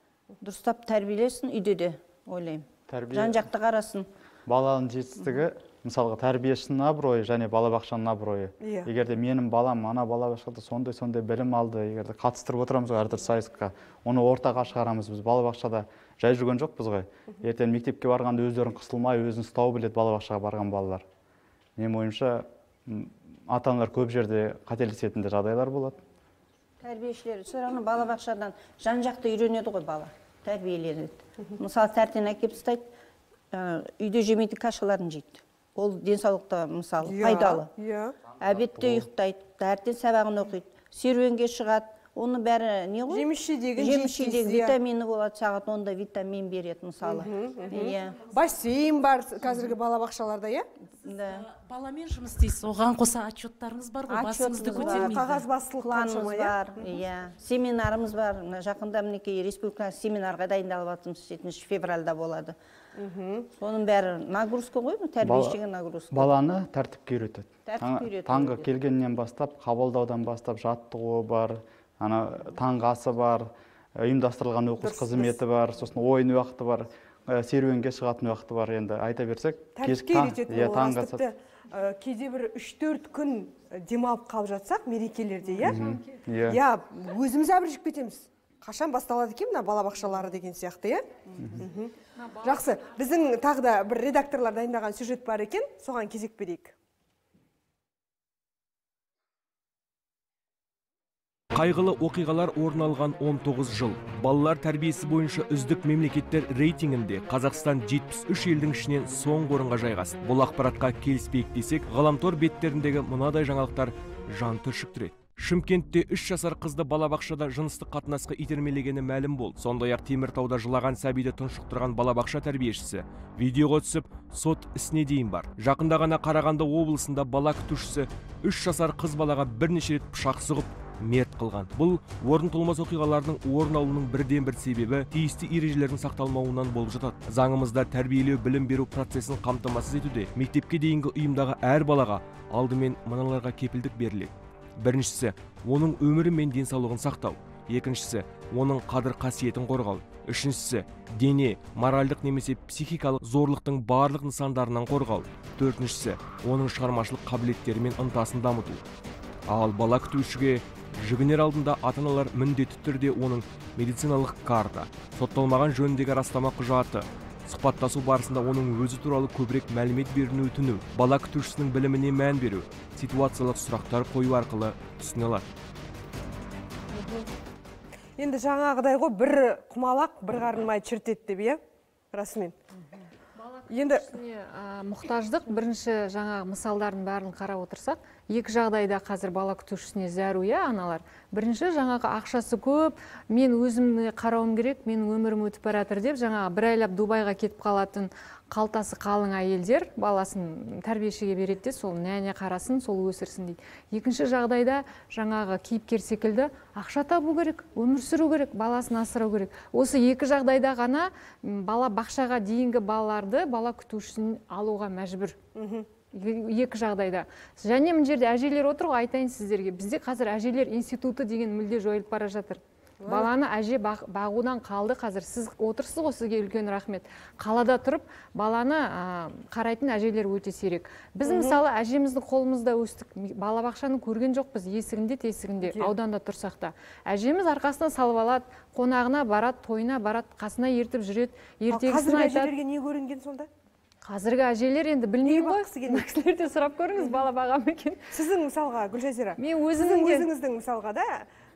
Дұрыстап тәрбиелесін, үйде де ойлаймын. Жан-жақты қарасын. Баланың жетістігі мысалға тәрбиешінің абыройы және балабақшаның абыройы. Егер де менің балам ана балабақшада сондай сондай білім алды, егер де қатыстырып отырамыз ғой әртүрлі сайысқа, оны ортаға шығарамыз. Біз балабақшада жай жүрген жоқпыз ғой. Ертең мектепке барғанда өздерін қысылмай, өзін ұстау біледі балабақшаға барған балалар. Менің ойымша, ата-аналар көп жерде қателесетін де жағдайлар болады. Тәрбиешілер сұрағаны балабақшадан жан-жақты үйренеді ғой бала, тәрбиеленеді. Мысалы тәртен әкеп тастайды, үйде жемейтін кашаларын жейді. Ол денсаулықта мысалы пайдалы. Әбетте ұйықтайды, тәртен сабағын оқиды, серуенге шығады. Оны бәрі не ғой? Жеміс-жидегін витамині болады, сағат онда витамин береді мысалы. Бассейн бар қазіргі балабақшаларда, иә? Баламен жұмыс істейсіз, оған қоса отчеттарыңыз бар ғой, басыңызды көтермейді. Қағазбастылық қаншама, иә? Семинарымыз бар. Жақында мінекей республикалық семинарға дайындалып жатырмыз, жетінші февральда болады. Соның бәрі нагрузка ғой, тәрбиешіге нагрузка. Баланы тәртіпке үйретеді. Таңғы келгеннен бастап, қабылдаудан бастап жаттығуы бар, таңғы асы бар, ұйымдастырылған оқу қызметі бар, сосын ойын уақыты бар, серуенге шығатын уақыты бар. Енді айта берсек, тәртіпке үйрететін олар тіпті кейде бір үш төрт күн демалып қалып жатсақ, мерекелерде, иә? Иә, өзіміз әбіржіп кетеміз. Қашан басталады екен мына балабақшалары деген сияқты, иә? Жақсы, біздің тағы да бір редакторлар дайындаған сюжет бар екен, соған кезек берейік. Қайғылы оқиғалар орын алған он тоғыз жыл. Балалар тәрбиесі бойынша үздік мемлекеттер рейтингінде Қазақстан жетпіс үш елдің ішінен соңғы орынға жайғасты. Бұл ақпаратқа келіспейік десек, ғаламтор беттеріндегі мынадай жаңалықтар жан түршіктіреді. Шымкентте үш жасар қызды балабақшада жыныстық қатынасқа итермелегені мәлім болды. Сондай-ақ Теміртауда жылаған сәбиді тұншықтырған балабақша тәрбиешісі видеоға түсіп, сот ісіне дейін бар. Жақында ғана Қарағанды облысында бала күтушісі үш жасар қыз балаға бірнеше рет пышақ сұғып мерт қылған. Бұл орын толмас оқиғалардың орын алуының бірден бір себебі тиісті ережелердің сақталмауынан болып жатады. Заңымызда тәрбиелеу білім беру процесін қамтамасыз етуде мектепке дейінгі ұйымдағы әр балаға алдымен мыналарға кепілдік беріледі. Біріншісі, оның өмірі мен денсаулығын сақтау. Екіншісі, оның қадір қасиетін қорғау. Үшіншісі, дене, моральдық немесе психикалық зорлықтың барлық нысандарынан қорғау. Төртіншісі, оның шығармашылық қабілеттері мен ынтасын дамыту. Ал бала күтушіге жүгінер алдында ата-аналар міндетті түрде оның медициналық карта, сотталмаған жөніндегі растама құжаты, сұхбаттасу барысында оның өзі туралы көбірек мәлімет беруін өтіну, бала күтушісінің біліміне мән беру, ситуациялық сұрақтар қою арқылы түсіне алады. Енді жаңағыдай ғой, бір құмалақ бір қарын май шіртеді деп, иә? Расымен. Енді мұқтаждық бірінші жаңағы мысалдардың бәрін қарап отырсақ, екі жағдайда қазір бала күтушісіне зәру, иә, аналар. Бірінші жаңағы ақшасы көп, мен өзімді қарауым керек, менің өмірім өтіп баратыр деп, жаңағы бір айлап Дубайға кетіп қалатын қалтасы қалың әйелдер баласын тәрбиешіге береді, сол нәне қарасын, сол өсірсін дейді. Екінші жағдайда жаңағы кейіпкер секілді ақша табу керек, өмір сүру керек, баласын асырау керек. Осы екі жағдайда ғана бала бақшаға дейінгі балаларды бала күтушісін алуға мәжбүр. Екі жағдайда. Және мына жерде әжелер отыр ғой, айтайын сіздерге. Бізде қазір әжелер институты деген мүлде жойылып бара жатыр. Баланы әже бағудан қалды қазір. Сіз отырсыз ғой, сізге үлкен рахмет. Қалада тұрып, баланы қарайтын әжелер өте сирек. Біз мысалы әжеміздің қолымызда өстік. Балабақшаны көрген жоқпыз, есігінде, тесігінде, ауданда тұрсақ та. Әжеміз арқасына салып алады, қонағына барады, тойына барады, қасына ертіп жүреді. Қазіргі әжелерге не көрінген сонда? Қазіргі әжелер енді білмеймін ғой, кісілерде сұрап көріңіз, бала бағам екен. Сіздің мысалға, Гүлжазира, мен сіздің өзіңіздің мысалға да,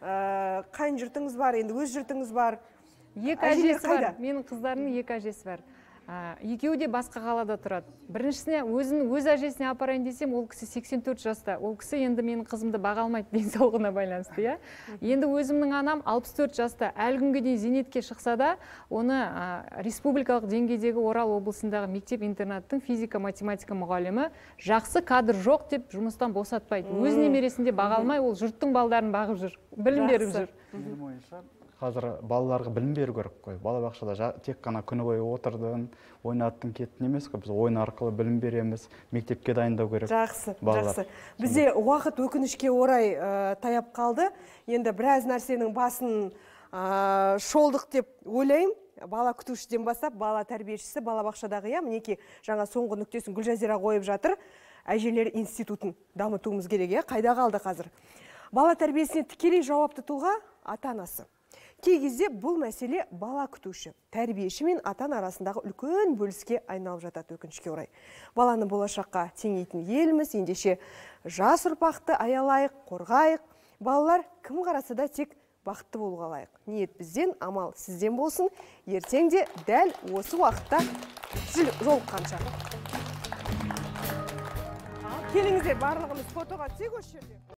қайын жұртыңыз бар, енді өз жұртыңыз бар. Екі әжесі бар, менің қыздарымның екі әжесі бар. Екеуі де басқа қалада тұрады. Біріншісіне өзінің өз әжесіне апарайын десем, ол кісі сексен төрт жаста. Ол кісі енді менің қызымды баға алмайды, денсаулығына байланысты, иә. Енді өзімнің анам алпыс төрт жаста. Әлі күнге дейін зейнетке шықса да, оны республикалық деңгейдегі Орал облысындағы мектеп-интернаттың физика-математика мұғалімі жақсы кадр жоқ деп жұмыстан босатпайды. Өз немересінде баға алмай, ол жұрттың балдарын бағып жүр, білім беріп жүр. Қазір балаларға білім беру керек қой. Балабақшада тек қана күні бойы отырдың, ойнаттың, кеттің емес қой. Біз ойын арқылы білім береміз, мектепке дайындау керек. Жақсы, жақсы. Бізде уақыт өкінішке орай таяп қалды. Енді біраз нәрсенің басын шолдық деп ойлаймын. Бала күтушіден бастап, бала тәрбиешісі, бала бақшадағы, иә, мінекей жаңа соңғы нүктесін Гүлжазира қойып жатыр. Әжелер институтын дамытуымыз керек, иә, қайда қалды қазір. Бала тәрбиесіне тікелей жауапты тұлға ата-анасы. Кей кезде бұл мәселе бала күтуші, тәрбиеші мен ата-ана арасындағы үлкен бөліске айналып жатады, өкінішке орай. Баланы болашаққа теңейтін елміз, ендеше жас ұрпақты аялайық, қорғайық. Балалар кім қараса да тек бақытты болуға лайық. Ниет бізден, амал сізден болсын. Ертең де дәл осы уақытта жолыққанша. Келіңіздер, барлығымыз фотоға түсейік осы жерде.